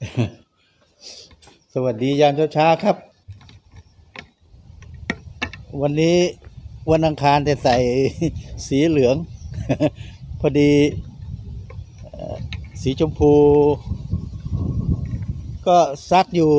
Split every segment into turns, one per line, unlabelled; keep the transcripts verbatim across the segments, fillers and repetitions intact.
สวัสดียามเช้าๆครับวันนี้วันอังคารแต่ใส่สีเหลือง พอดีสีชมพูก็ซักอยู่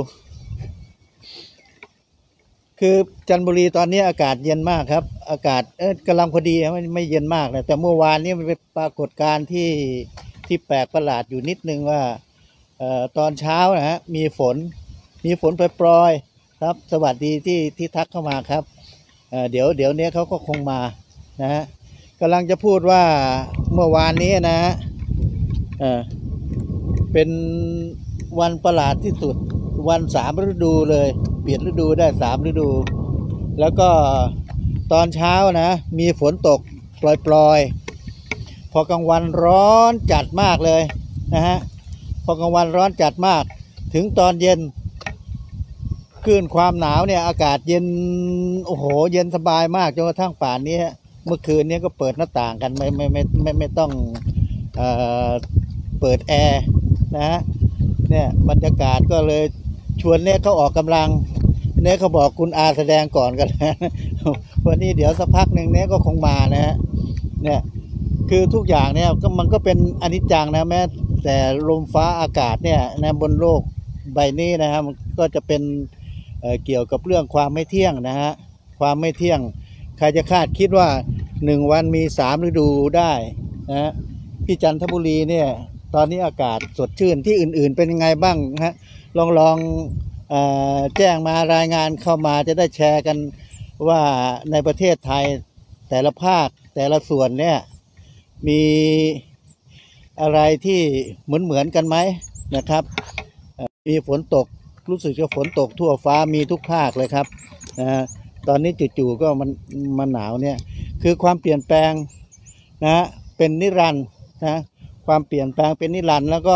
คือจันทบุรีตอนนี้อากาศเย็นมากครับอากาศเออกำลังพอดีไม่ไม่เย็นมากนะแต่เมื่อวานนี้มันเป็นปรากฏการณ์ที่ที่แปลกประหลาดอยู่นิดนึงว่าเอ่อตอนเช้านะฮะมีฝนมีฝนปล่อยๆครับสวัสดีที่ที่ทักเข้ามาครับเอ่อเดี๋ยวเดี๋ยวนี้เขาก็คงมานะฮะกำลังจะพูดว่าเมื่อวานนี้นะฮะเอ่อเป็นวันประหลาดที่สุดวันสามฤดูเลยเปลี่ยนฤดูได้สามฤดูแล้วก็ตอนเช้านะมีฝนตกปล่อยๆพอกลางวันร้อนจัดมากเลยนะฮะพอกลางวันร้อนจัดมากถึงตอนเย็นคลื่นความหนาวเนี่ยอากาศเย็นโอ้โหเย็นสบายมากจนกระทั่งป่านนี้เมื่อคืนนี้ก็เปิดหน้าต่างกันไม่ไม่ไม่ไม่ไม่ต้องเอ่อเปิดแอร์นะฮะเนี่ยบรรยากาศก็เลยชวนเนี่ยเขาออกกำลังเนี่ยเขาบอกคุณอาแสดงก่อนกันนะวันนี้เดี๋ยวสักพักหนึ่งเนี่ยก็คงมานะฮะเนี่ยคือทุกอย่างเนี่ยก็มันก็เป็นอนิจจังนะแม้แต่ลมฟ้าอากาศเนี่ยนะบนโลกใบนี้นะฮะมันก็จะเป็น เอ่อ เกี่ยวกับเรื่องความไม่เที่ยงนะฮะความไม่เที่ยงใครจะคาดคิดว่าหนึ่งวันมีสามฤดูได้นะฮะที่จันทบุรีเนี่ยตอนนี้อากาศสดชื่นที่อื่นๆเป็นยังไงบ้างฮะลองลองเอ่อแจ้งมารายงานเข้ามาจะได้แชร์กันว่าในประเทศไทยแต่ละภาคแต่ละส่วนเนี่ยมีอะไรที่เหมือนเหมือนกันไหมนะครับมีฝนตกรู้สึกจะฝนตกทั่วฟ้ามีทุกภาคเลยครับนะฮะตอนนี้จู่ๆก็มันมันหนาวเนี่ยคือความเปลี่ยนแปลงนะฮะเป็นนิรันดร์นะความเปลี่ยนแปลงเป็นนิรันดร์แล้วก็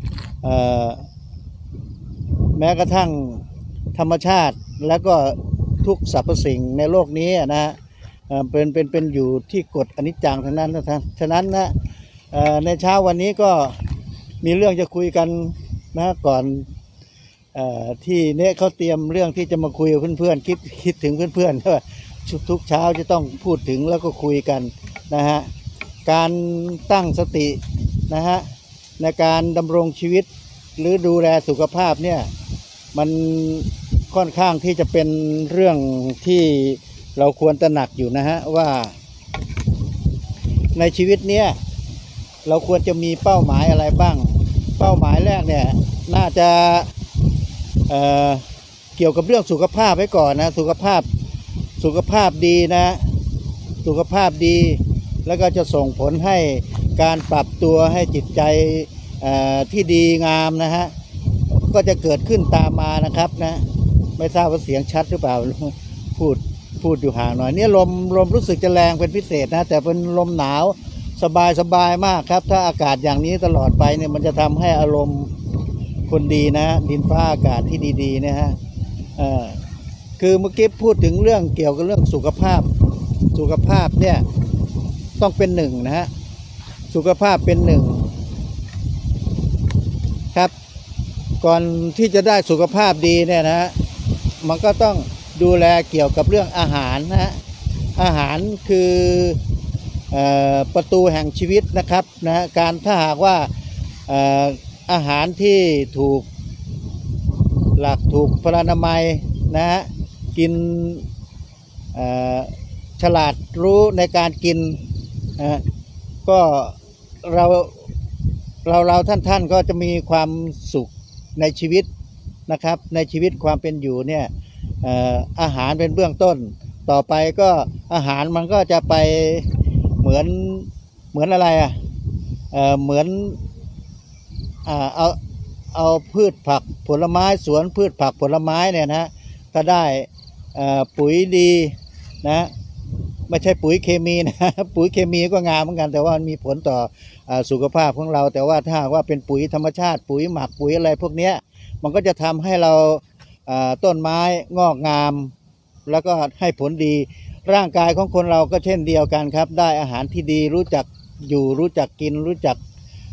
แม้กระทั่งธรรมชาติแล้วก็ทุกสรรพสิ่งในโลกนี้นะฮะเป็นเป็นเป็นอยู่ที่กฎอนิจจังทั้งนั้นนะท่านฉะนั้นนะในเช้าวันนี้ก็มีเรื่องจะคุยกันนะก่อนที่เนี่ยเขาเตรียมเรื่องที่จะมาคุยกับเพื่อนๆคิดคิดถึงเพื่อนๆว่าทุกเช้าจะต้องพูดถึงแล้วก็คุยกันนะฮะการตั้งสตินะฮะในการดำรงชีวิตหรือดูแลสุขภาพเนี่ยมันค่อนข้างที่จะเป็นเรื่องที่เราควรตระหนักอยู่นะฮะว่าในชีวิตเนี้ยเราควรจะมีเป้าหมายอะไรบ้างเป้าหมายแรกเนี่ยน่าจะเอ่อเกี่ยวกับเรื่องสุขภาพไว้ก่อนนะสุขภาพสุขภาพดีนะสุขภาพดีแล้วก็จะส่งผลให้การปรับตัวให้จิตใจที่ดีงามนะฮะก็จะเกิดขึ้นตามมานะครับนะไม่ทราบว่าเสียงชัดหรือเปล่าพูดพูดอยู่ห่างหน่อยเนี่ยลมลมรู้สึกจะแรงเป็นพิเศษนะแต่เป็นลมหนาวสบายสบายมากครับถ้าอากาศอย่างนี้ตลอดไปเนี่ยมันจะทำให้อารมณ์คนดีนะดินฟ้าอากาศที่ดีๆนะฮะเอ่อคือเมื่อกี้พูดถึงเรื่องเกี่ยวกับเรื่องสุขภาพสุขภาพเนี่ยต้องเป็นหนึ่งนะฮะสุขภาพเป็นหนึ่งครับก่อนที่จะได้สุขภาพดีเนี่ยนะมันก็ต้องดูแลเกี่ยวกับเรื่องอาหารนะฮะอาหารคือเอ่อประตูแห่งชีวิตนะครับนะการถ้าหากว่าเอ่ออาหารที่ถูกหลักถูกพลานามัยนะฮะกินฉลาดรู้ในการกินนะก็เราเราเราท่านท่านก็จะมีความสุขในชีวิตนะครับในชีวิตความเป็นอยู่เนี่ยอาหารเป็นเบื้องต้นต่อไปก็อาหารมันก็จะไปเหมือนเหมือนอะไรอ่ะเอ่อเหมือนอ่าเอาเอาพืชผักผลไม้สวนพืชผักผลไม้เนี่ยนะถ้าได้ปุ๋ยดีนะไม่ใช่ปุ๋ยเคมีนะปุ๋ยเคมีก็งามเหมือนกันแต่ว่ามันมีผลต่อสุขภาพของเราแต่ว่าถ้าว่าเป็นปุ๋ยธรรมชาติปุ๋ยหมักปุ๋ยอะไรพวกนี้มันก็จะทำให้เราต้นไม้งอกงามแล้วก็ให้ผลดีร่างกายของคนเราก็เช่นเดียวกันครับได้อาหารที่ดีรู้จักอยู่รู้จักกินรู้จัก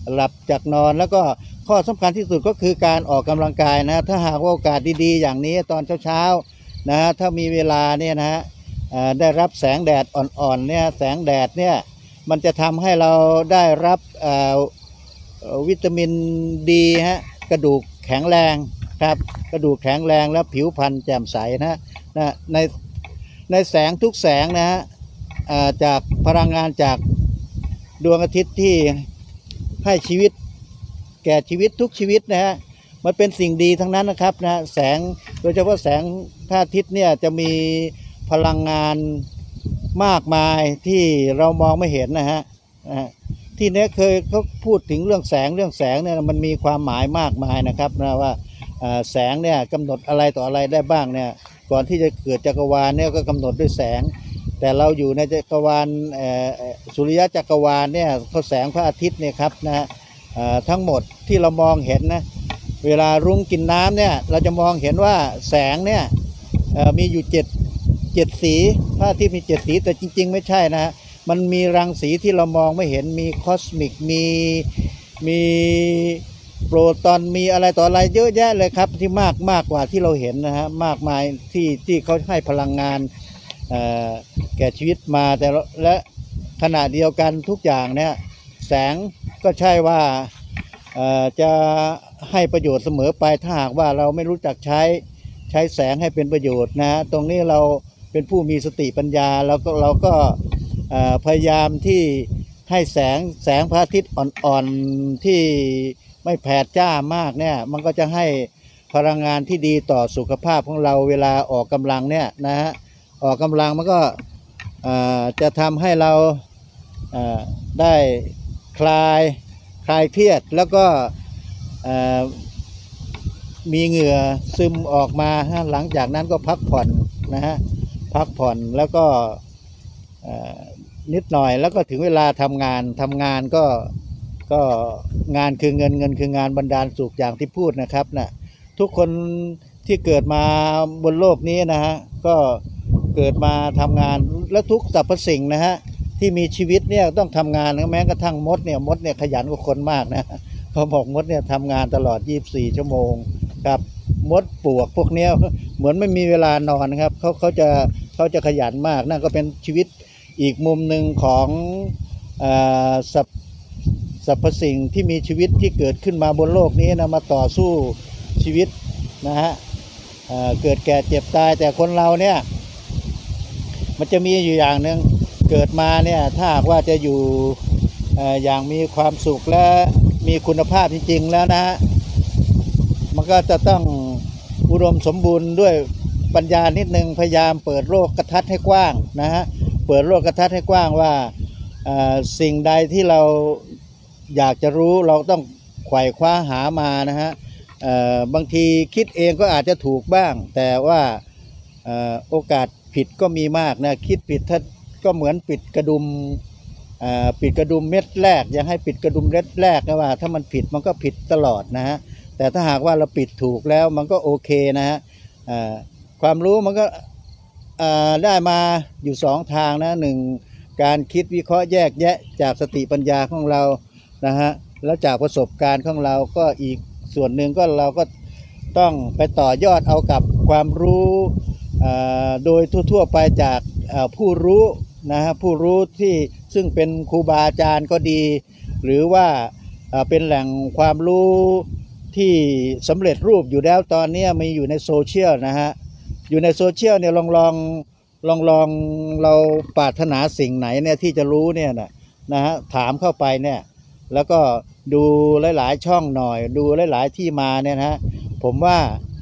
หลับจากนอนแล้วก็ข้อสำคัญที่สุดก็คือการออกกำลังกายนะถ้าหากว่าโอกาสดีๆอย่างนี้ตอนเช้าๆนะถ้ามีเวลาเนี่ยนะฮะได้รับแสงแดดอ่อนๆเนี่ยแสงแดดเนี่ยมันจะทำให้เราได้รับวิตามินดีฮะกระดูกแข็งแรงครับกระดูกแข็งแรงแล้วผิวพรรณแจ่มใสนะนะในในแสงทุกแสงนะฮะจากพลังงานจากดวงอาทิตย์ที่ให้ชีวิตแก่ชีวิตทุกชีวิตนะฮะมันเป็นสิ่งดีทั้งนั้นนะครับนะแสงโดยเฉพาะแสงพระอาทิตย์เนี่ยจะมีพลังงานมากมายที่เรามองไม่เห็นนะฮะที่นี้เคยเขาพูดถึงเรื่องแสงเรื่องแสงเนี่ยมันมีความหมายมากมายนะครับนะว่าแสงเนี่ยกำหนดอะไรต่ออะไรได้บ้างเนี่ยก่อนที่จะเกิดจักรวาลเนี่ยก็กำหนดด้วยแสงแต่เราอยู่ในจักรวาลสุริยะจักรวาลเนี่ยเขาแสงพระอาทิตย์เนี่ยครับนะทั้งหมดที่เรามองเห็นนะเวลารุ้งกินน้ำเนี่ยเราจะมองเห็นว่าแสงเนี่ยมีอยู่เจ็ดเจ็ดสีพระอาทิตย์มีเจ็ดสีแต่จริงๆไม่ใช่นะมันมีรังสีที่เรามองไม่เห็นมีคอสมิกมีมีโปรตอนมีอะไรต่ออะไรเยอะแยะเลยครับที่มากมากกว่าที่เราเห็นนะฮะมากมายที่ที่เขาให้พลังงานแก่ชีวิตมาแต่และขณะเดียวกันทุกอย่างเนี่ยแสงก็ใช่ว่าจะให้ประโยชน์เสมอไปถ้าหากว่าเราไม่รู้จักใช้ใช้แสงให้เป็นประโยชน์นะฮะตรงนี้เราเป็นผู้มีสติปัญญาแล้วก็เราก็พยายามที่ให้แสงแสงพระอาทิตย์อ่อนๆที่ไม่แผดจ้ามากเนี่ยมันก็จะให้พลังงานที่ดีต่อสุขภาพของเราเวลาออกกำลังเนี่ยนะฮะออกกำลังมันก็จะทำให้เราได้คลายคลายเครียดแล้วก็มีเหงื่อซึมออกมาหลังจากนั้นก็พักผ่อนนะฮะพักผ่อนแล้วก็นิดหน่อยแล้วก็ถึงเวลาทำงานทำงานก็ก็งานคือเงินเงินคืองานบันดาลสุขอย่างที่พูดนะครับนะทุกคนที่เกิดมาบนโลกนี้นะฮะก็เกิดมาทำงานและทุกสรรพสิ่งนะฮะที่มีชีวิตเนี่ยต้องทำงานแม้กระทั่งมดเนี่ยมดเนี่ยขยันกว่าคนมากนะเขาบอกมดเนี่ยทำงานตลอดยี่สิบสี่ชั่วโมงครับมดปลวกพวกเนี้ยเหมือนไม่มีเวลานอนนะครับเขาเขาจะเขาจะขยันมากนั่นก็เป็นชีวิตอีกมุมหนึ่งของสรรพสรรพสิ่งที่มีชีวิตที่เกิดขึ้นมาบนโลกนี้นะมาต่อสู้ชีวิตนะฮะเกิดแก่เจ็บตายแต่คนเราเนี่ยมันจะมีอยู่อย่างหนึ่งเกิดมาเนี่ยถ้าหากว่าจะอยู่อย่างมีความสุขและมีคุณภาพจริงๆแล้วนะฮะมันก็จะต้องอุดมสมบูรณ์ด้วยปัญญานิดนึงพยายามเปิดโลกทัศน์ให้กว้างนะฮะเปิดโลกทัศน์ให้กว้างว่าสิ่งใดที่เราอยากจะรู้เราต้องไขว่คว้าหามานะฮะบางทีคิดเองก็อาจจะถูกบ้างแต่ว่าโอกาสผิดก็มีมากนะคิดผิดถ้าก็เหมือนปิดกระดุมปิดกระดุมเม็ดแรกยังให้ปิดกระดุมเม็ดแรกนะว่าถ้ามันผิดมันก็ผิดตลอดนะฮะแต่ถ้าหากว่าเราปิดถูกแล้วมันก็โอเคนะฮะความรู้มันก็ได้มาอยู่สองทางนะหนึ่งการคิดวิเคราะห์แยกแยะจากสติปัญญาของเรานะฮะแล้วจากประสบการณ์ของเราก็อีกส่วนหนึ่งก็เราก็ต้องไปต่อยอดเอากับความรู้โดยทั่วๆไปจากผู้รู้นะฮะผู้รู้ที่ซึ่งเป็นครูบาอาจารย์ก็ดีหรือว่าเป็นแหล่งความรู้ที่สำเร็จรูปอยู่แล้วตอนนี้มีอยู่ในโซเชียลนะฮะอยู่ในโซเชียลเนี่ยลองลองลองลองเราปรารถนาสิ่งไหนเนี่ยที่จะรู้เนี่ยนะนะฮะถามเข้าไปเนี่ยแล้วก็ดูหลายๆช่องหน่อยดูหลายๆที่มาเนี่ยนะฮะผมว่า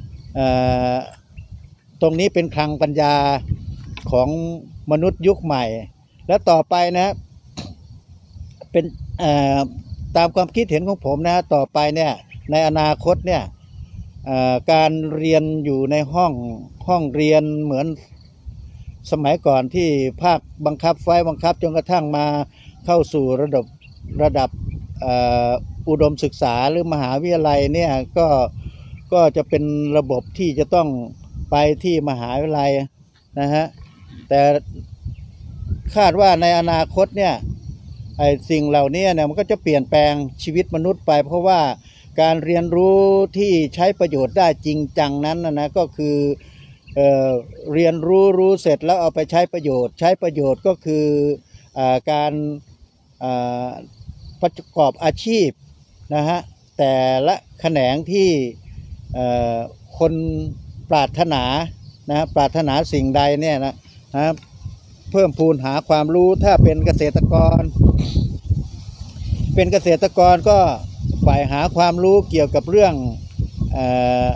ตรงนี้เป็นคลังปัญญาของมนุษย์ยุคใหม่และต่อไปนะเป็นตามความคิดเห็นของผมนะต่อไปเนี่ยในอนาคตเนี่ยการเรียนอยู่ในห้องห้องเรียนเหมือนสมัยก่อนที่ภาคบังคับไฟบังคับจนกระทั่งมาเข้าสู่ระดับระดับอุดมศึกษาหรือมหาวิทยาลัยเนี่ยก็ก็จะเป็นระบบที่จะต้องไปที่มหาวิทยาลัยนะฮะแต่คาดว่าในอนาคตเนี่ยไอ้สิ่งเหล่านี้เนี่ยมันก็จะเปลี่ยนแปลงชีวิตมนุษย์ไปเพราะว่าการเรียนรู้ที่ใช้ประโยชน์ได้จริงจังนั้นนะนะก็คือเอ่อเรียนรู้รู้เสร็จแล้วเอาไปใช้ประโยชน์ใช้ประโยชน์ก็คืออ่าการอ่าประกอบอาชีพนะฮะแต่ละแขนงที่เอ่อคนปรารถนานะปรารถนาสิ่งใดเนี่ยนะนะเพิ่มพูนหาความรู้ถ้าเป็นเกษตรกรเป็นเกษตรกรก็ฝ่ายหาความรู้เกี่ยวกับเรื่องเอ่อ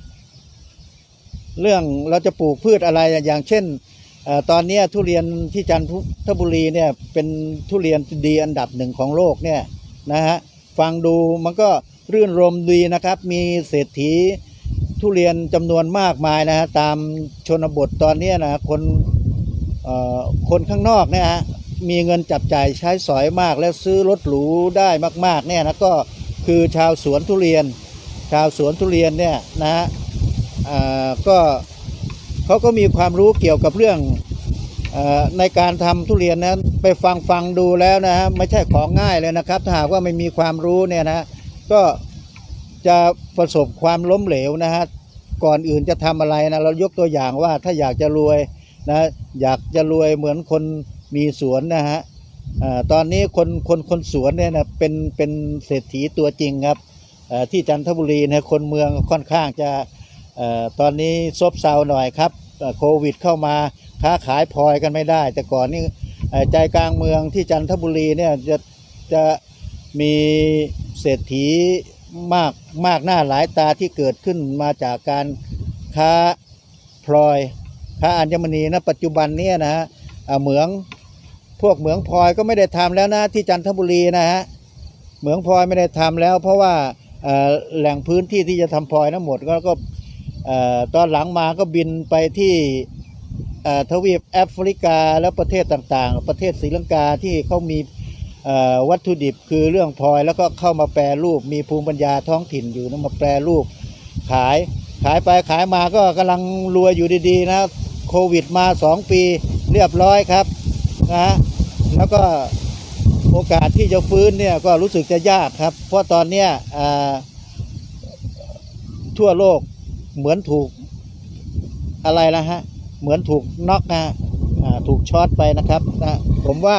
เรื่องเราจะปลูกพืชอะไรอย่างเช่นเอ่อตอนนี้ทุเรียนที่จันทบุรีเนี่ยเป็นทุเรียนดีอันดับหนึ่งของโลกเนี่ยนะฮะฟังดูมันก็รื่นรมดีนะครับมีเศรษฐีทุเรียนจำนวนมากมายนะฮะตามชนบทตอนนี้นะคนเอ่อคนข้างนอกเนี่ยฮะมีเงินจับจ่ายใช้สอยมากและซื้อรถหรูได้มากๆเนี่ยนะก็คือชาวสวนทุเรียนชาวสวนทุเรียนเนี่ยนะฮะอ่าก็เขาก็มีความรู้เกี่ยวกับเรื่องเอ่อในการทำทุเรียนนั้นไปฟังฟังดูแล้วนะฮะไม่ใช่ของง่ายเลยนะครับถ้าหากว่าไม่มีความรู้เนี่ยนะก็จะประสบความล้มเหลวนะฮะก่อนอื่นจะทำอะไรนะเรายกตัวอย่างว่าถ้าอยากจะรวยนะอยากจะรวยเหมือนคนมีสวนนะฮะอ่าตอนนี้คนคนคนสวนเนี่ยนะเป็นเป็นเศรษฐีตัวจริงครับที่จันทบุรีนะคนเมืองค่อนข้างจะตอนนี้ซบเซาหน่อยครับโควิดเข้ามาค้าขายพลอยกันไม่ได้แต่ก่อนนี่ใจกลางเมืองที่จันทบุรีเนี่ยจะจะมีเศรษฐีมากมากหน้าหลายตาที่เกิดขึ้นมาจากการค้าพลอยค้าอัญมณีนะปัจจุบันนี้นะฮะเหมืองพวกเหมืองพลอยก็ไม่ได้ทำแล้วนะที่จันทบุรีนะฮะเหมืองพลอยไม่ได้ทำแล้วเพราะว่าแหล่งพื้นที่ที่จะทำพลอยทั้งหมดก็ก็ตอนหลังมาก็บินไปที่ทวีปแอฟริกาแล้วประเทศต่างๆประเทศศรีลังกาที่เขามีวัตถุดิบคือเรื่องพลอยแล้วก็เข้ามาแปรรูปมีภูมิปัญญาท้องถิ่นอยู่นะมาแปรรูปขายขายไปขายมาก็กำลังรวยอยู่ดีๆนะโควิดมาสองปีเรียบร้อยครับนะแล้วก็โอกาสที่จะฟื้นเนี่ยก็รู้สึกจะยากครับเพราะตอนเนี้ยทั่วโลกเหมือนถูกอะไรนะฮะเหมือนถูกน็อกนะถูกช็อตไปนะครับนะผมว่า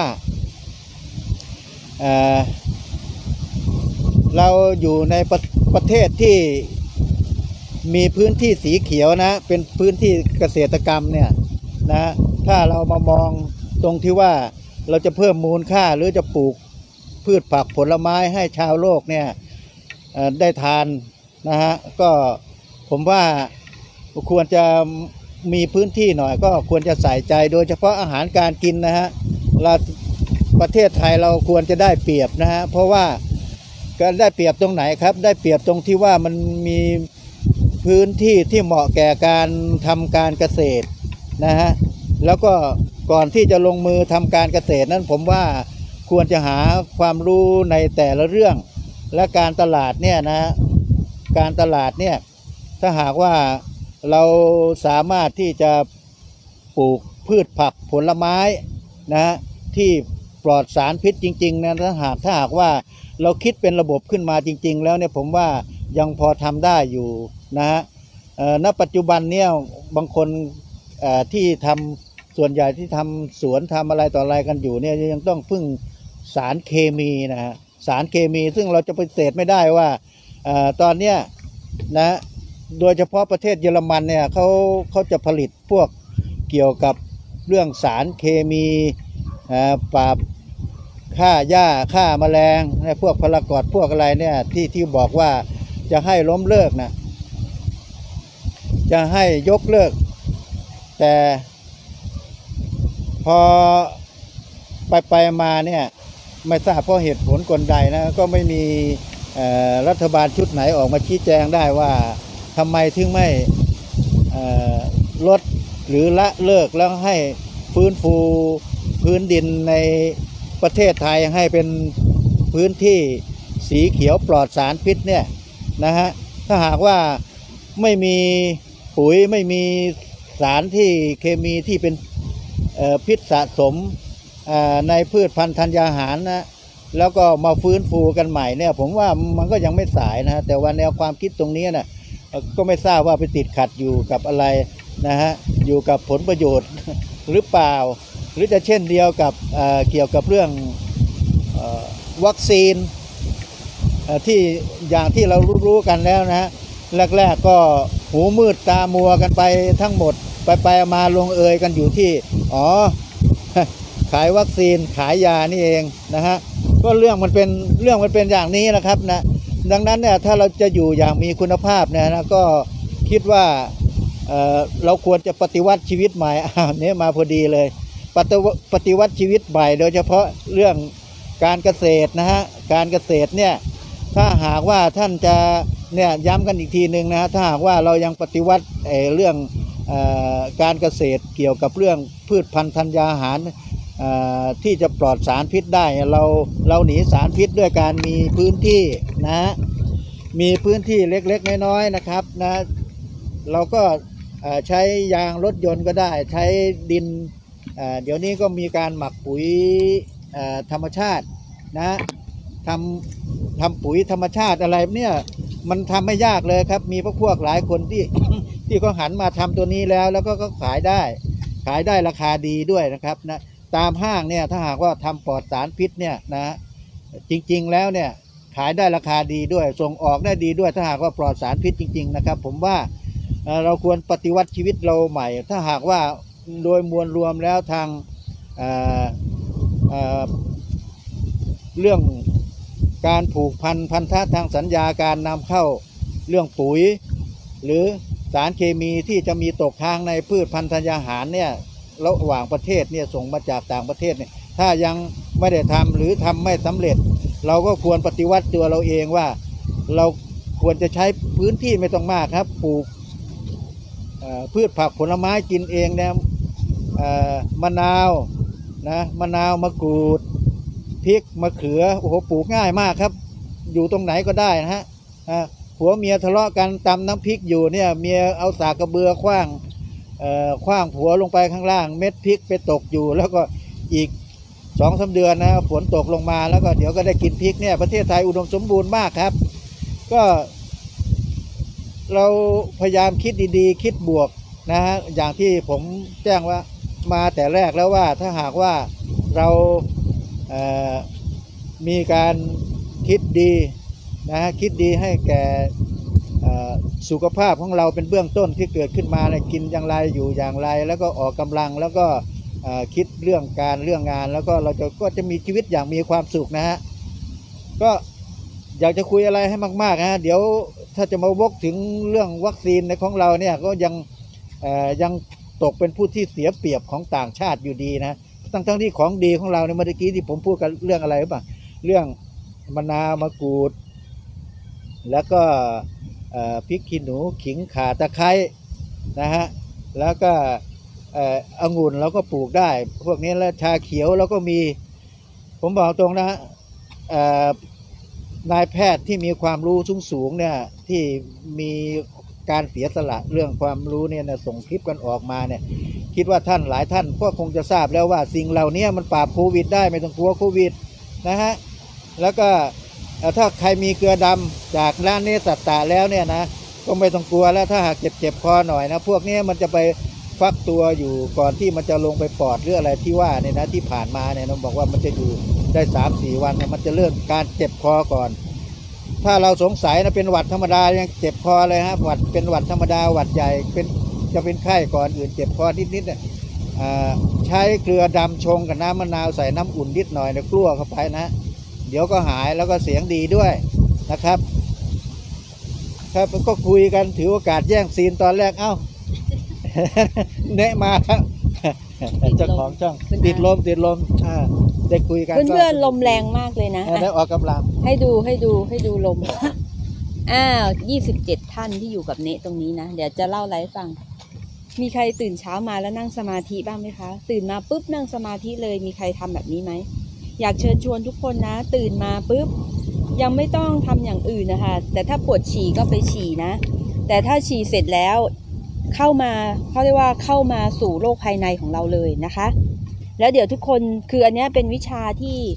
เเราอยู่ในประประเทศที่มีพื้นที่สีเขียวนะเป็นพื้นที่เกษตรกรรมเนี่ยนะถ้าเรามามองตรงที่ว่าเราจะเพิ่มมูลค่าหรือจะปลูกพืชผักผลไม้ให้ชาวโลกเนี่ยได้ทานนะฮะก็ผมว่าควรจะมีพื้นที่หน่อยก็ควรจะใส่ใจโดยเฉพาะอาหารการกินนะฮะเราประเทศไทยเราควรจะได้เปรียบนะฮะเพราะว่าการได้เปรียบตรงไหนครับได้เปรียบตรงที่ว่ามันมีพื้นที่ที่เหมาะแก่การทำการเกษตรนะฮะแล้วก็ก่อนที่จะลงมือทำการเกษตรนั้นผมว่าควรจะหาความรู้ในแต่ละเรื่องและการตลาดเนี่ยนะการตลาดเนี่ยถ้าหากว่าเราสามารถที่จะปลูกพืชผักผลไม้นะที่ปลอดสารพิษจริงๆนะถ้าหากถ้าหากว่าเราคิดเป็นระบบขึ้นมาจริงๆแล้วเนี่ยผมว่ายังพอทำได้อยู่นะฮะณปัจจุบันเนี่ยบางคนที่ทำส่วนใหญ่ที่ทำสวนทำอะไรต่ออะไรกันอยู่เนี่ยยังต้องพึ่งสารเคมีนะฮะสารเคมีซึ่งเราจะปฏิเสธไม่ได้ว่าตอนเนี้ยนะโดยเฉพาะประเทศเยอรมันเนี่ยเขาเขาจะผลิตพวกเกี่ยวกับเรื่องสารเคมีปราบฆ่าหญ้าฆ่าแมลงพวกพลากรพวกอะไรเนี่ยที่ที่บอกว่าจะให้ล้มเลิกนะจะให้ยกเลิกแต่พอไปไปมาเนี่ยไม่ทราบเพราะเหตุผลกลใดนะก็ไม่มีรัฐบาลชุดไหนออกมาชี้แจงได้ว่าทำไมถึงไม่ลดหรือละเลิกแล้วให้ฟื้นฟูพื้นดินในประเทศไทยให้เป็นพื้นที่สีเขียวปลอดสารพิษเนี่ยนะฮะถ้าหากว่าไม่มีปุ๋ยไม่มีสารที่เคมีที่เป็นพิษสะสมในพืชพันธุ์ธัญญาหารนะแล้วก็มาฟื้นฟูกันใหม่เนี่ยผมว่ามันก็ยังไม่สายนะฮะแต่ว่าแนวความคิดตรงนี้นะก็ไม่ทราบว่าไปติดขัดอยู่กับอะไรนะฮะอยู่กับผลประโยชน์หรือเปล่าหรือจะเช่นเดียวกับเอ่อเกี่ยวกับเรื่องเอ่อวัคซีนที่อย่างที่เรารู้ๆกันแล้วนะฮะแรกๆก็หูมืดตามัวกันไปทั้งหมดไปไปมาลงเอยกันอยู่ที่อ๋อขายวัคซีนขายยานี่เองนะฮะก็เรื่องมันเป็นเรื่องมันเป็นอย่างนี้นะครับนะดังนั้นเนี่ยถ้าเราจะอยู่อย่างมีคุณภาพเนี่ยนะก็คิดว่าเอ่อเราควรจะปฏิวัติชีวิตใหม่อ้าวเนี่ยมาพอดีเลยปฏิวัติปฏิวัติชีวิตใหม่โดยเฉพาะเรื่องการเกษตรนะฮะการเกษตรเนี่ยถ้าหากว่าท่านจะเนี่ยย้ำกันอีกทีหนึ่งนะฮะถ้าหากว่าเรายังปฏิวัติเอ่อเรื่องเอ่อการเกษตรเกี่ยวกับเรื่องพืชพันธุ์ธัญญาหารที่จะปลอดสารพิษได้เราเราหนีสารพิษด้วยการมีพื้นที่นะมีพื้นที่เล็กๆน้อยๆนะครับนะเราก็ใช้ยางรถยนต์ก็ได้ใช้ดินเดี๋ยวนี้ก็มีการหมักปุ๋ยธรรมชาตินะทำทำปุ๋ยธรรมชาติอะไรเนี่ยมันทำไม่ยากเลยครับมีพวกพวกหลายคนที่ ที่เขาหันมาทำตัวนี้แล้วแล้วก็ก็ขายได้ขายได้ราคาดีด้วยนะครับนะตามห้างเนี่ยถ้าหากว่าทำปลอดสารพิษเนี่ยนะจริงๆแล้วเนี่ยขายได้ราคาดีด้วยส่งออกได้ดีด้วยถ้าหากว่าปลอดสารพิษจริงๆนะครับผมว่าเราควรปฏิวัติชีวิตเราใหม่ถ้าหากว่าโดยมวลรวมแล้วทางเอ่อเอ่อเรื่องการผูกพันพันธะทางสัญญาการนำเข้าเรื่องปุ๋ยหรือสารเคมีที่จะมีตกค้างในพืชพันธุ์ธัญญาหารเนี่ยระหว่างประเทศเนี่ยส่งมาจากต่างประเทศเนี่ยถ้ายังไม่ได้ทำหรือทำไม่สำเร็จเราก็ควรปฏิวัติตัวเราเองว่าเราควรจะใช้พื้นที่ไม่ต้องมากครับปลูกพืชผักผลไม้กินเองเนี่ยมะนาวนะมะนาวมะกรูดพริกมะเขือโอ้โหปลูกง่ายมากครับอยู่ตรงไหนก็ได้นะฮะผัวเมียทะเลาะกันตำน้ำพริกอยู่เนี่ยเมียเอาสากกระเบือคว้างคว้างผัวลงไปข้างล่างเม็ดพริกไปตกอยู่แล้วก็อีกสองสามเดือนนะฝนตกลงมาแล้วก็เดี๋ยวก็ได้กินพริกเนี่ยประเทศไทยอุดมสมบูรณ์มากครับก็เราพยายามคิดดีๆคิดบวกนะฮะอย่างที่ผมแจ้งว่ามาแต่แรกแล้วว่าถ้าหากว่าเราเอ่อมีการคิดดีนะฮะคิดดีให้แก่สุขภาพของเราเป็นเบื้องต้นที่เกิดขึ้นมาเนี่ยกินอย่างไรอยู่อย่างไรแล้วก็ออกกำลังแล้วก็คิดเรื่องการเรื่องงานแล้วก็เราจะก็จะมีชีวิตอย่างมีความสุขนะฮะก็อยากจะคุยอะไรให้มากๆนะเดี๋ยวถ้าจะมาวกถึงเรื่องวัคซีนในของเราเนี่ยก็ยังยังตกเป็นผู้ที่เสียเปรียบของต่างชาติอยู่ดีนะทั้งทั้งที่ของดีของเราในเมื่อกี้ที่ผมพูดกันเรื่องอะไรหรือเปล่าเรื่องมะนาวมะกรูดแล้วก็พริกขี้หนูขิงข่าตะไคร้นะฮะแล้วก็องุ่นเราก็ปลูกได้พวกนี้แล้วชาเขียวเราก็มีผมบอกตรงนะฮะนายแพทย์ที่มีความรู้สูงสูงเนี่ยที่มีการเสียสละเรื่องความรู้เนี่ยนะส่งคลิปกันออกมาเนี่ยคิดว่าท่านหลายท่านก็คงจะทราบแล้วว่าสิ่งเหล่านี้มันปราบโควิดได้ไม่ต้องกลัวโควิดนะฮะแล้วก็ถ้าใครมีเกลือดำจากร้านเนสัตตะแล้วเนี่ยนะก็ไม่ต้องกลัวแล้วถ้าหากเจ็บเจ็บคอหน่อยนะพวกนี้มันจะไปฟักตัวอยู่ก่อนที่มันจะลงไปปอดหรืออะไรที่ว่าเนี่ยนะที่ผ่านมาเนี่ยน้องบอกว่ามันจะอยู่ได้สามสี่วันมันจะเริ่มการเจ็บคอก่อนถ้าเราสงสัยนะเป็นหวัดธรรมดายังเจ็บคอเลยฮะหวัดเป็นหวัดธรรมดาหวัดใหญ่เป็นจะเป็นไข้ก่อนอื่นเจ็บคอนิดๆเนี่ยใช้เกลือดำชงกับน้ำมะนาวใส่น้ำอุ่นนิดหน่อยเนี่ยกลั้วเข้าไปนะเดี๋ยวก็หายแล้วก็เสียงดีด้วยนะครับครับก็คุยกันถือโอกาสแย่งซีนตอนแรกเอ้า เนะมาครับเจ้าของช่องติดลมติดลมอ่าได้คุยกัน
เพื่อนๆลมแรงมากเลยนะ
ได้ออกกำลัง
ให้ดูให้ดูให้ดูลมอ้าวยี่สิบเจ็ดท่านที่อยู่กับเนะตรงนี้นะเดี๋ยวจะเล่าอะไรให้ฟังมีใครตื่นเช้ามาแล้วนั่งสมาธิบ้างไหมคะตื่นมาปุ๊บนั่งสมาธิเลยมีใครทำแบบนี้ไหมอยากเชิญชวนทุกคนนะตื่นมาปุ๊บยังไม่ต้องทำอย่างอื่นนะคะแต่ถ้าปวดฉี่ก็ไปฉี่นะแต่ถ้าฉี่เสร็จแล้วเข้ามาเขาเรียกว่าเข้ามาสู่โลกภายในของเราเลยนะคะแล้วเดี๋ยวทุกคนคืออันนี้เป็นวิชาที่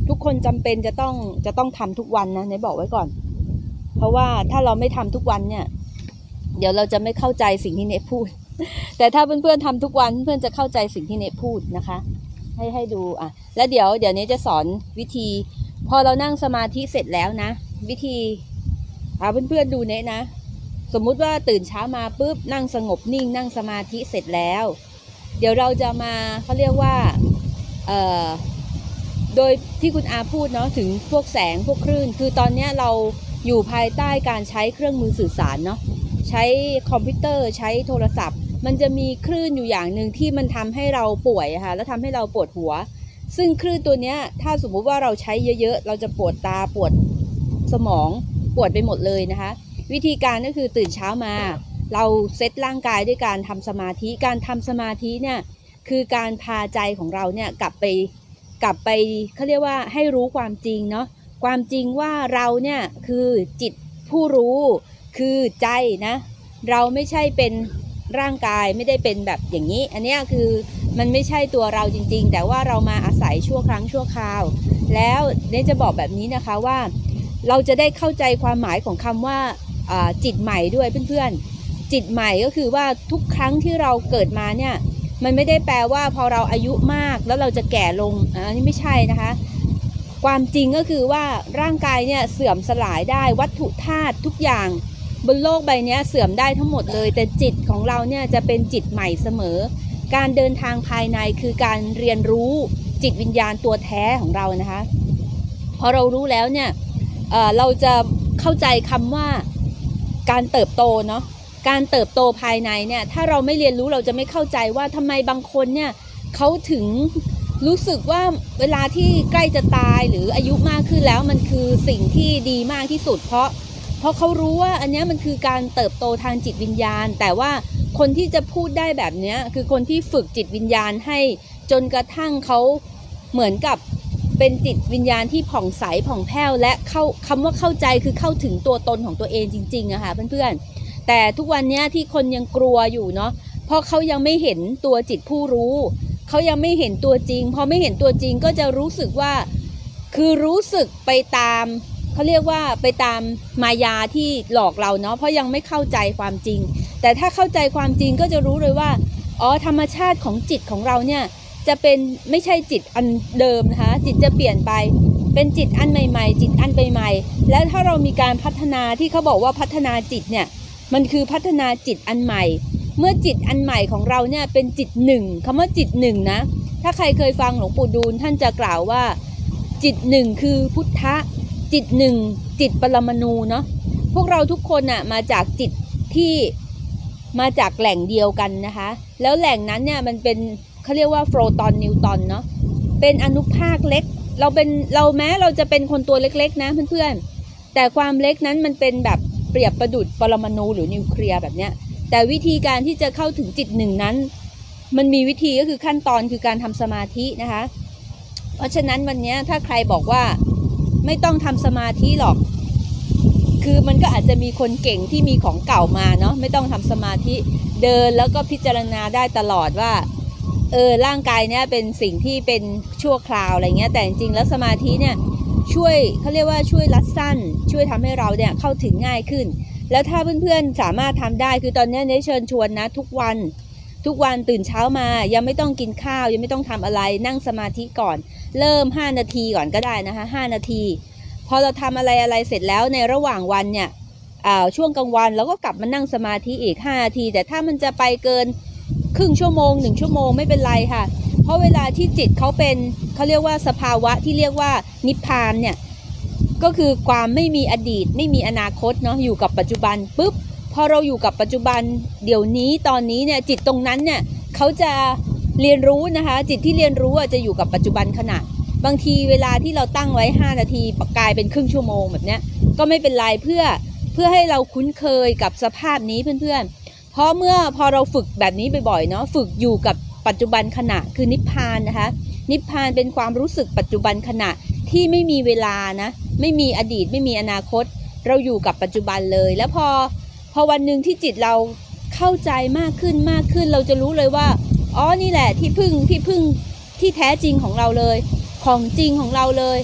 ทุกคนจำเป็นจะต้องจะต้องทำทุกวันนะไหนบอกไว้ก่อน เพราะว่าถ้าเราไม่ทำทุกวันเนี่ยเดี๋ยวเราจะไม่เข้าใจสิ่งที่เนพูด แต่ถ้าเพื่อนๆทำทุกวันเพื่อนจะเข้าใจสิ่งที่เนพูดนะคะให้ให้ดูอ่ะแล้วเดี๋ยวเดี๋ยวเนจะสอนวิธีพอเรานั่งสมาธิเสร็จแล้วนะวิธีอ่าเพื่อนๆดูเนนะสมมุติว่าตื่นเช้ามาปุ๊บนั่งสงบนิ่งนั่งสมาธิเสร็จแล้วเดี๋ยวเราจะมาเขาเรียกว่าเอ่อโดยที่คุณอาพูดเนาะถึงพวกแสงพวกคลื่นคือตอนนี้เราอยู่ภายใต้การใช้เครื่องมือสื่อสารเนาะใช้คอมพิวเตอร์ใช้โทรศัพท์มันจะมีคลื่นอยู่อย่างหนึ่งที่มันทำให้เราป่วยค่ะแล้วทำให้เราปวดหัวซึ่งคลื่นตัวเนี้ยถ้าสมมุติว่าเราใช้เยอะๆเราจะปวดตาปวดสมองปวดไปหมดเลยนะคะวิธีการก็คือตื่นเช้ามาเราเซตร่างกายด้วยการทำสมาธิการทำสมาธิเนี่ยคือการพาใจของเราเนี่ยกลับไปกลับไปเขาเรียกว่าให้รู้ความจริงเนาะความจริงว่าเราเนี่ยคือจิตผู้รู้คือใจนะเราไม่ใช่เป็นร่างกายไม่ได้เป็นแบบอย่างนี้อันนี้คือมันไม่ใช่ตัวเราจริงๆแต่ว่าเรามาอาศัยชั่วครั้งชั่วคราวแล้วเนี่ยจะบอกแบบนี้นะคะว่าเราจะได้เข้าใจความหมายของคำว่าจิตใหม่ด้วยเพื่อนๆจิตใหม่ก็คือว่าทุกครั้งที่เราเกิดมาเนี่ยมันไม่ได้แปลว่าพอเราอายุมากแล้วเราจะแก่ลงอันนี้ไม่ใช่นะคะความจริงก็คือว่าร่างกายเนี่ยเสื่อมสลายได้วัตถุธาตุทุกอย่างบนโลกใบนี้เสื่อมได้ทั้งหมดเลยแต่จิตของเราเนี่ยจะเป็นจิตใหม่เสมอการเดินทางภายในคือการเรียนรู้จิตวิญญาณตัวแท้ของเรานะคะพอเรารู้แล้วเนี่ย เอ่อ เราจะเข้าใจคำว่าการเติบโตเนาะการเติบโตภายในเนี่ยถ้าเราไม่เรียนรู้เราจะไม่เข้าใจว่าทำไมบางคนเนี่ยเขาถึงรู้สึกว่าเวลาที่ใกล้จะตายหรืออายุมากขึ้นแล้วมันคือสิ่งที่ดีมากที่สุดเพราะเพราะเขารู้ว่าอันนี้มันคือการเติบโตทางจิตวิญญาณแต่ว่าคนที่จะพูดได้แบบนี้คือคนที่ฝึกจิตวิญญาณให้จนกระทั่งเขาเหมือนกับเป็นจิตวิญญาณที่ผ่องใสผ่องแผ้วและเข้าคำว่าเข้าใจคือเข้าถึงตัวตนของตัวเองจริงๆอะค่ะเพื่อนๆแต่ทุกวันนี้ที่คนยังกลัวอยู่เนาะเพราะเขายังไม่เห็นตัวจิตผู้รู้เขายังไม่เห็นตัวจริงพอไม่เห็นตัวจริงก็จะรู้สึกว่าคือรู้สึกไปตามเขาเรียกว่าไปตามมายาที่หลอกเราเนาะเพราะยังไม่เข้าใจความจริงแต่ถ้าเข้าใจความจริงก็จะรู้เลยว่าอ๋อธรรมชาติของจิตของเราเนี่ยจะเป็นไม่ใช่จิตอันเดิมนะคะจิตจะเปลี่ยนไปเป็นจิตอันใหม่ๆจิตอันใหม่ๆแล้วถ้าเรามีการพัฒนาที่เขาบอกว่าพัฒนาจิตเนี่ยมันคือพัฒนาจิตอันใหม่เมื่อจิตอันใหม่ของเราเนี่ยเป็นจิตหนึ่งคำว่าจิตหนึ่งนะถ้าใครเคยฟังหลวงปู่ดูลท่านจะกล่าวว่าจิตหนึ่งคือพุทธะจิตหนึ่งจิตปรมาณูเนาะพวกเราทุกคนน่ะมาจากจิตที่มาจากแหล่งเดียวกันนะคะแล้วแหล่งนั้นเนี่ยมันเป็นเขาเรียกว่าโฟตอนนิวตอนเนาะเป็นอนุภาคเล็กเราเป็นเราแม้เราจะเป็นคนตัวเล็กๆนะเพื่อนๆแต่ความเล็กนั้นมันเป็นแบบเปรียบประดุจปรมาณูหรือนิวเคลียร์แบบเนี้ยแต่วิธีการที่จะเข้าถึงจิตหนึ่งนั้นมันมีวิธีก็คือขั้นตอนคือการทำสมาธินะคะเพราะฉะนั้นวันนี้ถ้าใครบอกว่าไม่ต้องทำสมาธิหรอกคือมันก็อาจจะมีคนเก่งที่มีของเก่ามาเนาะไม่ต้องทำสมาธิเดินแล้วก็พิจารณาได้ตลอดว่าเออร่างกายเนี่ยเป็นสิ่งที่เป็นชั่วคราวอะไรเงี้ยแต่จริงๆแล้วสมาธิเนี่ยช่วยเขาเรียกว่าช่วยรัดสั้นช่วยทำให้เราเนี่ยเข้าถึงง่ายขึ้นแล้วถ้าเพื่อนๆสามารถทำได้คือตอนนี้เนเชิญชวนนะทุกวันทุกวันตื่นเช้ามายังไม่ต้องกินข้าวยังไม่ต้องทำอะไรนั่งสมาธิก่อนเริ่มห้านาทีก่อนก็ได้นะคะห้านาทีพอเราทำอะไรอะไรเสร็จแล้วในระหว่างวันเนี่ยช่วงกลางวันเราก็กลับมานั่งสมาธิอีกห้านาทีแต่ถ้ามันจะไปเกินครึ่งชั่วโมงหนึ่งชั่วโมงไม่เป็นไรค่ะเพราะเวลาที่จิตเขาเป็นเขาเรียกว่าสภาวะที่เรียกว่านิพพานเนี่ยก็คือความไม่มีอดีตไม่มีอนาคตเนาะอยู่กับปัจจุบันปุ๊บพอเราอยู่กับปัจจุบันเดี๋ยวนี้ตอนนี้เนี่ยจิตตรงนั้นเนี่ยเขาจะเรียนรู้นะคะจิตที่เรียนรู้จะอยู่กับปัจจุบันขณะบางทีเวลาที่เราตั้งไว้ห้านาทีกลายเป็นครึ่งชั่วโมงแบบเนี้ยก็ไม่เป็นไรเพื่อเพื่อให้เราคุ้นเคยกับสภาพนี้เพื่อนๆเพราะเมื่อพอเราฝึกแบบนี้บ่อยๆเนาะฝึกอยู่กับปัจจุบันขณะคือนิพพานนะคะนิพพานเป็นความรู้สึกปัจจุบันขณะที่ไม่มีเวลานะไม่มีอดีตไม่มีอนาคตเราอยู่กับปัจจุบันเลยแล้วพอพอวันหนึ่งที่จิตเราเข้าใจมากขึ้นมากขึ้นเราจะรู้เลยว่าอ๋อนี่แหละที่พึ่งที่พึ่งที่แท้จริงของเราเลยของจริงของเราเลย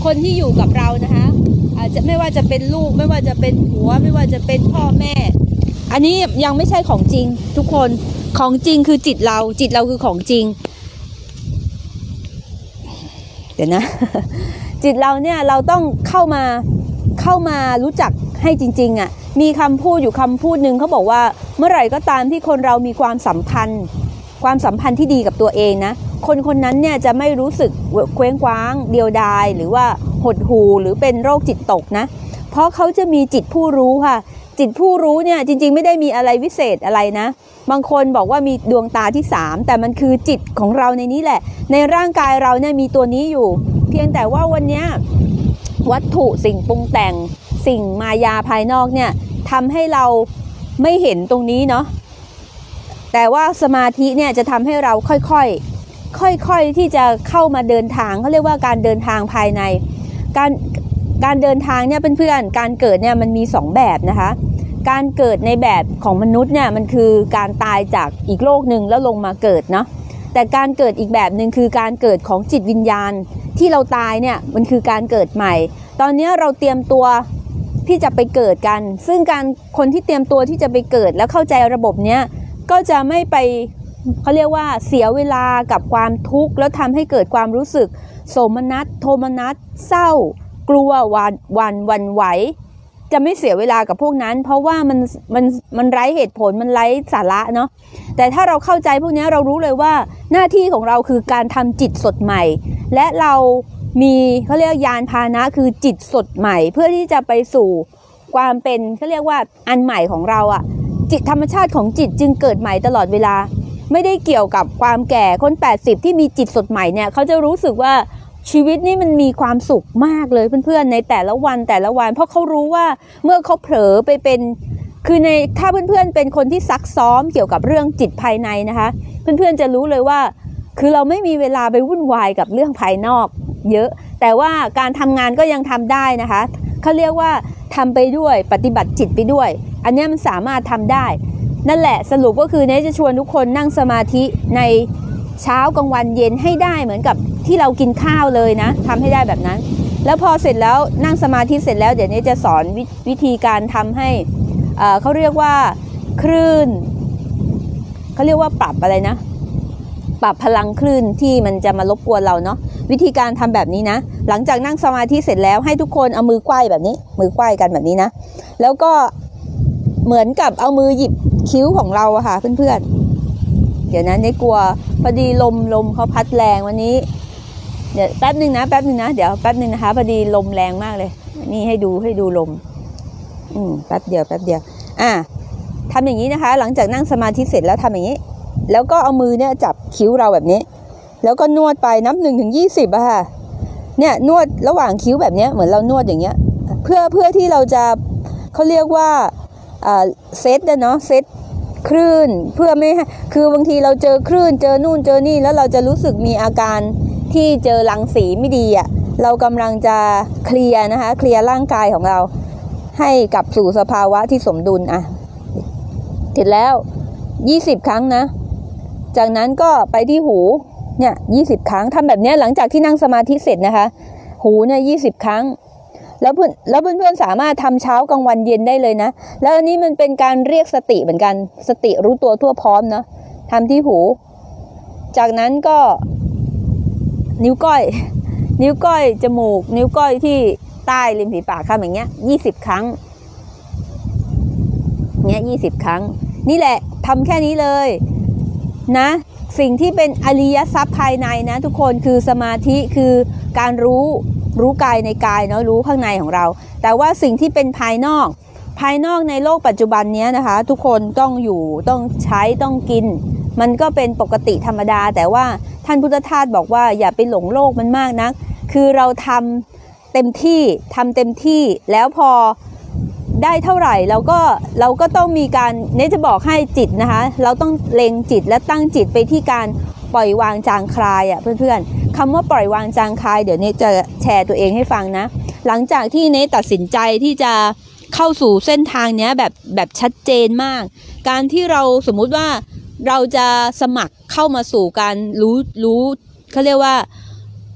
คนที่อยู่กับเรานะคะอาจจะไม่ว่าจะเป็นลูกไม่ว่าจะเป็นผัวไม่ว่าจะเป็นพ่อแม่อันนี้ยังไม่ใช่ของจริงทุกคนของจริงคือจิตเราจิตเราคือของจริงเดี๋ยวนะ จิตเราเนี่ยเราต้องเข้ามาเข้ามารู้จักให้จริงๆอ่ะมีคำพูดอยู่คำพูดหนึ่งเขาบอกว่าเมื่อไหร่ก็ตามที่คนเรามีความสัมพันธ์ความสัมพันธ์ที่ดีกับตัวเองนะคนคนนั้นเนี่ยจะไม่รู้สึกเคว้งคว้างเดียวดายหรือว่าหดหู่หรือเป็นโรคจิตตกนะเพราะเขาจะมีจิตผู้รู้ค่ะจิตผู้รู้เนี่ยจริงๆไม่ได้มีอะไรวิเศษอะไรนะบางคนบอกว่ามีดวงตาที่สามแต่มันคือจิตของเราในนี้แหละในร่างกายเราเนี่ยมีตัวนี้อยู่เพียงแต่ว่าวันนี้วัตถุสิ่งปรุงแต่งสิ่งมายาภายนอกเนี่ยทำให้เราไม่เห็นตรงนี้เนาะแต่ว่าสมาธิเนี่ยจะทำให้เราค่อยๆค่อยๆที่จะเข้ามาเดินทางเขาเรียกว่าการเดินทางภายในการการเดินทางเนี่ยเพื่อนๆการเกิดเนี่ยมันมีสองแบบนะคะการเกิดในแบบของมนุษย์เนี่ยมันคือการตายจากอีกโลกหนึ่งแล้วลงมาเกิดเนาะแต่การเกิดอีกแบบหนึ่งคือการเกิดของจิตวิญญาณที่เราตายเนี่ยมันคือการเกิดใหม่ตอนนี้เราเตรียมตัวที่จะไปเกิดกันซึ่งการคนที่เตรียมตัวที่จะไปเกิดแล้วเข้าใจระบบเนี้ยก็จะไม่ไปเขาเรียกว่าเสียเวลากับความทุกข์แล้วทำให้เกิดความรู้สึกโสมนัสโทมนัสเศร้ากลัวหวาดหวั่นหวั่นไหวจะไม่เสียเวลากับพวกนั้นเพราะว่ามันมันมันไร้เหตุผลมันไร้สาระเนาะแต่ถ้าเราเข้าใจพวกนี้เรารู้เลยว่าหน้าที่ของเราคือการทำจิตสดใหม่และเรามีเขาเรียกยานพาหนะคือจิตสดใหม่เพื่อที่จะไปสู่ความเป็นเขาเรียกว่าอันใหม่ของเราอะจิตธรรมชาติของจิตจึงเกิดใหม่ตลอดเวลาไม่ได้เกี่ยวกับความแก่คนแปดสิบที่มีจิตสดใหม่เนี่ยเขาจะรู้สึกว่าชีวิตนี่มันมีความสุขมากเลยเพื่อนๆในแต่ละวันแต่ละวันเพราะเขารู้ว่าเมื่อเขาเผลอไปเป็นคือในถ้าเพื่อนๆเป็นคนที่ซักซ้อมเกี่ยวกับเรื่องจิตภายในนะคะเพื่อนๆจะรู้เลยว่าคือเราไม่มีเวลาไปวุ่นวายกับเรื่องภายนอกเยอะแต่ว่าการทำงานก็ยังทำได้นะคะเขาเรียกว่าทำไปด้วยปฏิบัติจิตไปด้วยอันนี้มันสามารถทำได้นั่นแหละสรุปก็คือเนจะชวนทุกคนนั่งสมาธิในเช้ากลางวันเย็นให้ได้เหมือนกับที่เรากินข้าวเลยนะทำให้ได้แบบนั้นแล้วพอเสร็จแล้วนั่งสมาธิเสร็จแล้วเดี๋ยวนี้จะสอน ว, วิธีการทำให้เอ่อเขาเรียกว่าคลื่นเขาเรียกว่าปรับอะไรนะปรับพลังคลื่นที่มันจะมารบกวนเราเนาะวิธีการทำแบบนี้นะหลังจากนั่งสมาธิเสร็จแล้วให้ทุกคนเอามือไขว้แบบนี้มือไขว้กันแบบนี้นะแล้วก็เหมือนกับเอามือหยิบคิ้วของเราอะค่ะเพื่อนๆเดี๋ยวนะนี่กลัวพอดีลมลมเขาพัดแรงวันนี้เดี๋ยวแป๊บนึงนะแป๊บนึงนะเดี๋ยวแป๊บนึงนะคะพอดีลมแรงมากเลยนี่ให้ดูให้ดูลมอืมแป๊บเดียวแป๊บเดียวอ่ะทำอย่างนี้นะคะหลังจากนั่งสมาธิเสร็จแล้วทำอย่างนี้แล้วก็เอามือเนี่ยจับคิ้วเราแบบนี้แล้วก็นวดไปนับหนึ่งถึงยี่สิบอะค่ะเนี่ยนวดระหว่างคิ้วแบบนี้เหมือนเรานวดอย่างเงี้ยเพื่อเพื่อที่เราจะเขาเรียกว่าเซตเนาะเซตคลื่นเพื่อไม่ให้คือบางทีเราเจอคลื่นเจอนู่นเจอนี่แล้วเราจะรู้สึกมีอาการที่เจอรังสีไม่ดีอ่ะเรากำลังจะเคลียร์นะคะเคลียร์ร่างกายของเราให้กลับสู่สภาวะที่สมดุลอ่ะเสร็จแล้วยี่สิบครั้งนะจากนั้นก็ไปที่หูเนี่ยยี่สิบครั้งทำแบบนี้หลังจากที่นั่งสมาธิเสร็จนะคะหูเนี่ยยี่สิบครั้งแล้วเพื่อนแล้วเพื่อนๆสามารถทำเช้ากลางวันเย็นได้เลยนะแล้วอันนี้มันเป็นการเรียกสติเหมือนกันสติรู้ตัวทั่วพร้อมเนาะทำที่หูจากนั้นก็นิ้วก้อยนิ้วก้อยจมูกนิ้วก้อยที่ใต้ริมฝีปากค่ะอย่างเงี้ยยี่สิบครั้งเงี้ยยี่สิบครั้งนี่แหละทำแค่นี้เลยนะสิ่งที่เป็นอริยทรัพย์ภายในนะทุกคนคือสมาธิคือการรู้รู้กายในกายเนาะรู้ข้างในของเราแต่ว่าสิ่งที่เป็นภายนอกภายนอกในโลกปัจจุบันนี้นะคะทุกคนต้องอยู่ต้องใช้ต้องกินมันก็เป็นปกติธรรมดาแต่ว่าท่านพุทธทาสบอกว่าอย่าไปหลงโลกมันมากนักคือเราทำเต็มที่ทำเต็มที่แล้วพอได้เท่าไหร่เราก็เราก็ต้องมีการเนจะบอกให้จิตนะคะเราต้องเล็งจิตและตั้งจิตไปที่การปล่อยวางจางคลายอ่ะเพื่อนๆคำว่าปล่อยวางจางคลายเดี๋ยวเนจะแชร์ตัวเองให้ฟังนะหลังจากที่เนตัดสินใจที่จะเข้าสู่เส้นทางเนี้ยแบบแบบชัดเจนมากการที่เราสมมุติว่าเราจะสมัครเข้ามาสู่การรู้รู้เขาเรียกว่า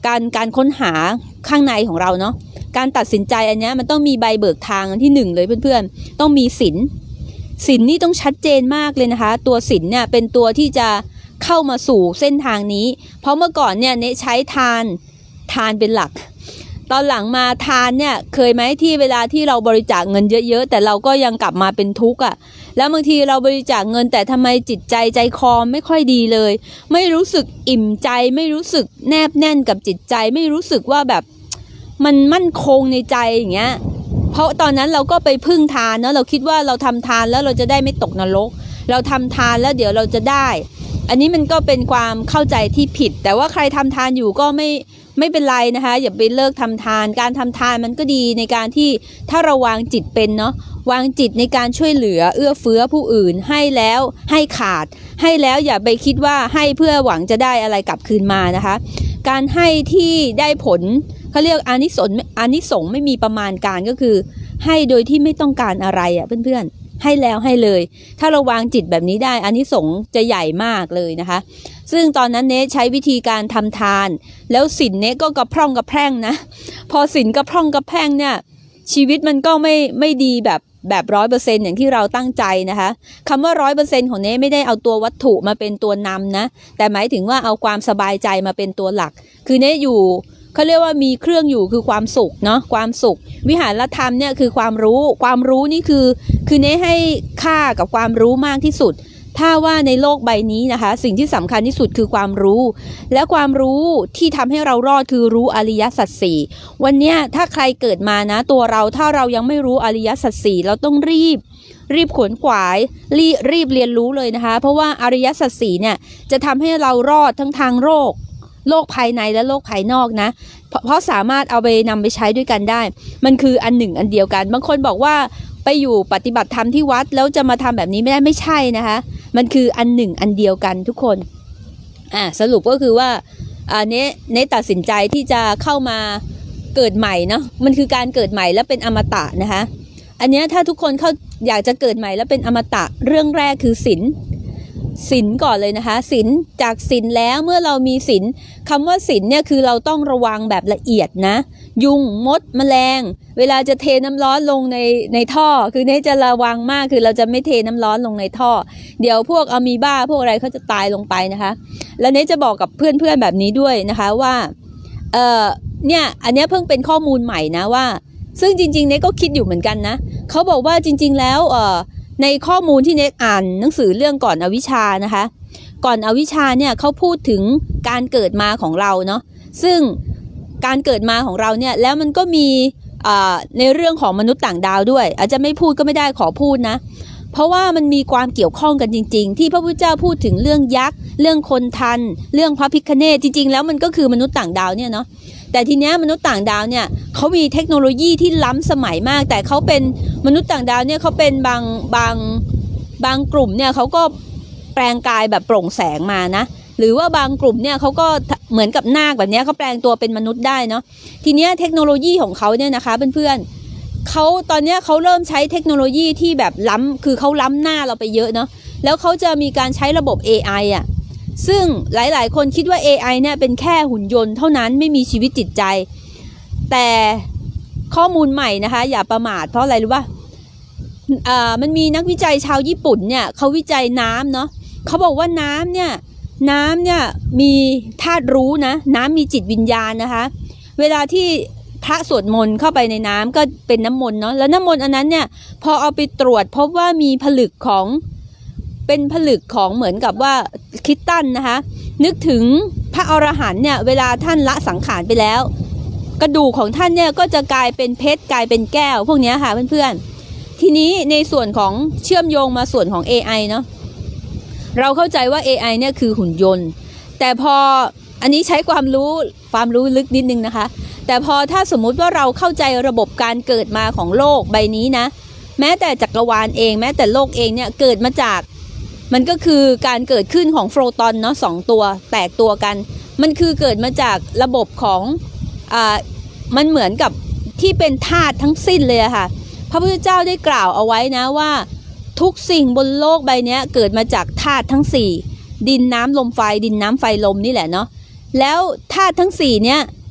การการค้นหาข้างในของเราเนาะการตัดสินใจอันนี้มันต้องมีใบเบิกทางอันที่หนึ่งเลยเพื่อนๆต้องมีศีลศีลนี่ต้องชัดเจนมากเลยนะคะตัวศีลเนี่ยเป็นตัวที่จะเข้ามาสู่เส้นทางนี้เพราะเมื่อก่อนเนี่ยเนใช้ทานทานเป็นหลักตอนหลังมาทานเนี่ยเคยไหมที่เวลาที่เราบริจาคเงินเยอะๆแต่เราก็ยังกลับมาเป็นทุกข์อ่ะแล้วบางทีเราบริจาคเงินแต่ทำไมจิตใจใจคอไม่ค่อยดีเลยไม่รู้สึกอิ่มใจไม่รู้สึกแนบแน่นกับจิตใจไม่รู้สึกว่าแบบมันมั่นคงในใจอย่างเงี้ยเพราะตอนนั้นเราก็ไปพึ่งทานเนาะเราคิดว่าเราทำทานแล้วเราจะได้ไม่ตกนรกเราทำทานแล้วเดี๋ยวเราจะได้อันนี้มันก็เป็นความเข้าใจที่ผิดแต่ว่าใครทำทานอยู่ก็ไม่ไม่เป็นไรนะคะอย่าไปเลิกทำทานการทำทานมันก็ดีในการที่ถ้าเราวางจิตเป็นเนาะวางจิตในการช่วยเหลือเอื้อเฟื้อผู้อื่นให้แล้วให้ขาดให้แล้วอย่าไปคิดว่าให้เพื่อหวังจะได้อะไรกลับคืนมานะคะการให้ที่ได้ผลเขาเรียกอานิสงส์อานิสงส์ไม่มีประมาณการก็คือให้โดยที่ไม่ต้องการอะไรอ่ะเพื่อนๆให้แล้วให้เลยถ้าเราวางจิตแบบนี้ได้อานิสงส์จะใหญ่มากเลยนะคะซึ่งตอนนั้นเนใช้วิธีการทำทานแล้วศีลเนก็กระพร่องกระแพร่งนะพอศีลกระพร่องกระแพร่งเนี่ยชีวิตมันก็ไม่ไม่ดีแบบแบบร้อยเปอร์เซ็นต์อย่างที่เราตั้งใจนะคะคำว่าร้อยเปอร์เซ็นต์ของเนไม่ได้เอาตัววัตถุมาเป็นตัวนำนะแต่หมายถึงว่าเอาความสบายใจมาเป็นตัวหลักคือเนอยู่เขาเรียกว่ามีเครื่องอยู่คือความสุขเนาะความสุขวิหารธรรมเนี่ยคือความรู้ความรู้นี่คือคือเนให้ค่ากับความรู้มากที่สุดถ้าว่าในโลกใบนี้นะคะสิ่งที่สำคัญที่สุดคือความรู้และความรู้ที่ทำให้เรารอดคือรู้อริยสัจสี่วันนี้ถ้าใครเกิดมานะตัวเราถ้าเรายังไม่รู้อริยสัจสี่เราต้องรีบรีบขวนขวายรีบรีบเรียนรู้เลยนะคะเพราะว่าอริยสัจสี่เนี่ยจะทำให้เรารอดทั้งทางโลกโลกภายในและโลกภายนอกนะเพราะเพราะสามารถเอาไปนำไปใช้ด้วยกันได้มันคืออันหนึ่งอันเดียวกันบางคนบอกว่าไปอยู่ปฏิบัติธรรมที่วัดแล้วจะมาทำแบบนี้ไม่ได้ไม่ใช่นะคะมันคืออันหนึ่งอันเดียวกันทุกคนอ่าสรุปก็คือว่าอ่าเนเนตัดสินใจที่จะเข้ามาเกิดใหม่เนาะมันคือการเกิดใหม่และเป็นอมตะนะคะอันนี้ถ้าทุกคนเขาอยากจะเกิดใหม่และเป็นอมตะเรื่องแรกคือศีลศีลก่อนเลยนะคะศีลจากศีลแล้วเมื่อเรามีศีลคำว่าศีลเนี่ยคือเราต้องระวังแบบละเอียดนะยุงมดแมลงเวลาจะเทน้ำร้อนลงในในท่อคือเนจะระวังมากคือเราจะไม่เทน้ำร้อนลงในท่อเดี๋ยวพวกอะมีบ้าพวกอะไรเขาจะตายลงไปนะคะแล้วเนจะบอกกับเพื่อนๆแบบนี้ด้วยนะคะว่าเออเนี่ยอันนี้เพิ่งเป็นข้อมูลใหม่นะว่าซึ่งจริงๆเนก็คิดอยู่เหมือนกันนะเขาบอกว่าจริงๆแล้วเออในข้อมูลที่เนอ่านหนังสือเรื่องก่อนอวิชชานะคะก่อนอวิชชาเนี่ยเขาพูดถึงการเกิดมาของเราเนาะซึ่งการเกิดมาของเราเนี่ยแล้วมันก็มีในเรื่องของมนุษย์ต่างดาวด้วยอาจจะไม่พูดก็ไม่ได้ขอพูดนะเพราะว่ามันมีความเกี่ยวข้องกันจริงๆที่พระพุทธเจ้าพูดถึงเรื่องยักษ์เรื่องคนทันเรื่องพระพิฆเนศจริงๆแล้วมันก็คือมนุษย์ต่างดาวเนี่ยเนาะแต่ทีเนี้ยมนุษย์ต่างดาวเนี่ยเขามีเทคโนโลยีที่ล้ำสมัยมากแต่เขาเป็นมนุษย์ต่างดาวเนี่ยเขาเป็นบางบางบางกลุ่มเนี่ยเขาก็แปลงกายแบบโปร่งแสงมานะหรือว่าบางกลุ่มเนี่ยเขาก็เหมือนกับนาคแบบนี้เขาแปลงตัวเป็นมนุษย์ได้เนาะทีเนี้ยเทคโนโลยีของเขาเนี่ยนะคะเพื่อนๆเขาตอนเนี้ยเขาเริ่มใช้เทคโนโลยีที่แบบล้ำคือเขาล้ำหน้าเราไปเยอะเนาะแล้วเขาจะมีการใช้ระบบ เอ ไอ อ่ะซึ่งหลายๆคนคิดว่า เอ ไอ เนี่ยเป็นแค่หุ่นยนต์เท่านั้นไม่มีชีวิตจิตใจแต่ข้อมูลใหม่นะคะอย่าประมาทเพราะอะไรรู้ป่ะอ่ามันมีนักวิจัยชาวญี่ปุ่นเนี่ยเขาวิจัยน้ำเนาะเขาบอกว่าน้ำเนี่ยน้ำเนี่ยมีธาตุรู้นะน้ำมีจิตวิญญาณนะคะเวลาที่พระสวดมนต์เข้าไปในน้ำก็เป็นน้ำมนต์เนาะแล้วน้ำมนต์อันนั้นเนี่ยพอเอาไปตรวจพบว่ามีผลึกของเป็นผลึกของเหมือนกับว่าคริสตัลนะคะนึกถึงพระอรหันต์เนี่ยเวลาท่านละสังขารไปแล้วกระดูกของท่านเนี่ยก็จะกลายเป็นเพชรกลายเป็นแก้วพวกนี้ค่ะเพื่อนๆทีนี้ในส่วนของเชื่อมโยงมาส่วนของ เอ ไอ เนาะเราเข้าใจว่า เอ ไอ เนี่ยคือหุ่นยนต์แต่พออันนี้ใช้ความรู้ความรู้ลึกนิดนึงนะคะแต่พอถ้าสมมุติว่าเราเข้าใจระบบการเกิดมาของโลกใบนี้นะแม้แต่จักรวาลเองแม้แต่โลกเองเนี่ยเกิดมาจากมันก็คือการเกิดขึ้นของโฟตอนเนาะสองตัวแตกตัวกันมันคือเกิดมาจากระบบของอ่ามันเหมือนกับที่เป็นธาตุทั้งสิ้นเลยอะค่ะพระพุทธเจ้าได้กล่าวเอาไว้นะว่าทุกสิ่งบนโลกใบนี้เกิดมาจากธาตุทั้งสี่ดินน้ำลมไฟดินน้ำไฟลมนี่แหละเนาะแล้วธาตุทั้งสี่เนี้ย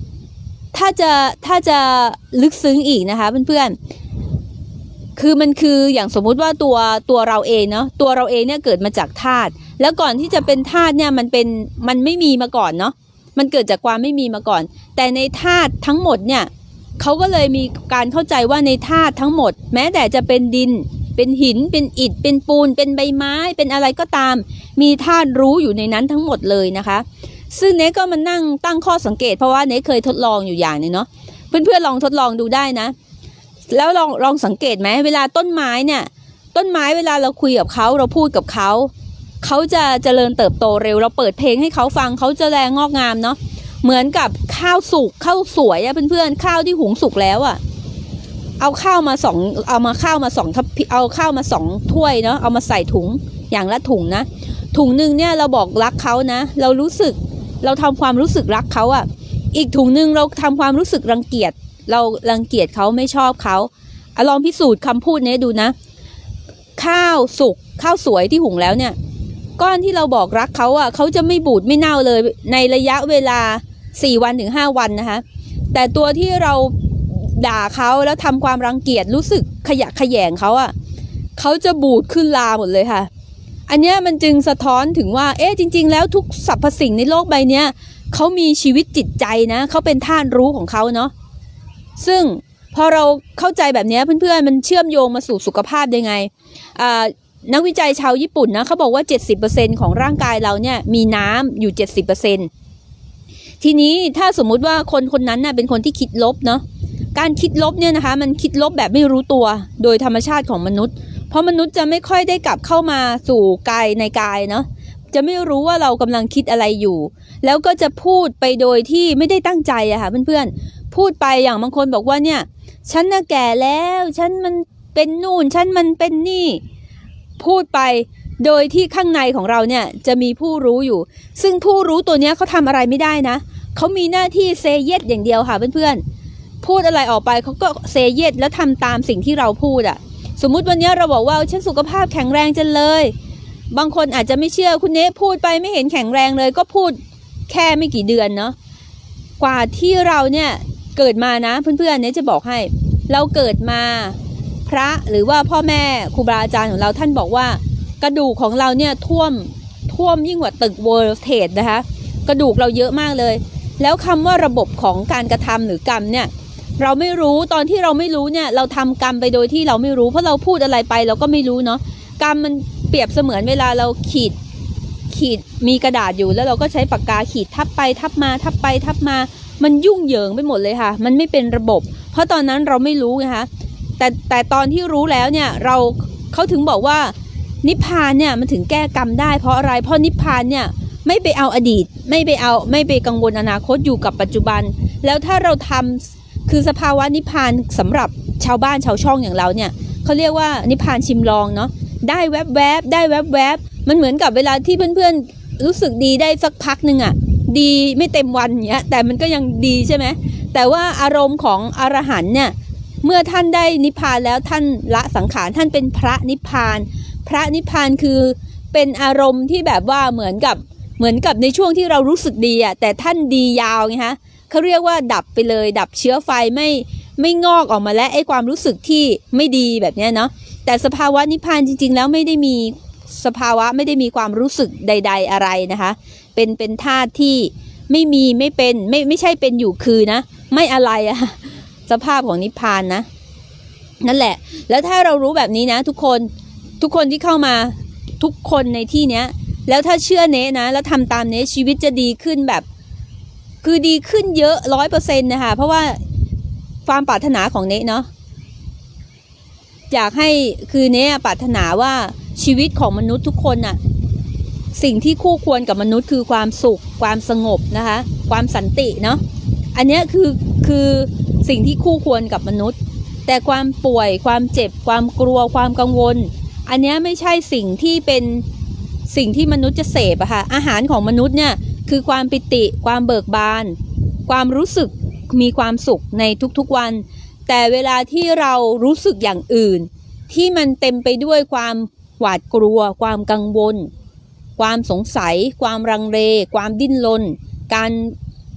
ถ้าจะถ้าจะลึกซึ้งอีกนะคะเพื่อนๆคือมันคืออย่างสมมุติว่าตัวตัวเราเองเนาะตัวเราเองเนี่ยเกิดมาจากธาตุแล้วก่อนที่จะเป็นธาตุเนี่ยมันเป็นมันไม่มีมาก่อนเนาะมันเกิดจากความไม่มีมาก่อนแต่ในธาตุทั้งหมดเนี่ยเขาก็เลยมีการเข้าใจว่าในธาตุทั้งหมดแม้แต่จะเป็นดินเป็นหินเป็นอิฐเป็นปูนเป็นใบไม้เป็นอะไรก็ตามมีธาตุรู้อยู่ในนั้นทั้งหมดเลยนะคะซึ่งเนก็มานั่งตั้งข้อสังเกตเพราะว่าเนเคยทดลองอยู่อย่างนึงเนาะเพื่อนๆลองทดลองดูได้นะแล้วลองลองสังเกตไหมเวลาต้นไม้เนี่ยต้นไม้เวลาเราคุยกับเขาเราพูดกับเขาเขาจะเจริญเติบโตเร็วเราเปิดเพลงให้เขาฟังเขาจะแรงงอกงามเนาะเหมือนกับข้าวสุกข้าวสวยอะเพื่อนๆข้าวที่หุงสุกแล้วอะเอาข้าวมาสองเอามาข้าวมาสองทัพเอาข้าวมาสองถ้วยเนาะเอามาใส่ถุงอย่างละถุงนะถุงหนึ่งเนี่ยเราบอกรักเขานะเรารู้สึกเราทำความรู้สึกรักเขาอะอีกถุงหนึ่งเราทำความรู้สึกรังเกียจเรารังเกียจเขาไม่ชอบเขาอะลองพิสูจน์คำพูดนี้ดูนะข้าวสุกข้าวสวยที่หุงแล้วเนี่ยก้อนที่เราบอกรักเขาอะเขาจะไม่บูดไม่เน่าเลยในระยะเวลาสี่วันถึงห้าวันนะคะแต่ตัวที่เราด่าเขาแล้วทำความรังเกียจรู้สึกขยะแขยงเขาอะเขาจะบูดขึ้นลาหมดเลยค่ะอันนี้มันจึงสะท้อนถึงว่าเอ๊ะจริงๆแล้วทุกสรรพสิ่งในโลกใบนี้เขามีชีวิตจิตใจนะเขาเป็นธาตุรู้ของเขาเนาะซึ่งพอเราเข้าใจแบบนี้เพื่อนๆมันเชื่อมโยงมาสู่สุขภาพยังไงอ่านักวิจัยชาวญี่ปุ่นนะเขาบอกว่า เจ็ดสิบเปอร์เซ็นต์ ของร่างกายเราเนี่ยมีน้ำอยู่ เจ็ดสิบเปอร์เซ็นต์ ทีนี้ถ้าสมมุติว่าคนคนนั้นน่ะเป็นคนที่คิดลบเนาะการคิดลบเนี่ยนะคะมันคิดลบแบบไม่รู้ตัวโดยธรรมชาติของมนุษย์เพราะมนุษย์จะไม่ค่อยได้กลับเข้ามาสู่กายในกายเนาะจะไม่รู้ว่าเรากำลังคิดอะไรอยู่แล้วก็จะพูดไปโดยที่ไม่ได้ตั้งใจอะค่ะเพื่อนๆพูดไปอย่างบางคนบอกว่าเนี่ยฉันน่ะแก่แล้วฉันมันเป็นนู่นฉันมันเป็นนี่พูดไปโดยที่ข้างในของเราเนี่ยจะมีผู้รู้อยู่ซึ่งผู้รู้ตัวนี้เขาทำอะไรไม่ได้นะเขามีหน้าที่เซเยสอย่างเดียวค่ะเพื่อนๆพูดอะไรออกไปเขาก็เซเยสแล้วทำตามสิ่งที่เราพูดอะสมมุติวันนี้เราบอกว่าฉันสุขภาพแข็งแรงจังเลยบางคนอาจจะไม่เชื่อคุณเนสพูดไปไม่เห็นแข็งแรงเลยก็พูดแค่ไม่กี่เดือนเนาะกว่าที่เราเนี่ยเกิดมานะเพื่อนๆเนี่ยจะบอกให้เราเกิดมาพระหรือว่าพ่อแม่ครูบาอาจารย์ของเราท่านบอกว่ากระดูกของเราเนี่ยท่วมท่วมยิ่งกว่าตึก World Trade นะคะกระดูกเราเยอะมากเลยแล้วคำว่าระบบของการกระทำหรือกรรมเนี่ยเราไม่รู้ตอนที่เราไม่รู้เนี่ยเราทำกรรมไปโดยที่เราไม่รู้เพราะเราพูดอะไรไปเราก็ไม่รู้เนาะกรรมมันเปรียบเสมือนเวลาเราขีดขีดมีกระดาษอยู่แล้วเราก็ใช้ปากกาขีดทับไปทับมาทับไปทับมามันยุ่งเหยิงไปหมดเลยค่ะมันไม่เป็นระบบเพราะตอนนั้นเราไม่รู้ไงคะแต่แต่ตอนที่รู้แล้วเนี่ยเราเขาถึงบอกว่านิพพานเนี่ยมันถึงแก้กรรมได้เพราะอะไรเพราะนิพพานเนี่ยไม่ไปเอาอดีตไม่ไปเอาไม่ไปกังวลอนาคตอยู่กับปัจจุบันแล้วถ้าเราทำคือสภาวะนิพพานสำหรับชาวบ้านชาวช่องอย่างเราเนี่ยเขาเรียกว่านิพพานชิมลางเนาะได้แวบแวบได้แวบแวบมันเหมือนกับเวลาที่เพื่อนๆรู้สึกดีได้สักพักหนึ่งอะดีไม่เต็มวันเนี้ยแต่มันก็ยังดีใช่ไหมแต่ว่าอารมณ์ของอรหันต์เนี่ยเมื่อท่านได้นิพพานแล้วท่านละสังขารท่านเป็นพระนิพพานพระนิพพานคือเป็นอารมณ์ที่แบบว่าเหมือนกับเหมือนกับในช่วงที่เรารู้สึกดีอะแต่ท่านดียาวไงฮะเขาเรียกว่าดับไปเลยดับเชื้อไฟไม่ไม่งอกออกมาและไอ้ความรู้สึกที่ไม่ดีแบบนี้เนาะแต่สภาวะนิพพานจริงๆแล้วไม่ได้มีสภาวะไม่ได้มีความรู้สึกใดๆอะไรนะคะเป็นเป็นธาตุที่ไม่มีไม่เป็นไม่ไม่ใช่เป็นอยู่คือนะไม่อะไรอะสภาพของนิพพานนะนั่นแหละแล้วถ้าเรารู้แบบนี้นะทุกคนทุกคนที่เข้ามาทุกคนในที่เนี้ยแล้วถ้าเชื่อเนนะแล้วทำตามเนชีวิตจะดีขึ้นแบบคือดีขึ้นเยอะร้อยเปอร์เซ็นต์นะคะเพราะว่าความปรารถนาของเนเนาะอยากให้คือเนปรารถนาว่าชีวิตของมนุษย์ทุกคนน่ะสิ่งที่คู่ควรกับมนุษย์คือความสุขความสงบนะคะความสันติเนาะอันนี้คือคือสิ่งที่คู่ควรกับมนุษย์แต่ความป่วยความเจ็บความกลัวความกังวลอันนี้ไม่ใช่สิ่งที่เป็นสิ่งที่มนุษย์จะเสพอะค่ะอาหารของมนุษย์เนี่ยคือความปิติความเบิกบานความรู้สึกมีความสุขในทุกๆวันแต่เวลาที่เรารู้สึกอย่างอื่นที่มันเต็มไปด้วยความหวาดกลัวความกังวลความสงสัยความรังเลความดิ้นรนการ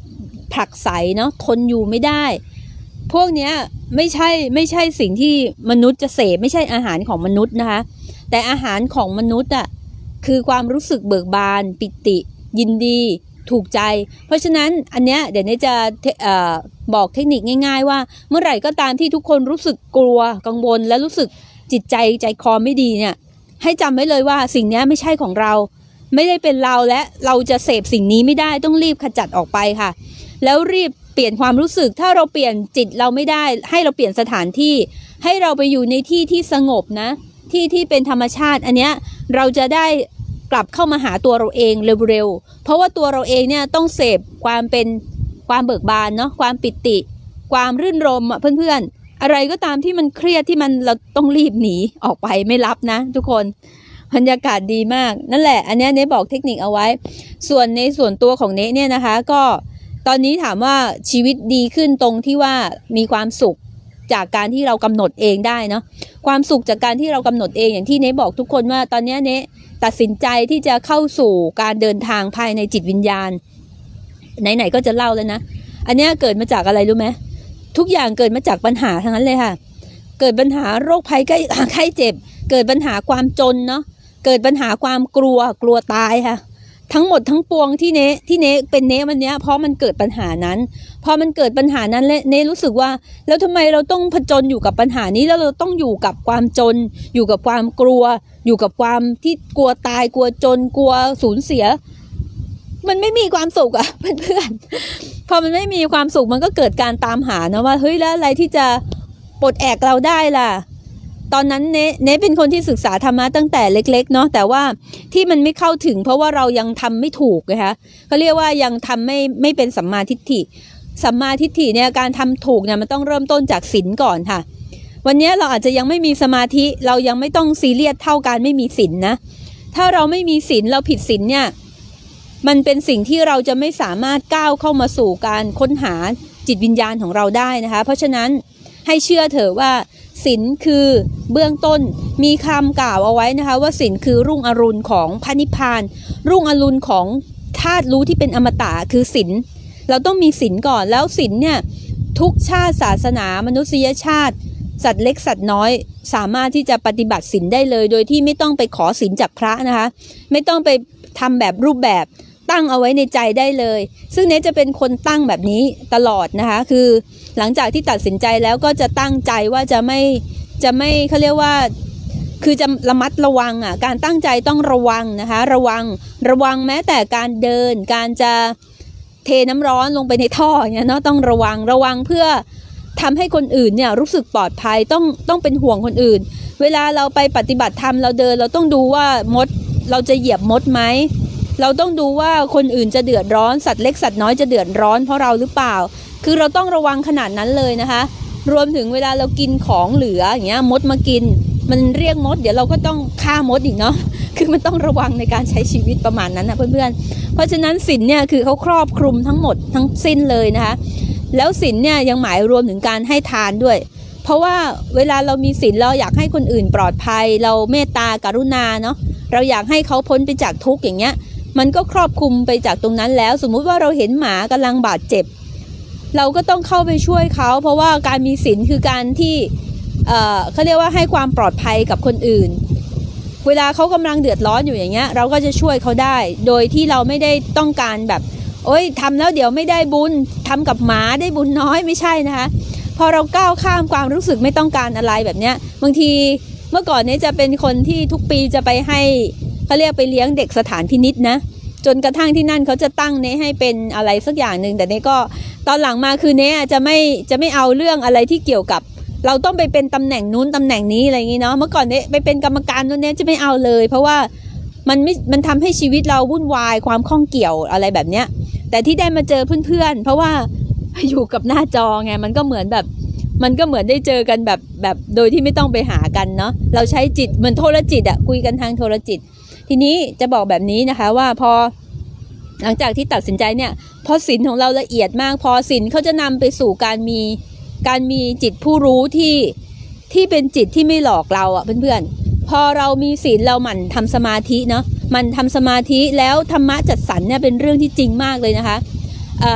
ผลักไสเนาะทนอยู่ไม่ได้พวกเนี้ยไม่ใช่ไม่ใช่สิ่งที่มนุษย์จะเสพไม่ใช่อาหารของมนุษย์นะคะแต่อาหารของมนุษย์อ่ะคือความรู้สึกเบิกบานปิติยินดีถูกใจเพราะฉะนั้นอันเนี้ยเดี๋ยวนี้จะเอ่อบอกเทคนิคง่ายๆว่าเมื่อไหร่ก็ตามที่ทุกคนรู้สึกกลัวกังวลและรู้สึกจิตใจใจคอไม่ดีเนี่ยให้จำไว้เลยว่าสิ่งนี้ไม่ใช่ของเราไม่ได้เป็นเราและเราจะเสพสิ่งนี้ไม่ได้ต้องรีบขจัดออกไปค่ะแล้วรีบเปลี่ยนความรู้สึกถ้าเราเปลี่ยนจิตเราไม่ได้ให้เราเปลี่ยนสถานที่ให้เราไปอยู่ในที่ที่สงบนะที่ที่เป็นธรรมชาติอันเนี้ยเราจะได้กลับเข้ามาหาตัวเราเองเร็วๆเพราะว่าตัวเราเองเนี่ยต้องเสพความเป็นความเบิกบานเนาะความปิติความรื่นรมอ่ะเพื่อนๆอะไรก็ตามที่มันเครียดที่มันเราต้องรีบหนีออกไปไม่รับนะทุกคนบรรยากาศดีมากนั่นแหละอันนี้เนบอกเทคนิคเอาไว้ส่วนในส่วนตัวของเนเนี่ยนะคะก็ตอนนี้ถามว่าชีวิตดีขึ้นตรงที่ว่ามีความสุขจากการที่เรากำหนดเองได้เนาะความสุขจากการที่เรากำหนดเองอย่างที่เนบอกทุกคนว่าตอนนี้เนตัดสินใจที่จะเข้าสู่การเดินทางภายในจิตวิญญาณไหนๆก็จะเล่าแล้วนะอันนี้เกิดมาจากอะไรรู้ไหมทุกอย่างเกิดมาจากปัญหาทั้งนั้นเลยค่ะเกิดปัญหาโรคภัยไข้ไข้เจ็บเกิดปัญหาความจนเนาะเกิดปัญหาความกลัวกลัวตายค่ะทั้งหมดทั้งปวงที่เนที่เนเป็นเนวันนี้เพราะมันเกิดปัญหานั้นพอมันเกิดปัญหานั้นเนรู้สึกว่าแล้วทำไมเราต้องผจญอยู่กับปัญหานี้แล้วเราต้องอยู่กับความจนอยู่กับความกลัวอยู่กับความที่กลัวตายกลัวจนกลัวสูญเสียมันไม่มีความสุขอะเพื่อนๆพอมันไม่มีความสุขมันก็เกิดการตามหานะว่าเฮ้ยแล้วอะไรที่จะปลดแอกเราได้ล่ะตอนนั้นเนเนเป็นคนที่ศึกษาธรรมะตั้งแต่เล็กๆเนาะแต่ว่าที่มันไม่เข้าถึงเพราะว่าเรายังทำไม่ถูกนะคะเขาเรียกว่ายังทำไม่ไม่เป็นสัมมาทิฏฐิสัมมาทิฏฐิเนี่ยการทำถูกเนี่ยมันต้องเริ่มต้นจากศีลก่อนค่ะวันนี้เราอาจจะยังไม่มีสมาธิเรายังไม่ต้องซีเรียสเท่าการไม่มีศีลนะถ้าเราไม่มีศีลเราผิดศีลเนี่ยมันเป็นสิ่งที่เราจะไม่สามารถก้าวเข้ามาสู่การค้นหาจิตวิญญาณของเราได้นะคะเพราะฉะนั้นให้เชื่อเถอะว่าศีลคือเบื้องต้นมีคำกล่าวเอาไว้นะคะว่าศีลคือรุ่งอรุณของพระนิพพานรุ่งอรุณของธาตุรู้ที่เป็นอมตะคือศีลเราต้องมีศีลก่อนแล้วศีลเนี่ยทุกชาติศาสนามนุษยชาติสัตว์เล็กสัตว์น้อยสามารถที่จะปฏิบัติศีลได้เลยโดยที่ไม่ต้องไปขอศีลจากพระนะคะไม่ต้องไปทำแบบรูปแบบตั้งเอาไว้ในใจได้เลยซึ่งเนจะเป็นคนตั้งแบบนี้ตลอดนะคะคือหลังจากที่ตัดสินใจแล้วก็จะตั้งใจว่าจะไม่จะไม่เขาเรียกว่าคือจะระมัดระวังอ่ะการตั้งใจต้องระวังนะคะระวังระวังแม้แต่การเดินการจะเทน้ำร้อนลงไปในท่อเนี่ยเนาะต้องระวังระวังเพื่อทำให้คนอื่นเนี่ยรู้สึกปลอดภัยต้องต้องเป็นห่วงคนอื่นเวลาเราไปปฏิบัติธรรมเราเดินเราต้องดูว่ามดเราจะเหยียบมดไหมเราต้องดูว่าคนอื่นจะเดือดร้อนสัตว์เล็กสัตว์น้อยจะเดือดร้อนเพราะเราหรือเปล่าคือเราต้องระวังขนาดนั้นเลยนะคะรวมถึงเวลาเรากินของเหลืออย่างเงี้ยมดมากินมันเรียกมดเดี๋ยวเราก็ต้องฆ่ามดอีกเนาะคือมันต้องระวังในการใช้ชีวิตประมาณนั้นนะเพื่อนๆเพราะฉะนั้นศีลเนี่ยคือเขาครอบคลุมทั้งหมดทั้งสิ้นเลยนะคะแล้วศีลเนี่ยยังหมายรวมถึงการให้ทานด้วยเพราะว่าเวลาเรามีศีลเราอยากให้คนอื่นปลอดภัยเราเมตตากรุณาเนาะเราอยากให้เขาพ้นไปจากทุกข์อย่างเงี้ยมันก็ครอบคลุมไปจากตรงนั้นแล้วสมมุติว่าเราเห็นหมากำลังบาดเจ็บเราก็ต้องเข้าไปช่วยเขาเพราะว่าการมีศีลคือการที่เอ่อเขาเรียกว่าให้ความปลอดภัยกับคนอื่นเวลาเขากำลังเดือดร้อนอยู่อย่างเงี้ยเราก็จะช่วยเขาได้โดยที่เราไม่ได้ต้องการแบบโอ๊ยทำแล้วเดี๋ยวไม่ได้บุญทำกับหมาได้บุญน้อยไม่ใช่นะคะพอเราก้าวข้ามความรู้สึกไม่ต้องการอะไรแบบเนี้ยบางทีเมื่อก่อนนี้จะเป็นคนที่ทุกปีจะไปให้เขาเรียกไปเลี้ยงเด็กสถานพินิจนะจนกระทั่งที่นั่นเขาจะตั้งเนให้เป็นอะไรสักอย่างหนึ่งแต่เนก็ตอนหลังมาคือเนจะไม่จะไม่เอาเรื่องอะไรที่เกี่ยวกับเราต้องไปเป็นตำแหน่งนู้นตำแหน่งนี้อะไรอย่างนี้เนาะเมื่อก่อนเนไปเป็นกรรมการนู้นเนจะไม่เอาเลยเพราะว่ามันไม่มันทำให้ชีวิตเราวุ่นวายความข้องเกี่ยวอะไรแบบเนี้ยแต่ที่ได้มาเจอเพื่อนๆเพราะว่าอยู่กับหน้าจอไงมันก็เหมือนแบบมันก็เหมือนได้เจอกันแบบแบบโดยที่ไม่ต้องไปหากันเนาะเราใช้จิตเหมือนโทรจิตอะคุยกันทางโทรจิตทีนี้จะบอกแบบนี้นะคะว่าพอหลังจากที่ตัดสินใจเนี่ยพอศีลของเราละเอียดมากพอศีลเขาจะนำไปสู่การมีการมีจิตผู้รู้ที่ที่เป็นจิตที่ไม่หลอกเราอ่ะเพื่อนๆพอเรามีศีลเราหมั่นทำสมาธิเนาะมันทำสมาธิแล้วธรรมะจัดสรรเนี่ยเป็นเรื่องที่จริงมากเลยนะคะเอ่อ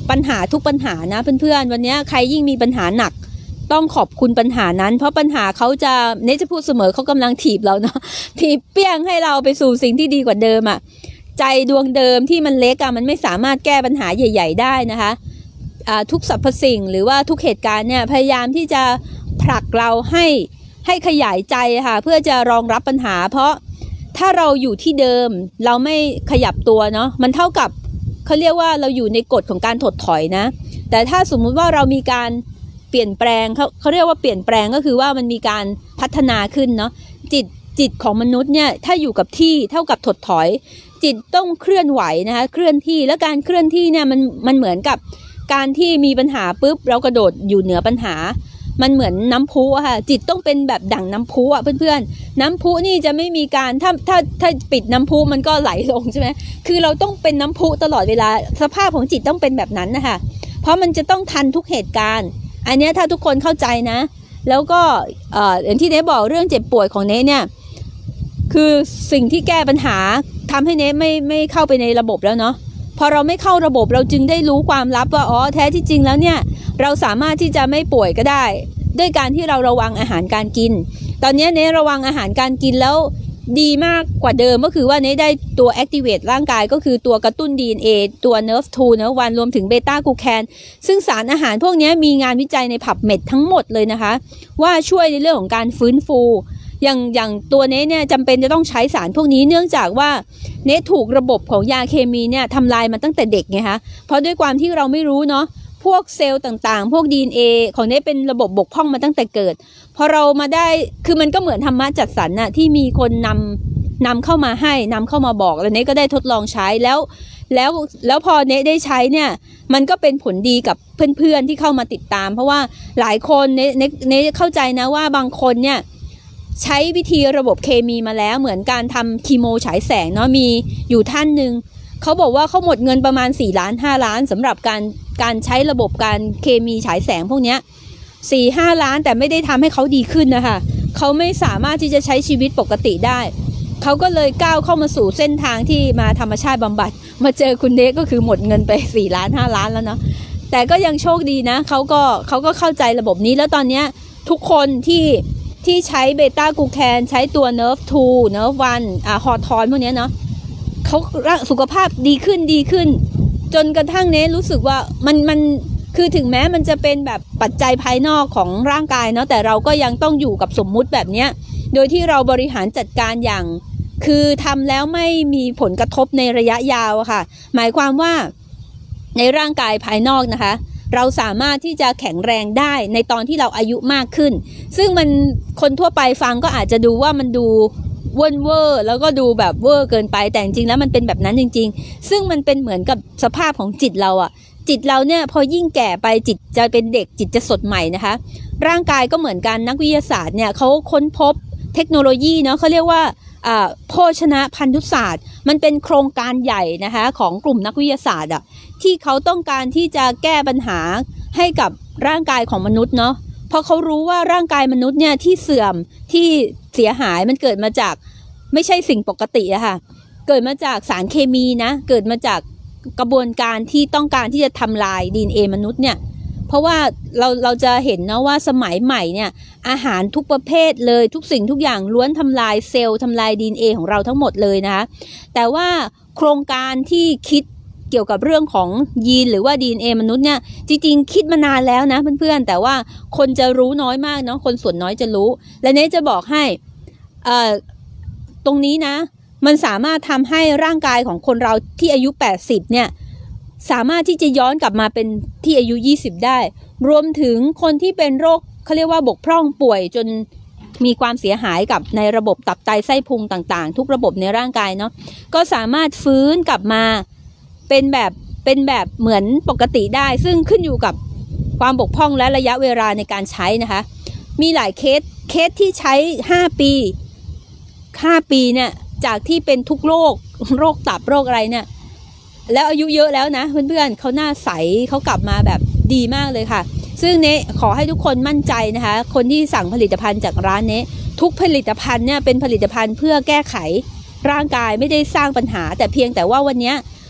ปัญหาทุกปัญหานะเพื่อนๆวันนี้ใครยิ่งมีปัญหาหนักต้องขอบคุณปัญหานั้นเพราะปัญหาเขาจะเนจะพูดเสมอเขากำลังถีบเราเนาะถีบเปี้ยงให้เราไปสู่สิ่งที่ดีกว่าเดิมอ่ะใจดวงเดิมที่มันเล็กอ่ะมันไม่สามารถแก้ปัญหาใหญ่ๆได้นะคะทุกสรรพสิ่งหรือว่าทุกเหตุการณ์เนี่ยพยายามที่จะผลักเราให้ให้ขยายใจค่ะเพื่อจะรองรับปัญหาเพราะถ้าเราอยู่ที่เดิมเราไม่ขยับตัวเนาะมันเท่ากับเขาเรียกว่าเราอยู่ในกฎของการถดถอยนะแต่ถ้าสมมุติว่าเรามีการเปลี่ยนแปลงเขาเขาเรียกว่าเปลี่ยนแปลงก็คือว่ามันมีการพัฒนาขึ้นเนาะจิตจิตของมนุษย์เนี่ยถ้าอยู่กับที่เท่ากับถดถอยจิตต้องเคลื่อนไหวนะคะเคลื่อนที่แล้วการเคลื่อนที่เนี่ยมันมันเหมือนกับการที่มีปัญหาปุ๊บเรากระโดดอยู่เหนือปัญหามันเหมือนน้ำพุอะค่ะจิตต้องเป็นแบบดั่งน้ำพุอะเพื่อนๆน้ำพุนี่จะไม่มีการถ้าถ้าถ้าปิดน้ำพุมันก็ไหลลงใช่ไหมคือเราต้องเป็นน้ำพุตลอดเวลาสภาพของจิตต้องเป็นแบบนั้นนะคะเพราะมันจะต้องทันทุกเหตุการณ์อันนี้ถ้าทุกคนเข้าใจนะแล้วก็เอ่ออย่างที่เนบอกเรื่องเจ็บป่วยของเนเนี่ยคือสิ่งที่แก้ปัญหาทำให้เนไม่ไม่เข้าไปในระบบแล้วเนาะพอเราไม่เข้าระบบเราจึงได้รู้ความลับว่าอ๋อแท้ที่จริงแล้วเนี่ยเราสามารถที่จะไม่ป่วยก็ได้ด้วยการที่เราระวังอาหารการกินตอนนี้เนระวังอาหารการกินแล้วดีมากกว่าเดิมก็คือว่าเนได้ตัว activate ร่างกายก็คือตัวกระตุ้น ดี เอ็น เอ ตัว เนิร์ฟ ทู เนอร์วันรวมถึงเบต้ากลูแคนซึ่งสารอาหารพวกนี้มีงานวิจัยในผับเม็ดทั้งหมดเลยนะคะว่าช่วยในเรื่องของการฟื้นฟูอย่างอย่างตัวเนเนี่ยจำเป็นจะต้องใช้สารพวกนี้เนื่องจากว่าเนถูกระบบของยาเคมีเนี่ยทำลายมาตั้งแต่เด็กไงคะเพราะด้วยความที่เราไม่รู้เนาะพวกเซลล์ต่างๆพวก ดี เอ็น เอ ของเนเป็นระบบบกพร่องมาตั้งแต่เกิดพอเรามาได้คือมันก็เหมือนธรรมะจัดสรรน่ะที่มีคนนำนำเข้ามาให้นำเข้ามาบอกแล้วเนก็ได้ทดลองใช้แล้วแล้วแล้วพอเนได้ใช้เนี่ยมันก็เป็นผลดีกับเพื่อนๆที่เข้ามาติดตามเพราะว่าหลายคนเนเนเนเข้าใจนะว่าบางคนเนี่ยใช้วิธีระบบเคมีมาแล้วเหมือนการทำคีโมฉายแสงเนาะมีอยู่ท่านหนึ่งเขาบอกว่าเขาหมดเงินประมาณสี่ล้านห้าล้านสำหรับการการใช้ระบบการเคมีฉายแสงพวกนี้สี่ห้าล้านแต่ไม่ได้ทำให้เขาดีขึ้นนะคะเขาไม่สามารถที่จะใช้ชีวิตปกติได้เขาก็เลยก้าวเข้ามาสู่เส้นทางที่มาธรรมชาติบำบัดมาเจอคุณเนก็คือหมดเงินไปสี่ล้านห้าล้านแล้วเนาะแต่ก็ยังโชคดีนะเขาก็เขาก็เข้าใจระบบนี้แล้วตอนนี้ทุกคนที่ที่ใช้เบต้ากลูแคนใช้ตัว เนิร์ฟ ทู เนิร์ฟ วัน อ่าฮอร์ทอนพวกนี้เนาะเขาสุขภาพดีขึ้นดีขึ้นจนกระทั่งเน้รู้สึกว่ามันมันคือถึงแม้มันจะเป็นแบบปัจจัยภายนอกของร่างกายเนาะแต่เราก็ยังต้องอยู่กับสมมุติแบบเนี้ยโดยที่เราบริหารจัดการอย่างคือทำแล้วไม่มีผลกระทบในระยะยาวอะค่ะหมายความว่าในร่างกายภายนอกนะคะเราสามารถที่จะแข็งแรงได้ในตอนที่เราอายุมากขึ้นซึ่งมันคนทั่วไปฟังก็อาจจะดูว่ามันดูเว่นเวอร์แล้วก็ดูแบบเวอร์เกินไปแต่จริงๆแล้วมันเป็นแบบนั้นจริงๆซึ่งมันเป็นเหมือนกับสภาพของจิตเราอะจิตเราเนี่ยพอยิ่งแก่ไปจิตจะเป็นเด็กจิตจะสดใหม่นะคะร่างกายก็เหมือนกันนักวิทยาศาสตร์เนี่ยเขาค้นพบเทคโนโลยีเนาะเขาเรียกว่าโภชนะพันธุศาสตร์มันเป็นโครงการใหญ่นะคะของกลุ่มนักวิทยาศาสตร์อะที่เขาต้องการที่จะแก้ปัญหาให้กับร่างกายของมนุษย์เนาะเพราะเขารู้ว่าร่างกายมนุษย์เนี่ยที่เสื่อมที่เสียหายมันเกิดมาจากไม่ใช่สิ่งปกติอะค่ะเกิดมาจากสารเคมีนะเกิดมาจากกระบวนการที่ต้องการที่จะทำลาย ดี เอ็น เอ มนุษย์เนี่ยเพราะว่าเราเราจะเห็นนะว่าสมัยใหม่เนี่ยอาหารทุกประเภทเลยทุกสิ่งทุกอย่างล้วนทำลายเซลล์ทำลาย ดี เอ็น เอ ของเราทั้งหมดเลยนะคะแต่ว่าโครงการที่คิดเกี่ยวกับเรื่องของยีนหรือว่า ดี เอ็น เอ มนุษย์เนี่ยจริงๆคิดมานานแล้วนะเพื่อนๆแต่ว่าคนจะรู้น้อยมากเนาะคนส่วนน้อยจะรู้และเนจะบอกให้เอ่อตรงนี้นะมันสามารถทำให้ร่างกายของคนเราที่อายุแปดสิบเนี่ยสามารถที่จะย้อนกลับมาเป็นที่อายุยี่สิบได้รวมถึงคนที่เป็นโรคเขาเรียกว่าบกพร่องป่วยจนมีความเสียหายกับในระบบตับไตไส้พุงต่างๆทุกระบบในร่างกายเนาะก็สามารถฟื้นกลับมาเป็นแบบเป็นแบบเหมือนปกติได้ซึ่งขึ้นอยู่กับความบกพร่องและระยะเวลาในการใช้นะคะมีหลายเคสเคสที่ใช้ห้าปีห้าปีเนี่ยจากที่เป็นทุกโรคโรคตับโรคอะไรเนี่ยแล้วอายุเยอะแล้วนะเพื่อนๆเขาหน้าใสเขากลับมาแบบดีมากเลยค่ะซึ่งเนะขอให้ทุกคนมั่นใจนะคะคนที่สั่งผลิตภัณฑ์จากร้านเนะทุกผลิตภัณฑ์เนี่ยเป็นผลิตภัณฑ์เพื่อแก้ไขร่างกายไม่ได้สร้างปัญหาแต่เพียงแต่ว่าวันนี้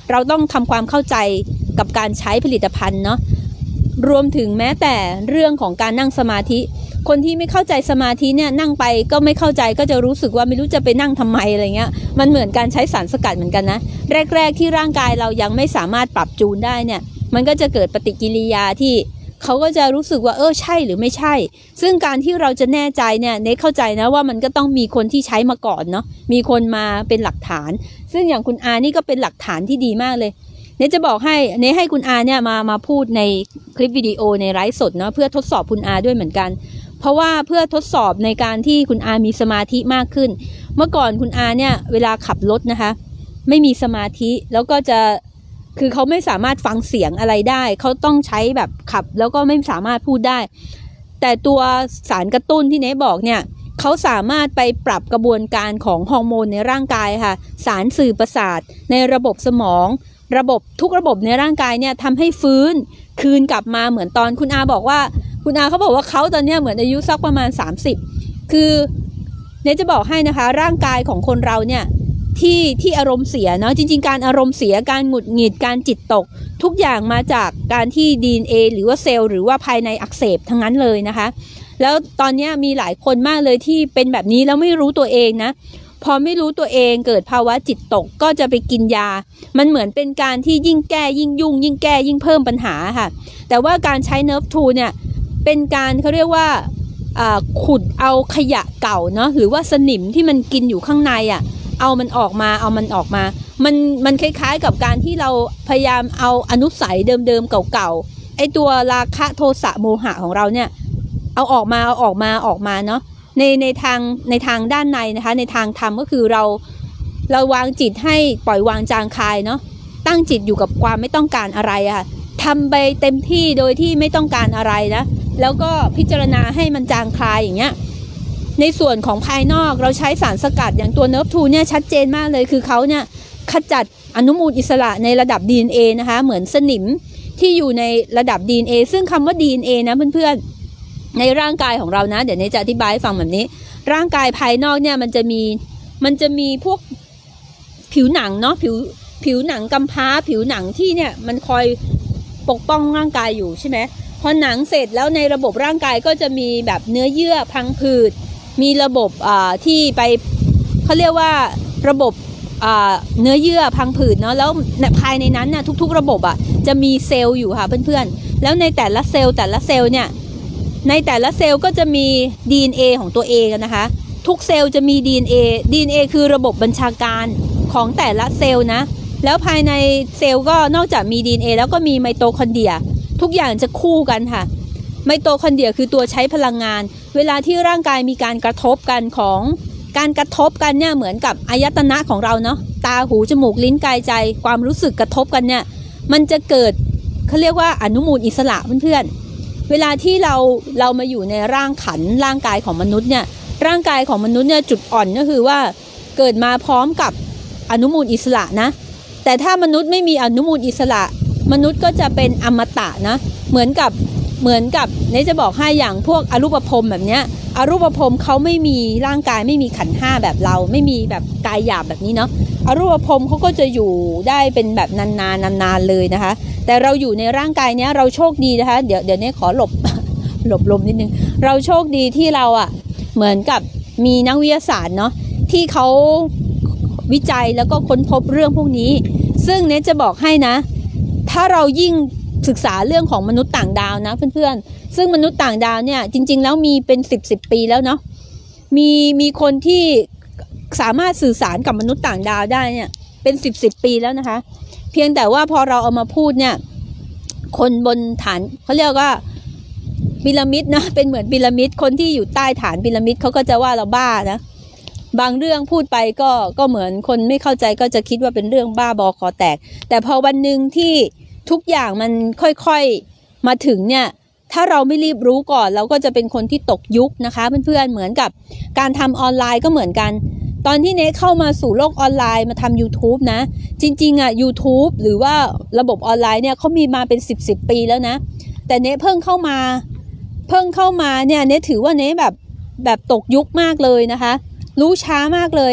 เราต้องทำความเข้าใจกับการใช้ผลิตภัณฑ์เนาะรวมถึงแม้แต่เรื่องของการนั่งสมาธิคนที่ไม่เข้าใจสมาธิเนี่ยนั่งไปก็ไม่เข้าใจก็จะรู้สึกว่าไม่รู้จะไปนั่งทำไมอะไรเงี้ยมันเหมือนการใช้สารสกัดเหมือนกันนะแรกๆที่ร่างกายเรายังไม่สามารถปรับจูนได้เนี่ยมันก็จะเกิดปฏิกิริยาที่เขาก็จะรู้สึกว่าเออใช่หรือไม่ใช่ซึ่งการที่เราจะแน่ใจเนี่ยเนทเข้าใจนะว่ามันก็ต้องมีคนที่ใช้มาก่อนเนาะมีคนมาเป็นหลักฐานซึ่งอย่างคุณอานี่ก็เป็นหลักฐานที่ดีมากเลยเนทจะบอกให้เนทให้คุณอาเนี่ยมามาพูดในคลิปวิดีโอในไลฟ์สดเนาะเพื่อทดสอบคุณอาด้วยเหมือนกันเพราะว่าเพื่อทดสอบในการที่คุณอามีสมาธิมากขึ้นเมื่อก่อนคุณอาเนี่ยเวลาขับรถนะคะไม่มีสมาธิแล้วก็จะคือเขาไม่สามารถฟังเสียงอะไรได้เขาต้องใช้แบบขับแล้วก็ไม่สามารถพูดได้แต่ตัวสารกระตุ้นที่เนทบอกเนี่ยเขาสามารถไปปรับกระบวนการของฮอร์โมนในร่างกายค่ะสารสื่อประสาทในระบบสมองระบบทุกระบบในร่างกายเนี่ยทำให้ฟื้นคืนกลับมาเหมือนตอนคุณอาบอกว่าคุณอาเขาบอกว่าเขาตอนนี้เหมือนอายุสักประมาณสามสิบคือเนทจะบอกให้นะคะร่างกายของคนเราเนี่ยที่ที่อารมณ์เสียเนาะจริงๆการอารมณ์เสียการหงุดหงิดการจิตตกทุกอย่างมาจากการที่ ดี เอ็น เอ หรือว่าเซลล์หรือว่าภายในอักเสบทั้งนั้นเลยนะคะแล้วตอนนี้มีหลายคนมากเลยที่เป็นแบบนี้แล้วไม่รู้ตัวเองนะพอไม่รู้ตัวเองเกิดภาวะจิตตกก็จะไปกินยามันเหมือนเป็นการที่ยิ่งแก้ยิ่งยุ่งยิ่งแก้ยิ่งเพิ่มปัญหาค่ะแต่ว่าการใช้ เนิร์ฟ ทู เนี่ยเป็นการเขาเรียกว่าขุดเอาขยะเก่าเนาะหรือว่าสนิมที่มันกินอยู่ข้างในอ่ะเอามันออกมาเอามันออกมามันมันคล้ายๆกับการที่เราพยายามเอาอนุสัยเดิมๆเก่าๆไอตัวราคะโทสะโมหะของเราเนี่ยเอาออกมาเอาออกมาออกมาเนาะในในทางในทางด้านในนะคะในทางธรรมก็คือเราเราวางจิตให้ปล่อยวางจางคายเนาะตั้งจิตอยู่กับความไม่ต้องการอะไรอะทำไปเต็มที่โดยที่ไม่ต้องการอะไรนะแล้วก็พิจารณาให้มันจางคลายอย่างเงี้ยในส่วนของภายนอกเราใช้สารสกัดอย่างตัว เนิร์ฟ ทู เนี่ยชัดเจนมากเลยคือเขาเนี่ยขจัดอนุมูลอิสระในระดับ ดี เอ็น เอ นะคะเหมือนสนิมที่อยู่ในระดับ ดี เอ็น เอ ซึ่งคำว่า ดี เอ็น เอ นะเพื่อนๆในร่างกายของเรานะเดี๋ยวเนจะอธิบายให้ฟังแบบนี้ร่างกายภายนอกเนี่ยมันจะมีมันจะมีพวกผิวหนังเนาะผิวผิวหนังกำพร้าผิวหนังที่เนี่ยมันคอยปกป้องร่างกายอยู่ใช่ไหมพอหนังเสร็จแล้วในระบบร่างกายก็จะมีแบบเนื้อเยื่อพังผืดมีระบบอ่าที่ไปเขาเรียกว่าระบบอ่าเนื้อเยื่อพังผืดเนาะแล้วภายในนั้นน่ะทุกๆระบบอ่ะจะมีเซลล์อยู่ค่ะเพื่อนๆแล้วในแต่ละเซลล์แต่ละเซลล์เนี่ยในแต่ละเซลล์ก็จะมี ดี เอ็น เอ ของตัวเองนะคะทุกเซลล์จะมี ดี เอ็น เอ ดี เอ็น เอ คือระบบบัญชาการของแต่ละเซลล์นะแล้วภายในเซลล์ก็นอกจากมี ดี เอ็น เอ แล้วก็มีไมโตคอนเดรียทุกอย่างจะคู่กันค่ะไมโตคอนเดรียคือตัวใช้พลังงานเวลาที่ร่างกายมีการกระทบกันของการกระทบกันเนี่ยเหมือนกับอายตนะของเราเนาะตาหูจมูกลิ้นกายใจความรู้สึกกระทบกันเนี่ยมันจะเกิดเขาเรียกว่าอนุมูลอิสระเพื่อนๆเวลาที่เราเรามาอยู่ในร่างขันร่างกายของมนุษย์เนี่ยร่างกายของมนุษย์เนี่ยจุดอ่อนก็คือว่าเกิดมาพร้อมกับอนุมูลอิสระนะแต่ถ้ามนุษย์ไม่มีอนุมูลอิสระมนุษย์ก็จะเป็นอมตะนะเหมือนกับเหมือนกับเนี่ยจะบอกให้อย่างพวกอรูปภพแบบเนี้ยอรูปภพเขาไม่มีร่างกายไม่มีขันธ์ห้าแบบเราไม่มีแบบกายหยาบแบบนี้เนาะอรูปภพเขาก็จะอยู่ได้เป็นแบบนานๆนานๆเลยนะคะแต่เราอยู่ในร่างกายเนี้ยเราโชคดีนะคะเดี๋ยวเดี๋ยวนี้ขอหลบ หลบลมนิดนึงเราโชคดีที่เราอ่ะเหมือนกับมีนักวิทยาศาสตร์เนาะที่เขาวิจัยแล้วก็ค้นพบเรื่องพวกนี้ซึ่งเนี่ยจะบอกให้นะถ้าเรายิ่งศึกษาเรื่องของมนุษย์ต่างดาวนะเพื่อนๆซึ่งมนุษย์ต่างดาวเนี่ยจริงๆแล้วมีเป็นสิบสิบปีแล้วเนาะมีมีคนที่สามารถสื่อสารกับมนุษย์ต่างดาวได้เนี่ยเป็นสิบสิบปีแล้วนะคะเพียงแต่ว่าพอเราเอามาพูดเนี่ยคนบนฐานเขาเรียกว่าพีระมิดนะเป็นเหมือนพีระมิดคนที่อยู่ใต้ฐานพีระมิดเขาก็จะว่าเราบ้านะบางเรื่องพูดไปก็ก็เหมือนคนไม่เข้าใจก็จะคิดว่าเป็นเรื่องบ้าบอคอแตกแต่พอวันหนึ่งที่ทุกอย่างมันค่อยๆมาถึงเนี่ยถ้าเราไม่รีบรู้ก่อนเราก็จะเป็นคนที่ตกยุคนะคะเพื่อนๆเหมือนกับการทำออนไลน์ก็เหมือนกันตอนที่เนทเข้ามาสู่โลกออนไลน์มาทำ YouTube นะจริงๆอ่ะ YouTube หรือว่าระบบออนไลน์เนี่ยเขามีมาเป็นสิบสิบปีแล้วนะแต่เนทเพิ่งเข้ามาเพิ่งเข้ามาเนี่ยเนทถือว่าเนทแบบแบบตกยุคมากเลยนะคะรู้ช้ามากเลยอ่ะ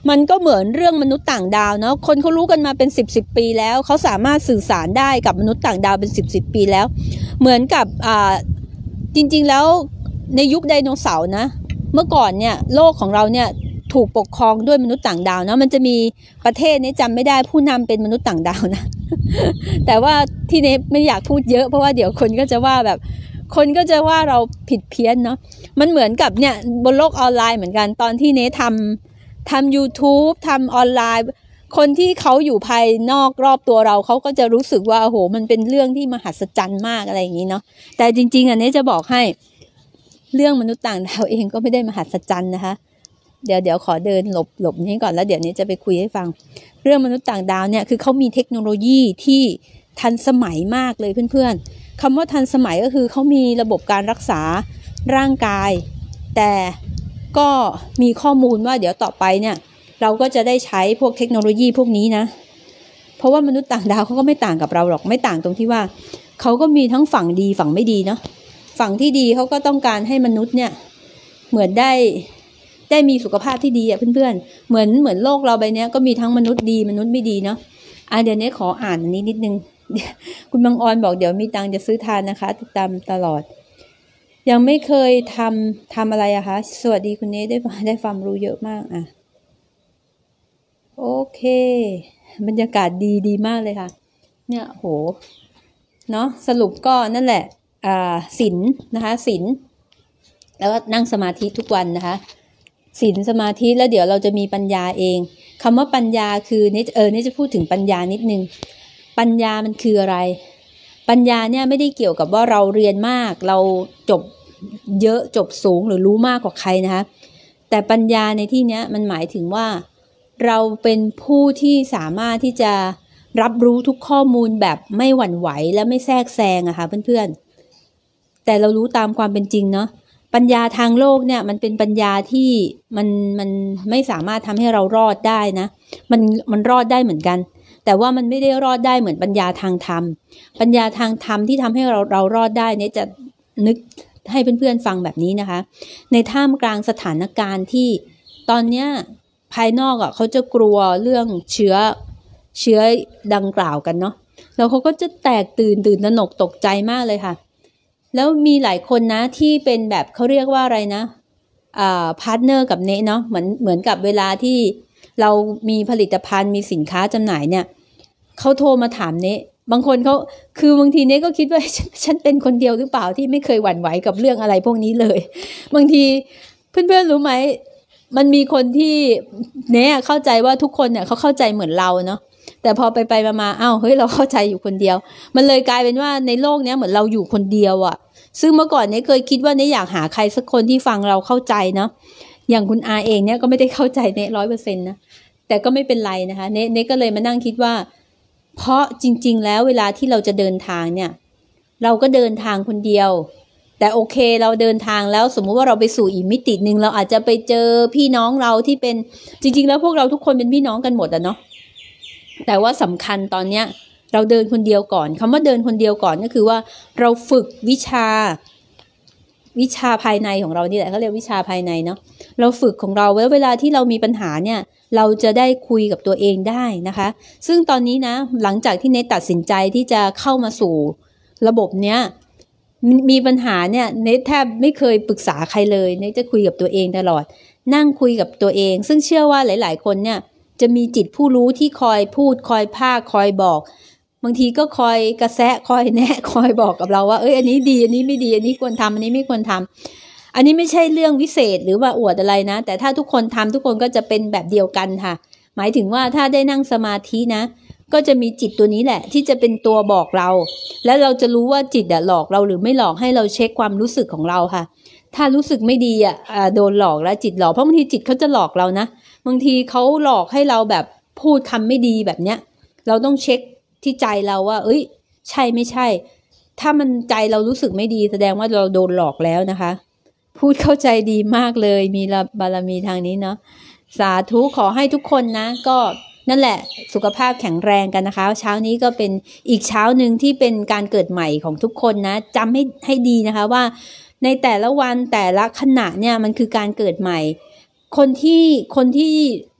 มันก็เหมือนเรื่องมนุษย์ต่างดาวเนาะคนเขารู้กันมาเป็นสิบสิบปีแล้วเขาสามารถสื่อสารได้กับมนุษย์ต่างดาวเป็นสิบสิบปีแล้วเหมือนกับอ่าจริงๆแล้วในยุคไดโนเสาร์นะเมื่อก่อนเนี่ยโลกของเราเนี่ยถูกปกครองด้วยมนุษย์ต่างดาวเนาะมันจะมีประเทศนี้จำไม่ได้ผู้นำเป็นมนุษย์ต่างดาวนะ แต่ว่าที่เนไม่อยากพูดเยอะเพราะว่าเดี๋ยวคนก็จะว่าแบบคนก็จะว่าเราผิดเพี้ยนเนาะมันเหมือนกับเนี่ยบนโลกออนไลน์เหมือนกันตอนที่เนทำทำ YouTube ทำออนไลน์คนที่เขาอยู่ภายนอกรอบตัวเราเขาก็จะรู้สึกว่าโอ้โหมันเป็นเรื่องที่มหัศจรรย์มากอะไรอย่างนี้เนาะแต่จริงๆอันนี้จะบอกให้เรื่องมนุษย์ต่างดาวเองก็ไม่ได้มหัศจรรย์นะคะเดี๋ยวเดี๋ยวขอเดินหลบหลบนี้ก่อนแล้วเดี๋ยวนี้จะไปคุยให้ฟังเรื่องมนุษย์ต่างดาวเนี่ยคือเขามีเทคโนโลยีที่ทันสมัยมากเลยเพื่อนๆคำว่าทันสมัยก็คือเขามีระบบการรักษาร่างกายแต่ก็มีข้อมูลว่าเดี๋ยวต่อไปเนี่ยเราก็จะได้ใช้พวกเทคโนโลยีพวกนี้นะเพราะว่ามนุษย์ต่างดาวเขาก็ไม่ต่างกับเราหรอกไม่ต่างตรงที่ว่าเขาก็มีทั้งฝั่งดีฝั่งไม่ดีเนาะฝั่งที่ดีเขาก็ต้องการให้มนุษย์เนี่ยเหมือนได้ได้มีสุขภาพที่ดีอ่ะเพื่อนๆเหมือนเหมือนโลกเราใบนี้ก็มีทั้งมนุษย์ดีมนุษย์ไม่ดีเนาะอ่ะเดี๋ยวนี้ขออ่านอันนี้นิดนึงคุณบางออนบอกเดี๋ยวมีตังค์จะซื้อทานนะคะติดตามตลอดยังไม่เคยทำทำอะไรอะคะสวัสดีคุณเนทได้ได้ความรู้เยอะมากอ่ะโอเคบรรยากาศดีดีมากเลยค่ะเนี่ยโหเนาะสรุปก็นั่นแหละอ่าศีลนะคะศีลแล้วก็นั่งสมาธิทุกวันนะคะศีลสมาธิแล้วเดี๋ยวเราจะมีปัญญาเองคำว่าปัญญาคือเนเออเนจะพูดถึงปัญญานิดนึงปัญญามันคืออะไรปัญญาเนี่ยไม่ได้เกี่ยวกับว่าเราเรียนมากเราจบเยอะจบสูงหรือรู้มากกว่าใครนะคะแต่ปัญญาในที่นี้มันหมายถึงว่าเราเป็นผู้ที่สามารถที่จะรับรู้ทุกข้อมูลแบบไม่หวั่นไหวและไม่แทรกแซงอะค่ะเพื่อนๆแต่เรารู้ตามความเป็นจริงเนาะปัญญาทางโลกเนี่ยมันเป็นปัญญาที่มันมันไม่สามารถทำให้เรารอดได้นะมันมันรอดได้เหมือนกันแต่ว่ามันไม่ได้รอดได้เหมือนปัญญาทางธรรมปัญญาทางธรรมที่ทำให้เราเรารอดได้เนี่ยจะนึกให้เพื่อนๆฟังแบบนี้นะคะในท่ามกลางสถานการณ์ที่ตอนเนี้ยภายนอกอ่ะเขาจะกลัวเรื่องเชื้อเชื้อดังกล่าวกันเนาะแล้วเขาก็จะแตกตื่นตื่นตระหนกตกใจมากเลยค่ะแล้วมีหลายคนนะที่เป็นแบบเขาเรียกว่าอะไรนะอ่าพาร์ทเนอร์กับเนะเนาะเหมือนเหมือนกับเวลาที่เรามีผลิตภัณฑ์มีสินค้าจำหน่ายเนี่ยเขาโทรมาถามเนะบางคนเขาคือบางทีเนะก็คิดว่าฉฉันเป็นคนเดียวหรือเปล่าที่ไม่เคยหวั่นไหวกับเรื่องอะไรพวกนี้เลยบางทีเพื่อนๆรู้ไหมมันมีคนที่เนะเข้าใจว่าทุกคนเนี่ยเขาเข้าใจเหมือนเราเนาะแต่พอไปไปมาๆอ้าวเฮ้ยเราเข้าใจอยู่คนเดียวมันเลยกลายเป็นว่าในโลกนี้เหมือนเราอยู่คนเดียวอ่ะซึ่งเมื่อก่อนเนะเคยคิดว่าเนะอยากหาใครสักคนที่ฟังเราเข้าใจเนาะอย่างคุณอาเองเนี่ยก็ไม่ได้เข้าใจเนะร้อยเปอร์เซ็นต์นะแต่ก็ไม่เป็นไรนะคะเนะเนะก็เลยมานั่งคิดว่าเพราะจริงๆแล้วเวลาที่เราจะเดินทางเนี่ยเราก็เดินทางคนเดียวแต่โอเคเราเดินทางแล้วสมมุติว่าเราไปสู่อีกมิติหนึ่งเราอาจจะไปเจอพี่น้องเราที่เป็นจริงๆแล้วพวกเราทุกคนเป็นพี่น้องกันหมดอะเนาะแต่ว่าสำคัญตอนเนี้ยเราเดินคนเดียวก่อนคำว่าเดินคนเดียวก่อนก็คือว่าเราฝึกวิชาวิชาภายในของเรานี่แหละเขาเรียกวิชาภายในเนาะเราฝึกของเราแล้วเวลาที่เรามีปัญหาเนี่ยเราจะได้คุยกับตัวเองได้นะคะซึ่งตอนนี้นะหลังจากที่เนทตัดสินใจที่จะเข้ามาสู่ระบบเนี้ยมีปัญหาเนี่ยเนทแทบไม่เคยปรึกษาใครเลยเนทจะคุยกับตัวเองตลอดนั่งคุยกับตัวเองซึ่งเชื่อว่าหลายๆคนเนี่ยจะมีจิตผู้รู้ที่คอยพูดคอยพากคอยบอกบางทีก็คอยกระแซะคอยแนะคอยบอกกับเราว่าเอ้ยอันนี้ดีอันนี้ไม่ดีอันนี้ควรทำอันนี้ไม่ควรทำอันนี้ไม่ใช่เรื่องวิเศษหรือว่าอวดอะไรนะแต่ถ้าทุกคนทำทุกคนก็จะเป็นแบบเดียวกันค่ะหมายถึงว่าถ้าได้นั่งสมาธินะก็จะมีจิตตัวนี้แหละที่จะเป็นตัวบอกเราแล้วเราจะรู้ว่าจิตอะหลอกเราหรือไม่หลอกให้เราเช็คความรู้สึกของเราค่ะถ้ารู้สึกไม่ดีอ่ะโดนหลอกแล้วจิตหลอกเพราะบางทีจิตเขาจะหลอกเรานะบางทีเขาหลอกให้เราแบบพูดคำไม่ดีแบบเนี้ยเราต้องเช็คที่ใจเราว่าเอ้ยใช่ไม่ใช่ถ้ามันใจเรารู้สึกไม่ดีแสดงว่าเราโดนหลอกแล้วนะคะพูดเข้าใจดีมากเลยมีบารมีทางนี้เนาะสาธุขอให้ทุกคนนะก็นั่นแหละสุขภาพแข็งแรงกันนะคะเช้านี้ก็เป็นอีกเช้าหนึ่งที่เป็นการเกิดใหม่ของทุกคนนะจำให้ให้ดีนะคะว่าในแต่ละวันแต่ละขณะเนี่ยมันคือการเกิดใหม่คนที่คนที่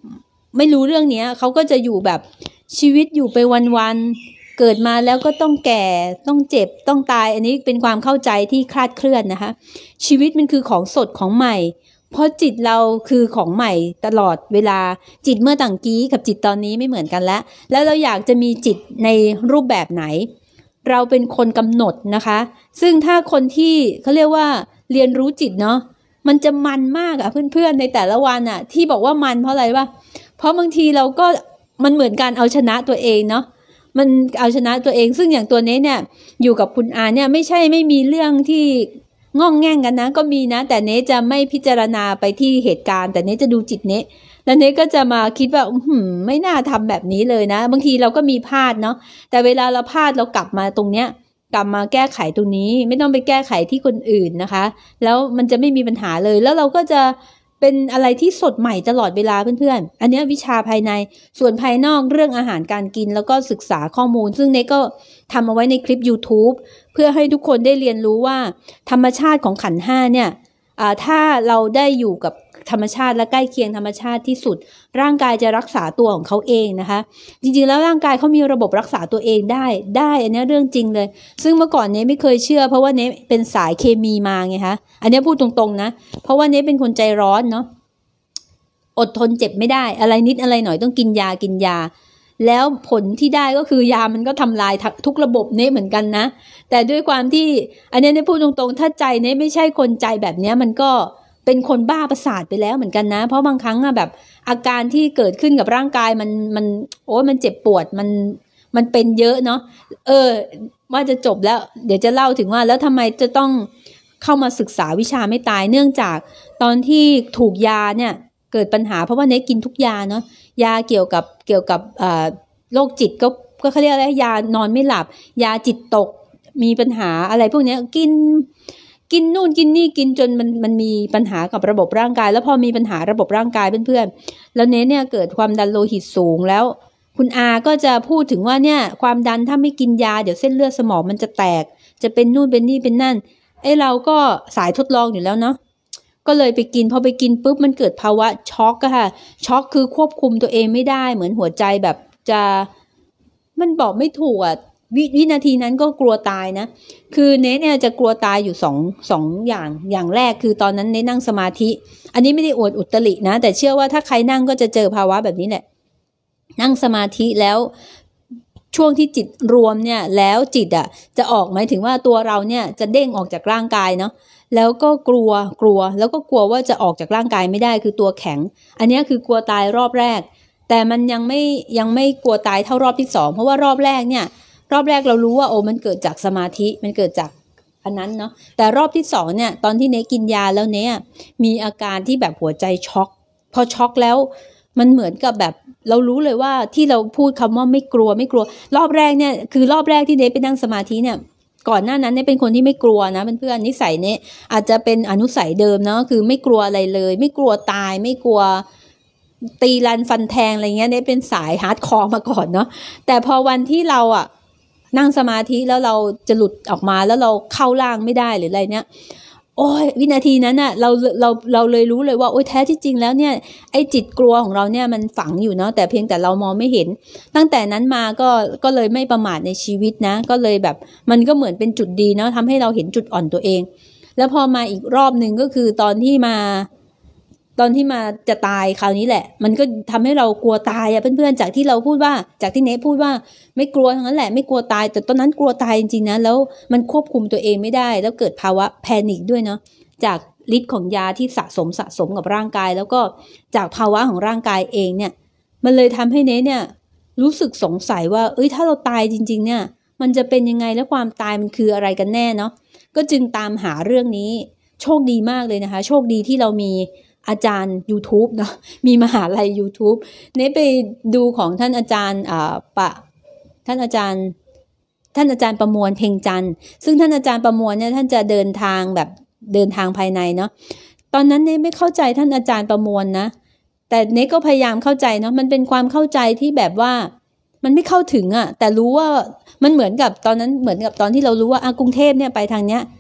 ไม่รู้เรื่องนี้เขาก็จะอยู่แบบชีวิตอยู่ไปวันๆเกิดมาแล้วก็ต้องแก่ต้องเจ็บต้องตายอันนี้เป็นความเข้าใจที่คลาดเคลื่อนนะคะชีวิตมันคือของสดของใหม่เพราะจิตเราคือของใหม่ตลอดเวลาจิตเมื่อต่างกี้กับจิตตอนนี้ไม่เหมือนกันแล้วแล้วเราอยากจะมีจิตในรูปแบบไหนเราเป็นคนกำหนดนะคะซึ่งถ้าคนที่เขาเรียกว่าเรียนรู้จิตเนาะมันจะมันมากอะเพื่อนๆในแต่ละวันอะที่บอกว่ามันเพราะอะไรวะเพราะบางทีเราก็มันเหมือนการเอาชนะตัวเองเนาะมันเอาชนะตัวเองซึ่งอย่างตัวนี้เนี่ยอยู่กับคุณอาเนี่ยไม่ใช่ไม่มีเรื่องที่ง่องแง่งกันนะก็มีนะแต่เนจะไม่พิจารณาไปที่เหตุการณ์แต่เนจะดูจิตเนแล้วเนก็จะมาคิดว่าอืมไม่น่าทำแบบนี้เลยนะบางทีเราก็มีพลาดเนาะแต่เวลาเราพลาดเรากลับมาตรงเนี้ยกลับมาแก้ไขตรงนี้ไม่ต้องไปแก้ไขที่คนอื่นนะคะแล้วมันจะไม่มีปัญหาเลยแล้วเราก็จะเป็นอะไรที่สดใหม่ตลอดเวลาเพื่อนๆอันนี้วิชาภายในส่วนภายนอกเรื่องอาหารการกินแล้วก็ศึกษาข้อมูลซึ่งเนก็ทำเอาไว้ในคลิป YouTube เพื่อให้ทุกคนได้เรียนรู้ว่าธรรมชาติของขันธ์ห้าเนี่ยถ้าเราได้อยู่กับธรรมชาติและใกล้เคียงธรรมชาติที่สุดร่างกายจะรักษาตัวของเขาเองนะคะจริงๆแล้วร่างกายเขามีระบบรักษาตัวเองได้ได้อันนี้เรื่องจริงเลยซึ่งเมื่อก่อนเนี้ยไม่เคยเชื่อเพราะว่าเนี้ยเป็นสายเคมีมาไงคะอันนี้พูดตรงๆนะเพราะว่าเนี้ยเป็นคนใจร้อนเนาะอดทนเจ็บไม่ได้อะไรนิดอะไรหน่อยต้องกินยากินยาแล้วผลที่ได้ก็คือยามันก็ทำลายทุกระบบเนี้ยเหมือนกันนะแต่ด้วยความที่อันนี้เนี้ยพูดตรงๆถ้าใจเนี้ยไม่ใช่คนใจแบบเนี้ยมันก็เป็นคนบ้าประสาทไปแล้วเหมือนกันนะเพราะบางครั้งอะแบบอาการที่เกิดขึ้นกับร่างกายมันมันโอ้มันเจ็บปวดมันมันเป็นเยอะเนาะเออว่าจะจบแล้วเดี๋ยวจะเล่าถึงว่าแล้วทำไมจะต้องเข้ามาศึกษาวิชาไม่ตายเนื่องจากตอนที่ถูกยาเนี่ยเกิดปัญหาเพราะว่าเนกินทุกยาเนาะยาเกี่ยวกับเกี่ยวกับอ่าโรคจิตก็ก็เขาเรียกอะไรยานอนไม่หลับยาจิตตกมีปัญหาอะไรพวกนี้กินกินนู่นกินนี่กินจนมันมันมีปัญหากับระบบร่างกายแล้วพอมีปัญหาระบบร่างกายเพื่อนๆแล้วเน้นเนี่ยเกิดความดันโลหิตสูงแล้วคุณอาก็จะพูดถึงว่าเนี่ยความดันถ้าไม่กินยาเดี๋ยวเส้นเลือดสมองมันจะแตกจะเป็นนู่นเป็นนี่เป็นนั่นไอ้เราก็สายทดลองอยู่แล้วเนาะก็เลยไปกินพอไปกินปุ๊บมันเกิดภาวะช็อกอะค่ะช็อกคือควบคุมตัวเองไม่ได้เหมือนหัวใจแบบจะมันบอกไม่ถูกอะววินาทีนั้นก็กลัวตายนะคือเนทเนี่ยจะกลัวตายอยู่สองสองอย่างอย่างแรกคือตอนนั้นเนทนั่งสมาธิอันนี้ไม่ได้อวดอุตรินะแต่เชื่อว่าถ้าใครนั่งก็จะเจอภาวะแบบนี้แหละนั่งสมาธิแล้วช่วงที่จิตรวมเนี่ยแล้วจิตอ่ะจะออกหมายถึงว่าตัวเราเนี่ยจะเด้งออกจากร่างกายเนาะแล้วก็กลัวกลัวแล้วก็กลัวว่าจะออกจากร่างกายไม่ได้คือตัวแข็งอันนี้คือกลัวตายรอบแรกแต่มันยังไม่ยังไม่กลัวตายเท่ารอบที่สองเพราะว่ารอบแรกเนี่ยรอบแรกเรารู้ว่าโอ้มันเกิดจากสมาธิมันเกิดจากอันนั้นเนาะแต่รอบที่สองเนี่ยตอนที่เนกินยาแล้วเนี่ยมีอาการที่แบบหัวใจช็อกพอช็อกแล้วมันเหมือนกับแบบเรารู้เลยว่าที่เราพูดคำว่าไม่กลัวไม่กลัวรอบแรกเนี่ยคือรอบแรกที่เนไปนั่งสมาธิเนี่ยก่อนหน้านั้นเนี่ยเป็นคนที่ไม่กลัวนะเพื่อนๆนิสัยเนี่ยอาจจะเป็นอนุสัยเดิมเนาะคือไม่กลัวอะไรเลยไม่กลัวตายไม่กลัวตีรันฟันแทงอะไรเงี้ยเนี่ยเป็นสายฮาร์ดคอร์มาก่อนเนาะแต่พอวันที่เราอ่ะนั่งสมาธิแล้วเราจะหลุดออกมาแล้วเราเข้าล่างไม่ได้หรืออะไรเนี้ยโอ้ยวินาทีนั้นน่ะเราเราเราเลยรู้เลยว่าโอ้ยแท้ที่จริงแล้วเนี่ยไอ้จิตกลัวของเราเนี่ยมันฝังอยู่เนาะแต่เพียงแต่เรามองไม่เห็นตั้งแต่นั้นมาก็ก็เลยไม่ประมาทในชีวิตนะก็เลยแบบมันก็เหมือนเป็นจุดดีเนาะทำให้เราเห็นจุดอ่อนตัวเองแล้วพอมาอีกรอบหนึ่งก็คือตอนที่มาตอนที่มาจะตายคราวนี้แหละมันก็ทำให้เรากลัวตายอะเพื่อนๆจากที่เราพูดว่าจากที่เนทพูดว่าไม่กลัวทั้งนั้นแหละไม่กลัวตายแต่ตอนนั้นกลัวตายจริงๆนะแล้วมันควบคุมตัวเองไม่ได้แล้วเกิดภาวะแพนิคด้วยเนาะจากฤทธิ์ของยาที่สะสมสะสมกับร่างกายแล้วก็จากภาวะของร่างกายเองเนี่ยมันเลยทำให้เนทเนี่ยรู้สึกสงสัยว่าเอ้ยถ้าเราตายจริงๆเนี่ยมันจะเป็นยังไงและความตายมันคืออะไรกันแน่เนาะก็จึงตามหาเรื่องนี้โชคดีมากเลยนะคะโชคดีที่เรามีอาจารย์ YouTube เนาะมีมหาลัย YouTube เนทไปดูของท่านอาจารย์อ่าปะท่านอาจารย์ท่านอาจารย์ประมวลเพ็งจันทร์ซึ่งท่านอาจารย์ประมวลเนี่ยท่านจะเดินทางแบบเดินทางภายในเนาะตอนนั้นเนทไม่เข้าใจท่านอาจารย์ประมวลนะแต่เนทก็พยายามเข้าใจเนาะมันเป็นความเข้าใจที่แบบว่ามันไม่เข้าถึงอะแต่รู้ว่ามันเหมือนกับตอนนั้นเหมือนกับตอนที่เรารู้ว่าอ่ะกรุงเทพเนี่ยไปทางเนี้ย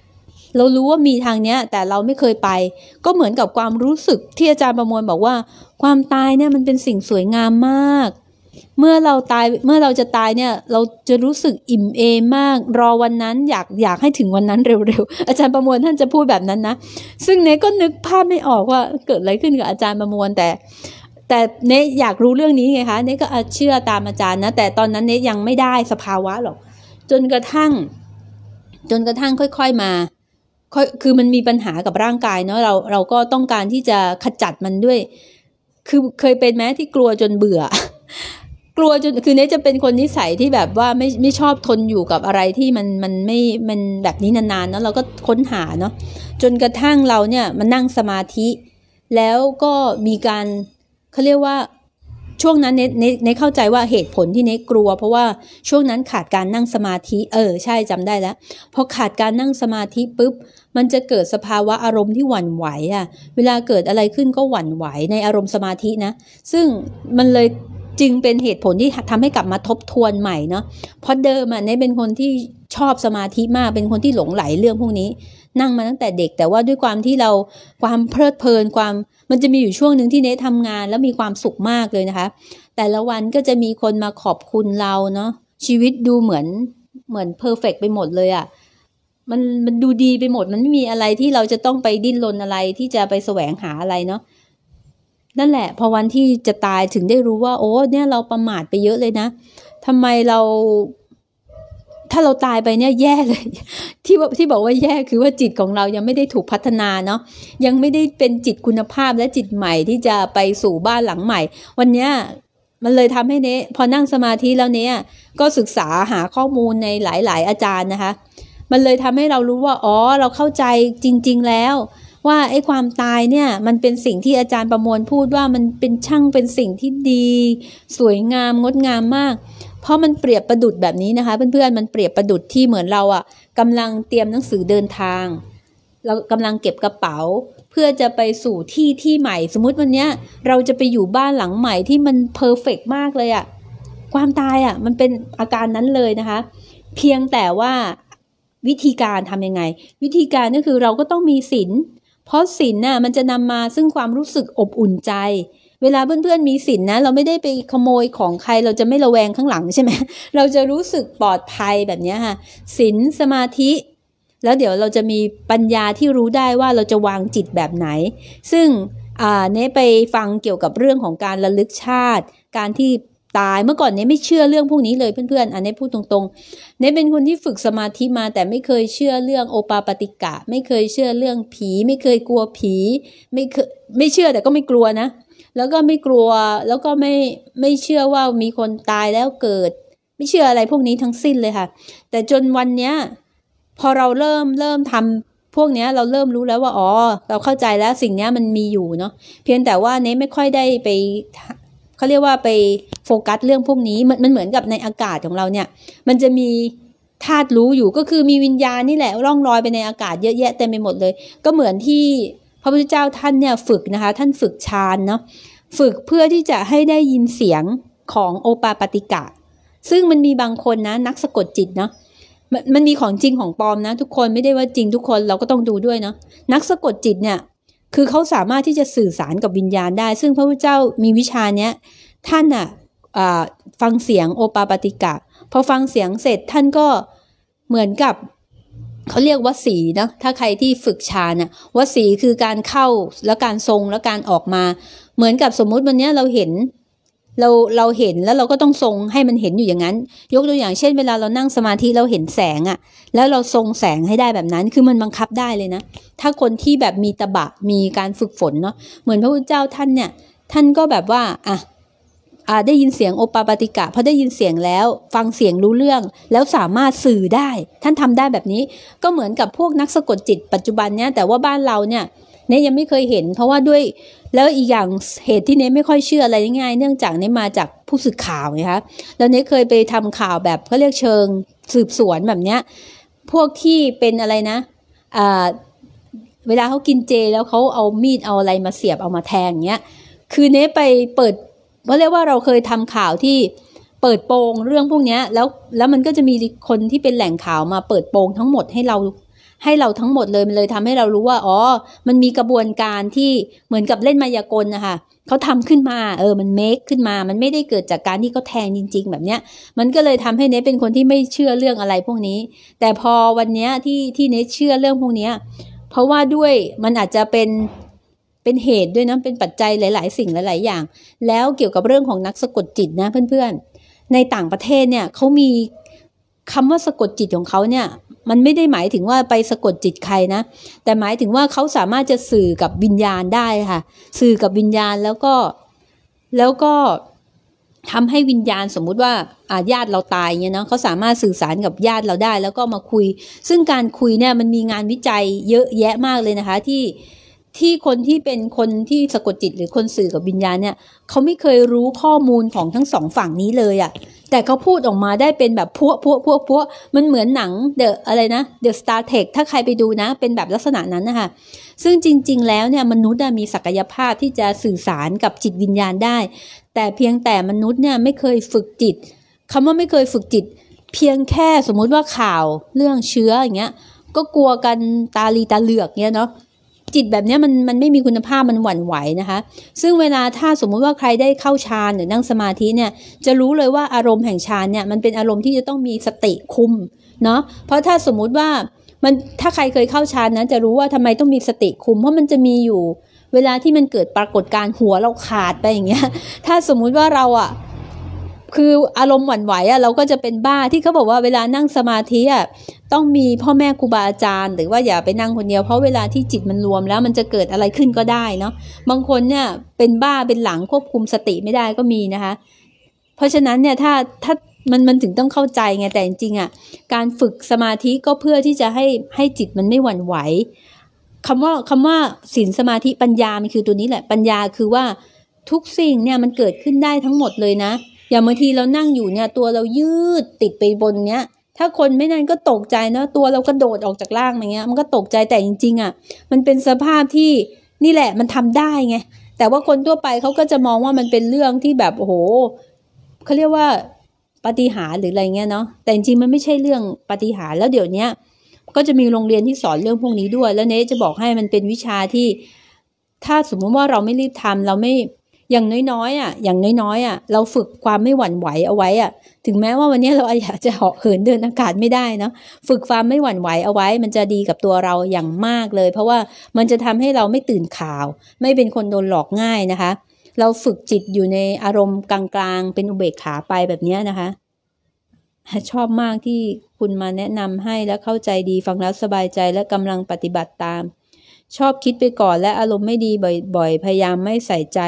เรารู้ว่ามีทางเนี้ยแต่เราไม่เคยไปก็เหมือนกับความรู้สึกที่อาจารย์ประมวลบอกว่าความตายเนี่ยมันเป็นสิ่งสวยงามมากเมื่อเราตายเมื่อเราจะตายเนี่ยเราจะรู้สึกอิ่มเอมมากรอวันนั้นอยากอยากให้ถึงวันนั้นเร็วๆอาจารย์ประมวลท่านจะพูดแบบนั้นนะซึ่งเนก็นึกภาพไม่ออกว่าเกิดอะไรขึ้นกับอาจารย์ประมวลแต่แต่เนอยากรู้เรื่องนี้ไงคะเนก็เชื่อตามอาจารย์นะแต่ตอนนั้นเนยังไม่ได้สภาวะหรอกจนกระทั่งจนกระทั่งค่อยๆมาคือมันมีปัญหากับร่างกายเนาะเราเราก็ต้องการที่จะขจัดมันด้วยคือเคยเป็นไหมที่กลัวจนเบื่อกลัวจนคือเนจะเป็นคนนิสัยที่แบบว่าไม่ไม่ชอบทนอยู่กับอะไรที่มันมันไม่มันแบบนี้นานๆเนาะเราก็ค้นหาเนาะจนกระทั่งเราเนี่ยมานั่งสมาธิแล้วก็มีการเขาเรียกว่าช่วงนั้นเนเนเนเข้าใจว่าเหตุผลที่เนกลัวเพราะว่าช่วงนั้นขาดการนั่งสมาธิเออใช่จำได้แล้วพอขาดการนั่งสมาธิปุ๊บมันจะเกิดสภาวะอารมณ์ที่หวั่นไหวอ่ะเวลาเกิดอะไรขึ้นก็หวั่นไหวในอารมณ์สมาธินะซึ่งมันเลยจึงเป็นเหตุผลที่ทำให้กลับมาทบทวนใหม่เนาะเพราะเดิมอ่ะเนเป็นคนที่ชอบสมาธิมากเป็นคนที่หลงไหลเรื่องพวกนี้นั่งมาตั้งแต่เด็กแต่ว่าด้วยความที่เราความเพลิดเพลินความมันจะมีอยู่ช่วงหนึ่งที่เนทำงานแล้วมีความสุขมากเลยนะคะแต่ละวันก็จะมีคนมาขอบคุณเราเนาะชีวิตดูเหมือนเหมือนเพอร์เฟกต์ไปหมดเลยอ่ะมันมันดูดีไปหมดมันไม่มีอะไรที่เราจะต้องไปดิ้นรนอะไรที่จะไปแสวงหาอะไรเนาะนั่นแหละพอวันที่จะตายถึงได้รู้ว่าโอ้เนี่ยเราประมาทไปเยอะเลยนะทำไมเราถ้าเราตายไปเนี่ยแย่เลยที่ว่าที่บอกว่าแย่คือว่าจิตของเรายังไม่ได้ถูกพัฒนาเนาะยังไม่ได้เป็นจิตคุณภาพและจิตใหม่ที่จะไปสู่บ้านหลังใหม่วันเนี้ยมันเลยทำให้เนพอนั่งสมาธิแล้วเนี่ยก็ศึกษาหาข้อมูลในหลายๆอาจารย์นะคะมันเลยทำให้เรารู้ว่าอ๋อเราเข้าใจจริงๆแล้วว่าไอ้ความตายเนี่ยมันเป็นสิ่งที่อาจารย์ประมวลพูดว่ามันเป็นช่างเป็นสิ่งที่ดีสวยงามงดงามมากเพราะมันเปรียบประดุจแบบนี้นะคะเพื่อนๆมันเปรียบประดุจที่เหมือนเราอ่ะกำลังเตรียมหนังสือเดินทางเรากำลังเก็บกระเป๋าเพื่อจะไปสู่ที่ที่ใหม่สมมุติวันนี้เราจะไปอยู่บ้านหลังใหม่ที่มันเพอร์เฟกต์มากเลยอ่ะความตายอ่ะมันเป็นอาการนั้นเลยนะคะเพียงแต่ว่าวิธีการทำยังไงวิธีการก็คือเราก็ต้องมีศีลเพราะศีลน่ะมันจะนำมาซึ่งความรู้สึกอบอุ่นใจเวลาเพื่อนๆมีศีลนะเราไม่ได้ไปขโมยของใครเราจะไม่ระแวงข้างหลังใช่ไหมเราจะรู้สึกปลอดภัยแบบนี้ค่ะศีลสมาธิแล้วเดี๋ยวเราจะมีปัญญาที่รู้ได้ว่าเราจะวางจิตแบบไหนซึ่งอ่าเน่ไปฟังเกี่ยวกับเรื่องของการระลึกชาติการที่ตายเมื่อก่อนเน่ไม่เชื่อเรื่องพวกนี้เลยเพื่อนๆอันนี้พูดตรงๆเน่เป็นคนที่ฝึกสมาธิมาแต่ไม่เคยเชื่อเรื่องโอปาปาติกะไม่เคยเชื่อเรื่องผีไม่เคยกลัวผีไม่เคยไม่เชื่อแต่ก็ไม่กลัวนะแล้วก็ไม่กลัวแล้วก็ไม่ไม่เชื่อว่ามีคนตายแล้วเกิดไม่เชื่ออะไรพวกนี้ทั้งสิ้นเลยค่ะแต่จนวันเนี้ยพอเราเริ่มเริ่มทำพวกเนี้ยเราเริ่มรู้แล้วว่าอ๋อเราเข้าใจแล้วสิ่งเนี้ยมันมีอยู่เนาะเพียงแต่ว่าเน้ไม่ค่อยได้ไปเขาเรียกว่าไปโฟกัสเรื่องพวกนี้มันมันเหมือนกับในอากาศของเราเนี่ยมันจะมีธาตุรู้อยู่ก็คือมีวิญญาณนี่แหละร่องรอยไปในอากาศเยอะแยะเต็มไปหมดเลยก็เหมือนที่พระพุทธเจ้าท่านเนี่ยฝึกนะคะท่านฝึกฌานเนาะฝึกเพื่อที่จะให้ได้ยินเสียงของโอปาปาติกะซึ่งมันมีบางคนนะนักสะกดจิตเนาะมันมันมีของจริงของปลอมนะทุกคนไม่ได้ว่าจริงทุกคนเราก็ต้องดูด้วยเนาะนักสะกดจิตเนี่ยคือเขาสามารถที่จะสื่อสารกับวิญญาณได้ซึ่งพระพุทธเจ้ามีวิชาเนี้ยท่านอ่ะฟังเสียงโอปาปาติกะพอฟังเสียงเสร็จท่านก็เหมือนกับเขาเรียกวสีนะถ้าใครที่ฝึกฌานน่ะวสีคือการเข้าแล้วการทรงแล้วการออกมาเหมือนกับสมมุติวันนี้เราเห็นเราเราเห็นแล้วเราก็ต้องทรงให้มันเห็นอยู่อย่างนั้นยกตัวอย่างเช่นเวลาเรานั่งสมาธิเราเห็นแสงอ่ะแล้วเราทรงแสงให้ได้แบบนั้นคือมันบังคับได้เลยนะถ้าคนที่แบบมีตบะมีการฝึกฝนเนาะเหมือนพระพุทธเจ้าท่านเนี่ยท่านก็แบบว่าอ่ะอ่าได้ยินเสียงโอปาปาติกะพอได้ยินเสียงแล้วฟังเสียงรู้เรื่องแล้วสามารถสื่อได้ท่านทำได้แบบนี้ก็เหมือนกับพวกนักสะกดจิตปัจจุบันเนี้ยแต่ว่าบ้านเราเนี่ยเนี่ยยังไม่เคยเห็นเพราะว่าด้วยแล้วอีกอย่างเหตุที่เนี่ยไม่ค่อยเชื่ออะไรง่ายๆเนื่องจากเนี่ยมาจากผู้สื่อข่าวไงคะแล้วเนี่ยเคยไปทำข่าวแบบเขาเรียกเชิงสืบสวนแบบเนี้ยพวกที่เป็นอะไรนะอ่าเวลาเขากินเจแล้วเขาเอามีดเอาอะไรมาเสียบเอามาแทงเงี้ยคือเนี่ยไปเปิดเพราะเรียกว่าเราเคยทำข่าวที่เปิดโปงเรื่องพวกนี้แล้วแล้วมันก็จะมีคนที่เป็นแหล่งข่าวมาเปิดโปงทั้งหมดให้เราให้เราทั้งหมดเลยมันเลยทำให้เรารู้ว่าอ๋อมันมีกระบวนการที่เหมือนกับเล่นมายากลนะคะเขาทำขึ้นมาเออมันเมคขึ้นมามันไม่ได้เกิดจากการที่เขาแทงจริงๆแบบเนี้ยมันก็เลยทำให้เนทเป็นคนที่ไม่เชื่อเรื่องอะไรพวกนี้แต่พอวันเนี้ยที่ที่เนทเชื่อเรื่องพวกเนี้ยเพราะว่าด้วยมันอาจจะเป็นเป็นเหตุด้วยนะเป็นปัจจัยหลายๆสิ่งหลายๆอย่างแล้วเกี่ยวกับเรื่องของนักสะกดจิตนะเพื่อนๆในต่างประเทศเนี่ยเขามีคำว่าสะกดจิตของเขาเนี่ยมันไม่ได้หมายถึงว่าไปสะกดจิตใครนะแต่หมายถึงว่าเขาสามารถจะสื่อกับวิญญาณได้ค่ะสื่อกับวิญญาณแล้วก็แล้วก็ทำให้วิญญาณสมมุติว่าอาญาติเราตายเงี้ยเนาะเขาสามารถสื่อสารกับญาติเราได้แล้วก็มาคุยซึ่งการคุยเนี่ยมันมีงานวิจัยเยอะแยะมากเลยนะคะที่ที่คนที่เป็นคนที่สะกดจิตหรือคนสื่อกับวิญญาณเนี่ยเขาไม่เคยรู้ข้อมูลของทั้งสองฝั่งนี้เลยอะแต่เขาพูดออกมาได้เป็นแบบพวกพวกพวกพวกมันเหมือนหนังเดอะอะไรนะเดอะสตาร์เทคถ้าใครไปดูนะเป็นแบบลักษณะนั้นนะคะซึ่งจริงๆแล้วเนี่ยมนุษย์มีศักยภาพที่จะสื่อสารกับจิตวิญญาณได้แต่เพียงแต่มนุษย์เนี่ยไม่เคยฝึกจิตคำว่าไม่เคยฝึกจิตเพียงแค่สมมุติว่าข่าวเรื่องเชื้ออย่างเงี้ยก็กลัวกันตาลีตาเหลือกเงี้ยเนาะจิตแบบนี้มันมันไม่มีคุณภาพมันหวั่นไหวนะคะซึ่งเวลาถ้าสมมุติว่าใครได้เข้าฌานหรือนั่งสมาธิเนี่ยจะรู้เลยว่าอารมณ์แห่งฌานเนี่ยมันเป็นอารมณ์ที่จะต้องมีสติคุมเนาะเพราะถ้าสมมุติว่ามันถ้าใครเคยเข้าฌานนะจะรู้ว่าทำไมต้องมีสติคุมเพราะมันจะมีอยู่เวลาที่มันเกิดปรากฏการณ์หัวเราขาดไปอย่างเงี้ยถ้าสมมุติว่าเราอ่ะคืออารมณ์หวั่นไหวอ่ะเราก็จะเป็นบ้าที่เขาบอกว่าเวลานั่งสมาธิอ่ะต้องมีพ่อแม่ครูบาอาจารย์หรือว่าอย่าไปนั่งคนเดียวเพราะเวลาที่จิตมันรวมแล้วมันจะเกิดอะไรขึ้นก็ได้เนาะบางคนเนี่ยเป็นบ้าเป็นหลังควบคุมสติไม่ได้ก็มีนะคะเพราะฉะนั้นเนี่ยถ้าถ้ามันมันถึงต้องเข้าใจไงแต่จริงๆอ่ะการฝึกสมาธิก็เพื่อที่จะให้ให้จิตมันไม่หวั่นไหวคำว่าคำว่าศีลสมาธิปัญญามันคือตัวนี้แหละปัญญาคือว่าทุกสิ่งเนี่ยมันเกิดขึ้นได้ทั้งหมดเลยนะอย่างบางทีเรานั่งอยู่เนี่ยตัวเรายืดติดไปบนเนี้ยถ้าคนไม่นั่นก็ตกใจนะตัวเรากระโดดออกจากร่างอย่างเงี้ยมันก็ตกใจแต่จริงๆอ่ะมันเป็นสภาพที่นี่แหละมันทำได้ไงแต่ว่าคนทั่วไปเขาก็จะมองว่ามันเป็นเรื่องที่แบบโอ้โหเขาเรียกว่าปาฏิหาริย์หรืออะไรเงี้ยเนาะแต่จริงๆมันไม่ใช่เรื่องปาฏิหาริย์แล้วเดี๋ยวนี้ก็จะมีโรงเรียนที่สอนเรื่องพวกนี้ด้วยแล้วเนจะบอกให้มันเป็นวิชาที่ถ้าสมมติว่าเราไม่รีบทำเราไม่อย่างน้อยๆอ่ะอย่างน้อยๆอ่ะเราฝึกความไม่หวั่นไหวเอาไว้อ่ะถึงแม้ว่าวันนี้เราอยากจะเหาะเหินเดินอากาศไม่ได้เนาะฝึกความไม่หวั่นไหวเอาไว้มันจะดีกับตัวเราอย่างมากเลยเพราะว่ามันจะทำให้เราไม่ตื่นข่าวไม่เป็นคนโดนหลอกง่ายนะคะเราฝึกจิตอยู่ในอารมณ์กลางๆเป็นอุเบกขาไปแบบนี้นะคะชอบมากที่คุณมาแนะนำให้และเข้าใจดีฟังแล้วสบายใจและกำลังปฏิบัติตามชอบคิดไปก่อนและอารมณ์ไม่ดีบ่อยๆพยายามไม่ใส่ใจ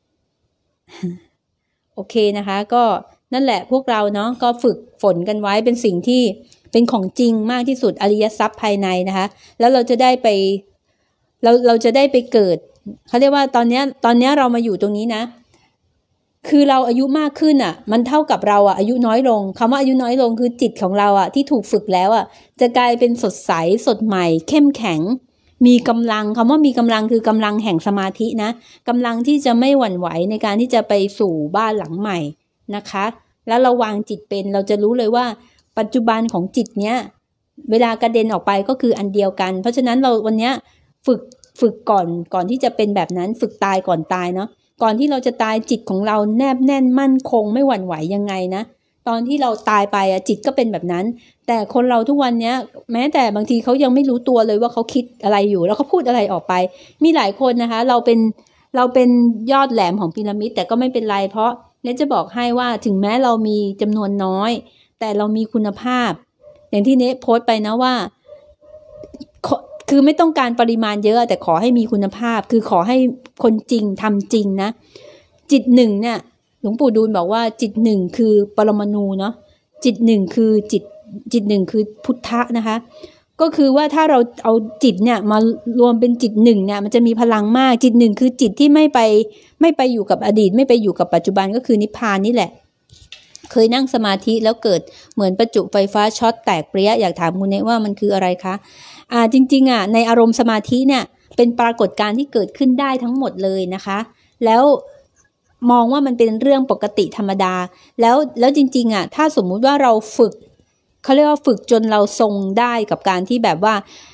โอเคนะคะก็นั่นแหละพวกเราเนาะก็ฝึกฝนกันไว้เป็นสิ่งที่เป็นของจริงมากที่สุดอริยทรัพย์ภายในนะคะแล้วเราจะได้ไปเราเราจะได้ไปเกิดเขาเรียกว่าตอนนี้ตอนนี้เรามาอยู่ตรงนี้นะคือเราอายุมากขึ้นอ่ะมันเท่ากับเราอ่ะอายุน้อยลงคำว่าอายุน้อยลงคือจิตของเราอ่ะที่ถูกฝึกแล้วอ่ะจะกลายเป็นสดใสสดใหม่เข้มแข็งมีกำลังคำว่ามีกำลังคือกำลังแห่งสมาธินะกำลังที่จะไม่หวั่นไหวในการที่จะไปสู่บ้านหลังใหม่นะคะแล้วเราวางจิตเป็นเราจะรู้เลยว่าปัจจุบันของจิตเนี้ยเวลากระเด็นออกไปก็คืออันเดียวกันเพราะฉะนั้นเราวันนี้ฝึกฝึกก่อนก่อนที่จะเป็นแบบนั้นฝึกตายก่อนตายเนาะก่อนที่เราจะตายจิตของเราแนบแน่นมั่นคงไม่หวั่นไหวยังไงนะตอนที่เราตายไปอะจิตก็เป็นแบบนั้นแต่คนเราทุกวันนี้แม้แต่บางทีเขายังไม่รู้ตัวเลยว่าเขาคิดอะไรอยู่แล้วเขาพูดอะไรออกไปมีหลายคนนะคะเราเป็นเราเป็นยอดแหลมของพีระมิดแต่ก็ไม่เป็นไรเพราะเนทจะบอกให้ว่าถึงแม้เรามีจำนวนน้อยแต่เรามีคุณภาพอย่างที่เนทโพสต์ไปนะว่าคือไม่ต้องการปริมาณเยอะแต่ขอให้มีคุณภาพคือขอให้คนจริงทำจริงนะจิตหนึ่งเนี่ยหลวงปู่ดูลบอกว่าจิตหนึ่งคือปรมาณูเนาะจิตหนึ่งคือจิตจิตหนึ่งคือพุทธะนะคะก็คือว่าถ้าเราเอาจิตเนี่ยมารวมเป็นจิตหนึ่งเนี่ยมันจะมีพลังมากจิตหนึ่งคือจิตที่ไม่ไปไม่ไปอยู่กับอดีตไม่ไปอยู่กับปัจจุบันก็คือนิพพานนี่แหละเคยนั่งสมาธิแล้วเกิดเหมือนประจุไฟฟ้าช็อตแตกเปรี้ยอยากถามคุณเนว่ามันคืออะไรคะอ่าจริงๆอ่ะในอารมณ์สมาธิเนี่ยเป็นปรากฏการณ์ที่เกิดขึ้นได้ทั้งหมดเลยนะคะแล้วมองว่ามันเป็นเรื่องปกติธรรมดาแล้วแล้วจริงๆอ่ะถ้าสมมุติว่าเราฝึกเขาเรียกว่าฝึกจนเราทรงได้กับการที่แบบว่า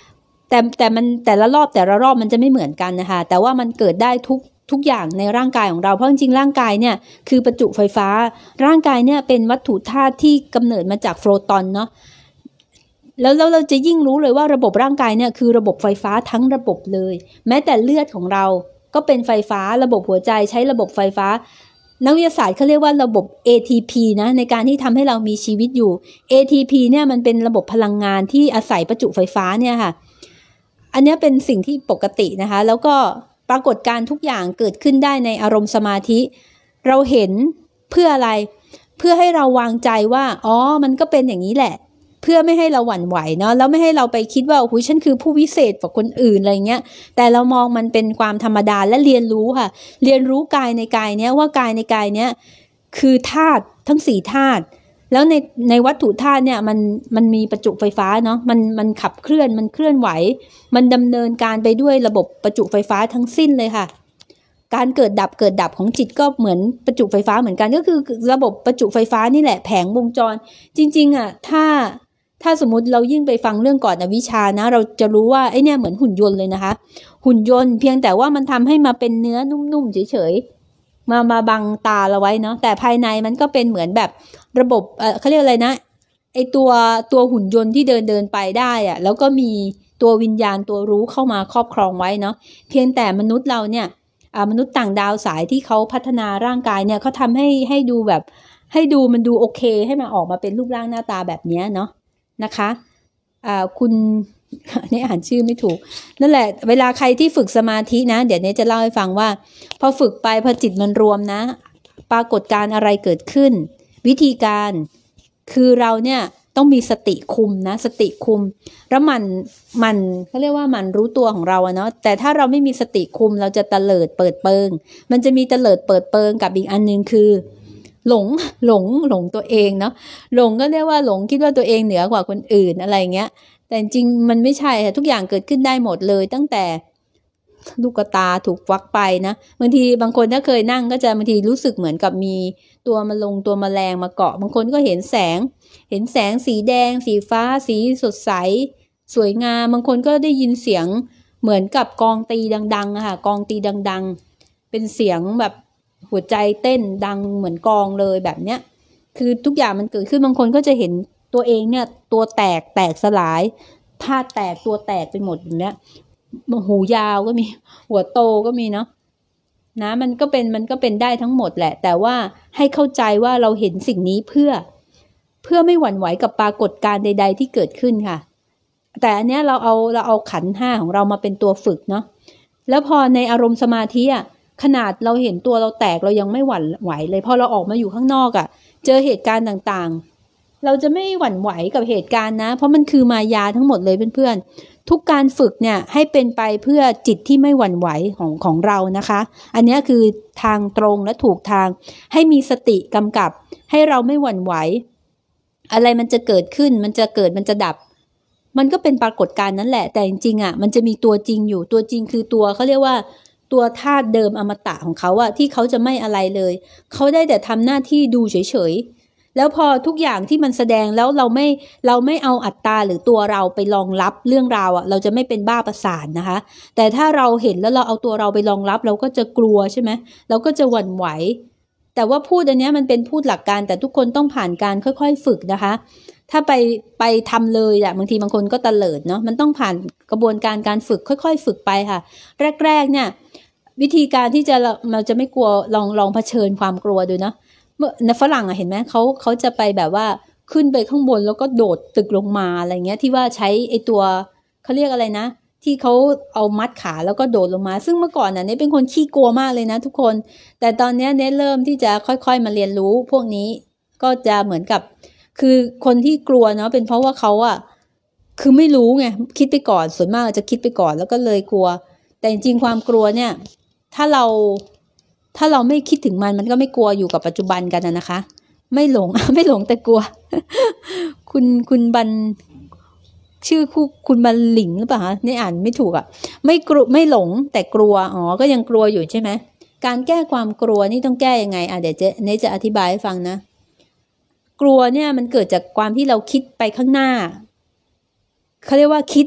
แต่แต่มันแต่ละรอบแต่ละรอบมันจะไม่เหมือนกันนะคะแต่ว่ามันเกิดได้ทุกทุกอย่างในร่างกายของเราเพราะจริงๆร่างกายเนี่ยคือประจุไฟฟ้าร่างกายเนี่ยเป็นวัตถุธาตุที่กำเนิดมาจากโฟตอนเนาะแล้วแล้วเราจะยิ่งรู้เลยว่าระบบร่างกายเนี่ยคือระบบไฟฟ้าทั้งระบบเลยแม้แต่เลือดของเราก็เป็นไฟฟ้าระบบหัวใจใช้ระบบไฟฟ้านักวิทยาศาสตร์เขาเรียกว่าระบบ เอ ที พี นะในการที่ทำให้เรามีชีวิตอยู่ เอ ที พี เนี่ยมันเป็นระบบพลังงานที่อาศัยประจุไฟฟ้าเนี่ยค่ะอันนี้เป็นสิ่งที่ปกตินะคะแล้วก็ปรากฏการณ์ทุกอย่างเกิดขึ้นได้ในอารมณ์สมาธิเราเห็นเพื่ออะไรเพื่อให้เราวางใจว่าอ๋อมันก็เป็นอย่างนี้แหละเพื่อไม่ให้เราหวั่นไหวเนาะแล้วไม่ให้เราไปคิดว่าโอ้โหฉันคือผู้วิเศษกว่าคนอื่นอะไรเงี้ยแต่เรามองมันเป็นความธรรมดาและเรียนรู้ค่ะเรียนรู้กายในกายเนี้ยว่ากายในกายเนี้ยคือธาตุทั้งสี่ธาตุแล้วในในวัตถุธาตุเนี่ยมันมันมีประจุไฟฟ้าเนาะมันมันขับเคลื่อนมันเคลื่อนไหวมันดำเนินการไปด้วยระบบประจุไฟฟ้าทั้งสิ้นเลยค่ะการเกิดดับเกิดดับของจิตก็เหมือนประจุไฟฟ้าเหมือนกันก็คือระบบประจุไฟฟ้านี่แหละแผงวงจรจริงๆอ่ะถ้าถ้าสมมุติเรายิ่งไปฟังเรื่องก่อนอวิชชานะเราจะรู้ว่าไอ้เนี่ยเหมือนหุ่นยนต์เลยนะคะหุ่นยนต์เพียงแต่ว่ามันทำให้มาเป็นเนื้อนุ่มๆเฉยๆมามาบังตาเราไว้เนาะแต่ภายในมันก็เป็นเหมือนแบบระบบเออเขาเรียกอะไรนะไอตัวตัวหุ่นยนต์ที่เดินเดินไปได้อะแล้วก็มีตัววิญญาณตัวรู้เข้ามาครอบครองไว้เนาะเพียงแต่มนุษย์เราเนี่ยมนุษย์ต่างดาวสายที่เขาพัฒนาร่างกายเนี่ยเขาทำให้ให้ดูแบบให้ดูมันดูโอเคให้มันออกมาเป็นรูปร่างหน้าตาแบบนี้เนาะนะคะอ่าคุณนี่อ่านชื่อไม่ถูกนั่นแหละเวลาใครที่ฝึกสมาธินะเดี๋ยวนี้จะเล่าให้ฟังว่าพอฝึกไปพอจิตมันรวมนะปรากฏการณ์อะไรเกิดขึ้นวิธีการคือเราเนี่ยต้องมีสติคุมนะสติคุมแล้วมันมันเขาเรียกว่ามันรู้ตัวของเราอะเนาะแต่ถ้าเราไม่มีสติคุมเราจะเตลิดเปิดเปิงมันจะมีเตลิดเปิดเปิงกับอีกอันนึงคือหลงหลงหลงตัวเองเนาะหลงก็เรียกว่าหลงคิดว่าตัวเองเหนือกว่าคนอื่นอะไรเงี้ยแต่จริงมันไม่ใช่ค่ะทุกอย่างเกิดขึ้นได้หมดเลยตั้งแต่ลูกตาถูกวักไปนะบางทีบางคนถ้าเคยนั่งก็จะบางทีรู้สึกเหมือนกับมีตัวมาลงตัวแมลงมาเกาะบางคนก็เห็นแสงเห็นแสงสีแดงสีฟ้าสีสดใสสวยงามบางคนก็ได้ยินเสียงเหมือนกับกองตีดังๆอะค่ะกองตีดังๆเป็นเสียงแบบหัวใจเต้นดังเหมือนกองเลยแบบเนี้ยคือทุกอย่างมันเกิดขึ้นบางคนก็จะเห็นตัวเองเนี่ยตัวแตกแตกสลายธาตุแตกตัวแตกไปหมดอย่างเนี้ยหูยาวก็มีหัวโตก็มีเนาะนะมันก็เป็นมันก็เป็นได้ทั้งหมดแหละแต่ว่าให้เข้าใจว่าเราเห็นสิ่งนี้เพื่อเพื่อไม่หวั่นไหวกับปรากฏการณ์ใดๆที่เกิดขึ้นค่ะแต่อันเนี้ยเราเอาเราเอาขันธ์ห้าของเรามาเป็นตัวฝึกเนาะแล้วพอในอารมณ์สมาธิอ่ะขนาดเราเห็นตัวเราแตกเรายังไม่หวั่นไหวเลยพอเราออกมาอยู่ข้างนอกอ่ะเจอเหตุการณ์ต่างๆเราจะไม่หวั่นไหวกับเหตุการณ์นะเพราะมันคือมายาทั้งหมดเลยเพื่อนๆทุกการฝึกเนี่ยให้เป็นไปเพื่อจิตที่ไม่หวั่นไหวของของเรานะคะอันนี้คือทางตรงและถูกทางให้มีสติกำกับให้เราไม่หวั่นไหวอะไรมันจะเกิดขึ้นมันจะเกิดมันจะดับมันก็เป็นปรากฏการณ์นั้นแหละแต่จริงๆอ่ะมันจะมีตัวจริงอยู่ตัวจริงคือตัวเขาเรียกว่าตัวธาตุเดิมอมตะของเขาอะที่เขาจะไม่อะไรเลยเขาได้แต่ทำหน้าที่ดูเฉยๆแล้วพอทุกอย่างที่มันแสดงแล้วเราไม่เราไม่เอาอัตตาหรือตัวเราไปรองรับเรื่องราวอะเราจะไม่เป็นบ้าประสาทนะคะแต่ถ้าเราเห็นแล้วเราเอาตัวเราไปรองรับเราก็จะกลัวใช่ไหมเราก็จะหวั่นไหวแต่ว่าพูดอันนี้มันเป็นพูดหลักการแต่ทุกคนต้องผ่านการค่อยๆฝึกนะคะถ้าไปไปทำเลยอะบางทีบางคนก็เตลิดเนาะมันต้องผ่านกระบวนการการฝึกค่อยๆฝึกไปค่ะแรกๆเนี่ยวิธีการที่จะเราจะไม่กลัวลองลองเผชิญความกลัวดูนะเมื่อในฝรั่งอะเห็นไหมเขาเขาจะไปแบบว่าขึ้นไปข้างบนแล้วก็โดดตึกลงมาอะไรเงี้ยที่ว่าใช้ไอตัวเขาเรียกอะไรนะที่เขาเอามัดขาแล้วก็โดดลงมาซึ่งเมื่อก่อนน่ะเนี่ยเป็นคนขี้กลัวมากเลยนะทุกคนแต่ตอนนี้เนี่ยเริ่มที่จะค่อยๆมาเรียนรู้พวกนี้ก็จะเหมือนกับคือคนที่กลัวเนาะเป็นเพราะว่าเขาอะคือไม่รู้ไงคิดไปก่อนส่วนมากจะคิดไปก่อนแล้วก็เลยกลัวแต่จริงๆความกลัวเนี่ยถ้าเราถ้าเราไม่คิดถึงมันมันก็ไม่กลัวอยู่กับปัจจุบันกันนะคะไม่หลง ไม่หลงแต่กลัว คุณคุณบันชื่อคู่คุณบันหลิงหรือเปล่าคะนี่อ่านไม่ถูกอ่ะไม่กลัวไม่หลงแต่กลัวอ๋อก็ยังกลัวอยู่ใช่ไหมการแก้ความกลัวนี่ต้องแก้ยังไงอ่ะเดี๋ยวเจ๊เนจะอธิบายให้ฟังนะกลัวเนี่ยมันเกิดจากความที่เราคิดไปข้างหน้าเขาเรียกว่าคิดอ่ะ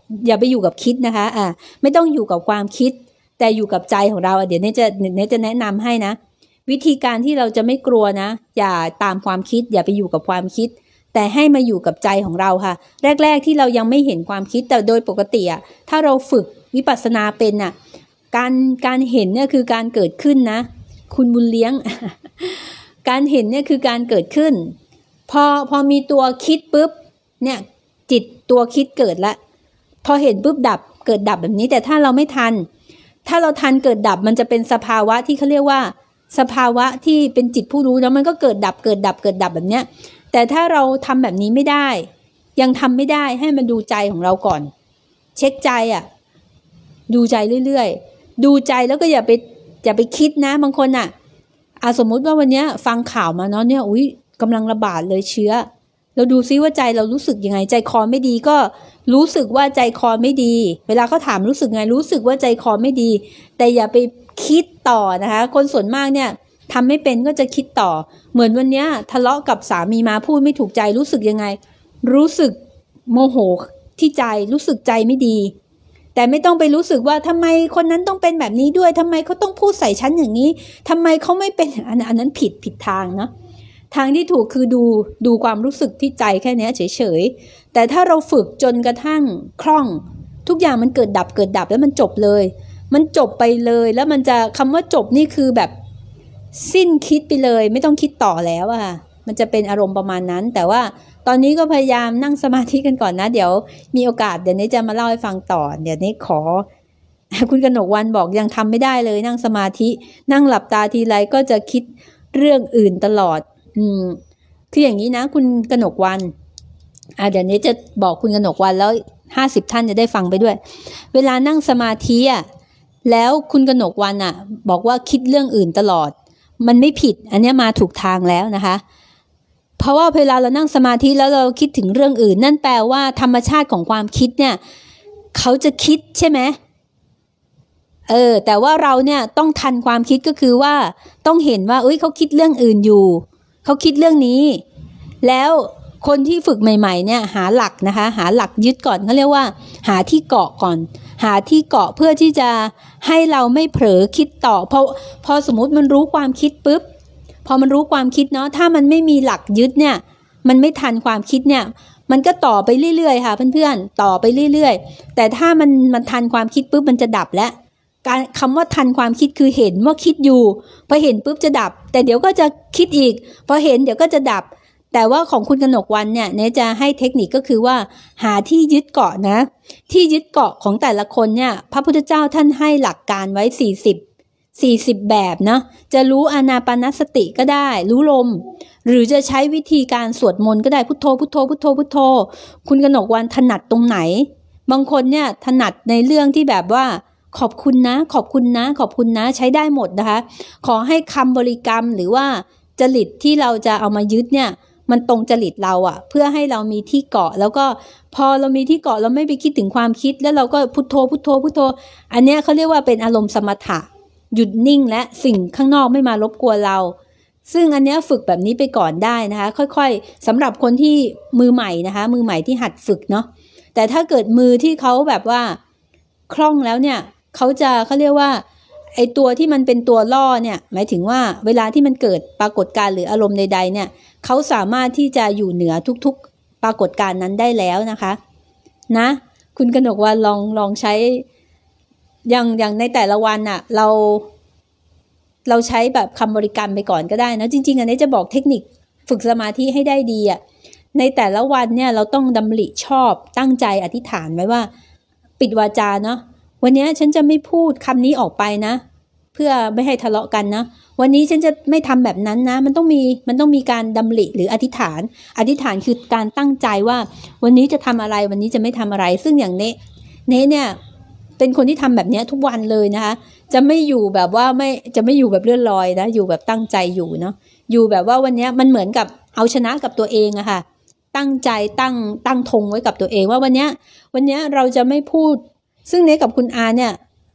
อย่าไปอยู่กับคิดนะคะอ่าไม่ต้องอยู่กับความคิดแต่อยู่กับใจของเราเดี๋ยวเนี้จะเนี้จะแนะนำให้นะวิธีการที่เราจะไม่กลัวนะอย่าตามความคิดอย่าไปอยู่กับความคิดแต่ให้มาอยู่กับใจของเราค่ะแรกๆที่เรายังไม่เห็นความคิดแต่โดยปกติอ่ะถ้าเราฝึกวิปัสสนาเป็นอ่ะการการเห็นเนี่ยคือการเกิดขึ้นนะคุณบุญเลี้ยง การเห็นเนี่ยคือการเกิดขึ้นพอพอมีตัวคิดปุ๊บเนี่ยจิตตัวคิดเกิดละพอเห็นปุ๊บดับเกิดดับแบบนี้แต่ถ้าเราไม่ทันถ้าเราทันเกิดดับมันจะเป็นสภาวะที่เขาเรียกว่าสภาวะที่เป็นจิตผู้รู้แล้วมันก็เกิดดับเกิดดับเกิดดับแบบเนี้ยแต่ถ้าเราทำแบบนี้ไม่ได้ยังทำไม่ได้ให้มันดูใจของเราก่อนเช็คใจอ่ะดูใจเรื่อยๆดูใจแล้วก็อย่าไปอย่าไปคิดนะบางคนอ่ะอ่ะสมมุติว่าวันนี้ฟังข่าวมาเนาะเนี่ยอุ๊ยกำลังระบาดเลยเชื้อเราดูซิว่าใจเรารู้สึกยังไงใจคอไม่ดีก็รู้สึกว่าใจคอไม่ดีเวลาเขาถามรู้สึกไงรู้สึกว่าใจคอไม่ดีแต่อย่าไปคิดต่อนะคะคนส่วนมากเนี่ยทำไม่เป็นก็จะคิดต่อเหมือนวันนี้ทะเลาะกับสามีมาพูดไม่ถูกใจรู้สึกยังไงรู้สึกโมโหที่ใจรู้สึกใจไม่ดีแต่ไม่ต้องไปรู้สึกว่าทำไมคนนั้นต้องเป็นแบบนี้ด้วยทำไมเขาต้องพูดใส่ฉันอย่างนี้ทำไมเขาไม่เป็นอันนั้นผิดผิดทางเนาะทางที่ถูกคือดูดูความรู้สึกที่ใจแค่นี้เฉยๆแต่ถ้าเราฝึกจนกระทั่งคล่องทุกอย่างมันเกิดดับเกิดดับแล้วมันจบเลยมันจบไปเลยแล้วมันจะคำว่าจบนี่คือแบบสิ้นคิดไปเลยไม่ต้องคิดต่อแล้วอะมันจะเป็นอารมณ์ประมาณนั้นแต่ว่าตอนนี้ก็พยายามนั่งสมาธิกันก่อนนะเดี๋ยวมีโอกาสเดี๋ยวนี้จะมาเล่าให้ฟังต่อเดี๋ยวนี้ขอคุณกนกวรรณบอกยังทำไม่ได้เลยนั่งสมาธินั่งหลับตาทีไรก็จะคิดเรื่องอื่นตลอดอืมคืออย่างนี้นะคุณกนกวรรณอ่ะเดี๋ยวนี้จะบอกคุณกนกวรรณแล้วห้าสิบท่านจะได้ฟังไปด้วยเวลานั่งสมาธิอ่ะแล้วคุณกนกวรรณอ่ะบอกว่าคิดเรื่องอื่นตลอดมันไม่ผิดอันนี้มาถูกทางแล้วนะคะเพราะว่าเวลาเรานั่งสมาธิแล้วเราคิดถึงเรื่องอื่นนั่นแปลว่าธรรมชาติของความคิดเนี่ยเขาจะคิดใช่ไหมเออแต่ว่าเราเนี่ยต้องทันความคิดก็คือว่าต้องเห็นว่าเอ้ยเขาคิดเรื่องอื่นอยู่เขาคิดเรื่องนี้แล้วคนที่ฝึกใหม่ๆเนี่ยหาหลักนะคะหาหลักยึดก่อนเขาเรียกว่าหาที่เกาะก่อนหาที่เกาะเพื่อที่จะให้เราไม่เผลอคิดต่อเพราะพอสมมติมันรู้ความคิดปุ๊บพอมันรู้ความคิดเนาะถ้ามันไม่มีหลักยึดเนี่ยมันไม่ทันความคิดเนี่ยมันก็ต่อไปเรื่อยๆค่ะเพื่อนๆต่อไปเรื่อยๆแต่ถ้ามันมันทันความคิดปุ๊บมันจะดับแล้วการคำว่าทันความคิดคือเห็นว่าคิดอยู่พอเห็นปุ๊บจะดับแต่เดี๋ยวก็จะคิดอีกพอเห็นเดี๋ยวก็จะดับแต่ว่าของคุณกนกวรรณเนี่ยเนี่ยจะให้เทคนิคก็คือว่าหาที่ยึดเกาะนะที่ยึดเกาะของแต่ละคนเนี่ยพระพุทธเจ้าท่านให้หลักการไว้สี่สิบ สี่สิบแบบนะจะรู้อานาปานสติก็ได้รู้ลมหรือจะใช้วิธีการสวดมนต์ก็ได้พุทโธพุทโธพุทโธพุทโธคุณกนกวรรณถนัดตรงไหนบางคนเนี่ยถนัดในเรื่องที่แบบว่าขอบคุณนะขอบคุณนะขอบคุณนะใช้ได้หมดนะคะขอให้คำบริกรรมหรือว่าจริตที่เราจะเอามายึดเนี่ยมันตรงจริตเราอะเพื่อให้เรามีที่เกาะแล้วก็พอเรามีที่เกาะเราไม่ไปคิดถึงความคิดแล้วเราก็พุทโธพุทโธพุทโธอันเนี้ยเขาเรียกว่าเป็นอารมณ์สมถะหยุดนิ่งและสิ่งข้างนอกไม่มารบกวนเราซึ่งอันเนี้ยฝึกแบบนี้ไปก่อนได้นะคะค่อยๆสำหรับคนที่มือใหม่นะคะมือใหม่ที่หัดฝึกเนาะแต่ถ้าเกิดมือที่เขาแบบว่าคล่องแล้วเนี่ยเขาจะเขาเรียกว่าไอตัวที่มันเป็นตัวล่อเนี่ยหมายถึงว่าเวลาที่มันเกิดปรากฏการณ์หรืออารมณ์ใดๆเนี่ยเขาสามารถที่จะอยู่เหนือทุกๆปรากฏการณ์นั้นได้แล้วนะคะนะคุณกนกวรรณลองลองใช้อย่างอย่างในแต่ละวันอะเราเราใช้แบบคำบริกรรมไปก่อนก็ได้นะจริงๆอันนี้จะบอกเทคนิคฝึกสมาธิให้ได้ดีอะในแต่ละวันเนี่ยเราต้องดำริชอบตั้งใจอธิษฐานไว้ว่าปิดวาจาเนาะวันนี้ฉันจะไม่พูดคำนี้ออกไปนะเพื่อไม่ให้ทะเลาะกันนะวันนี้ฉันจะไม่ทำแบบนั้นนะมันต้องมีมันต้องมีการดำริหรืออธิษฐานอธิษฐานคือการตั้งใจว่าวันนี้จะทำอะไรวันนี้จะไม่ทำอะไรซึ่งอย่างเนเนเนี่ยเป็นคนที่ทำแบบนี้ทุกวันเลยนะคะจะไม่อยู่แบบว่าไม่จะไม่อยู่แบบเลื่อนลอยนะอยู่แบบตั้งใจอยู่เนาะอยู่แบบว่าวันนี้มันเหมือนกับเอาชนะกับตัวเองอะค่ะตั้งใจตั้งตั้งธงไว้กับตัวเองว่าวันนี้วันนี้เราจะไม่พูดซึ่งเนกับคุณอาเนี่ย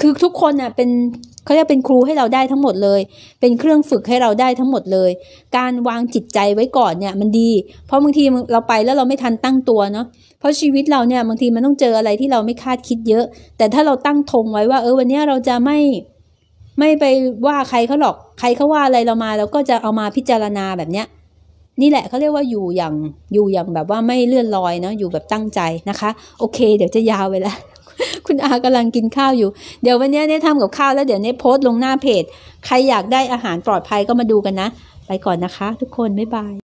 คือทุกคนน่ะเป็นเขาเรียกเป็นครูให้เราได้ทั้งหมดเลย เป็นเครื่องฝึกให้เราได้ทั้งหมดเลย การวางจิตใจไว้ก่อนเนี่ยมันดีเพราะบางทีเราไปแล้วเราไม่ทันตั้งตัวเนาะเพราะชีวิตเราเนี่ยบางทีมันต้องเจออะไรที่เราไม่คาดคิดเยอะแต่ถ้าเราตั้งธงไว้ว่าเออวันนี้เราจะไม่ไม่ไปว่าใครเขาหรอกใครเขาว่าอะไรเรามาเราก็จะเอามาพิจารณาแบบเนี้ยนี่แหละเขาเรียกว่าอยู่อย่างอยู่อย่างแบบว่าไม่เลื่อนลอยเนาะอยู่แบบตั้งใจนะคะโอเคเดี๋ยวจะยาวไปแล้ว คุณอากำลังกินข้าวอยู่เดี๋ยววันนี้เนี่ยทำกับข้าวแล้วเดี๋ยวเนี่ยโพสต์ลงหน้าเพจใครอยากได้อาหารปลอดภัยก็มาดูกันนะไปก่อนนะคะทุกคนบ๊ายบาย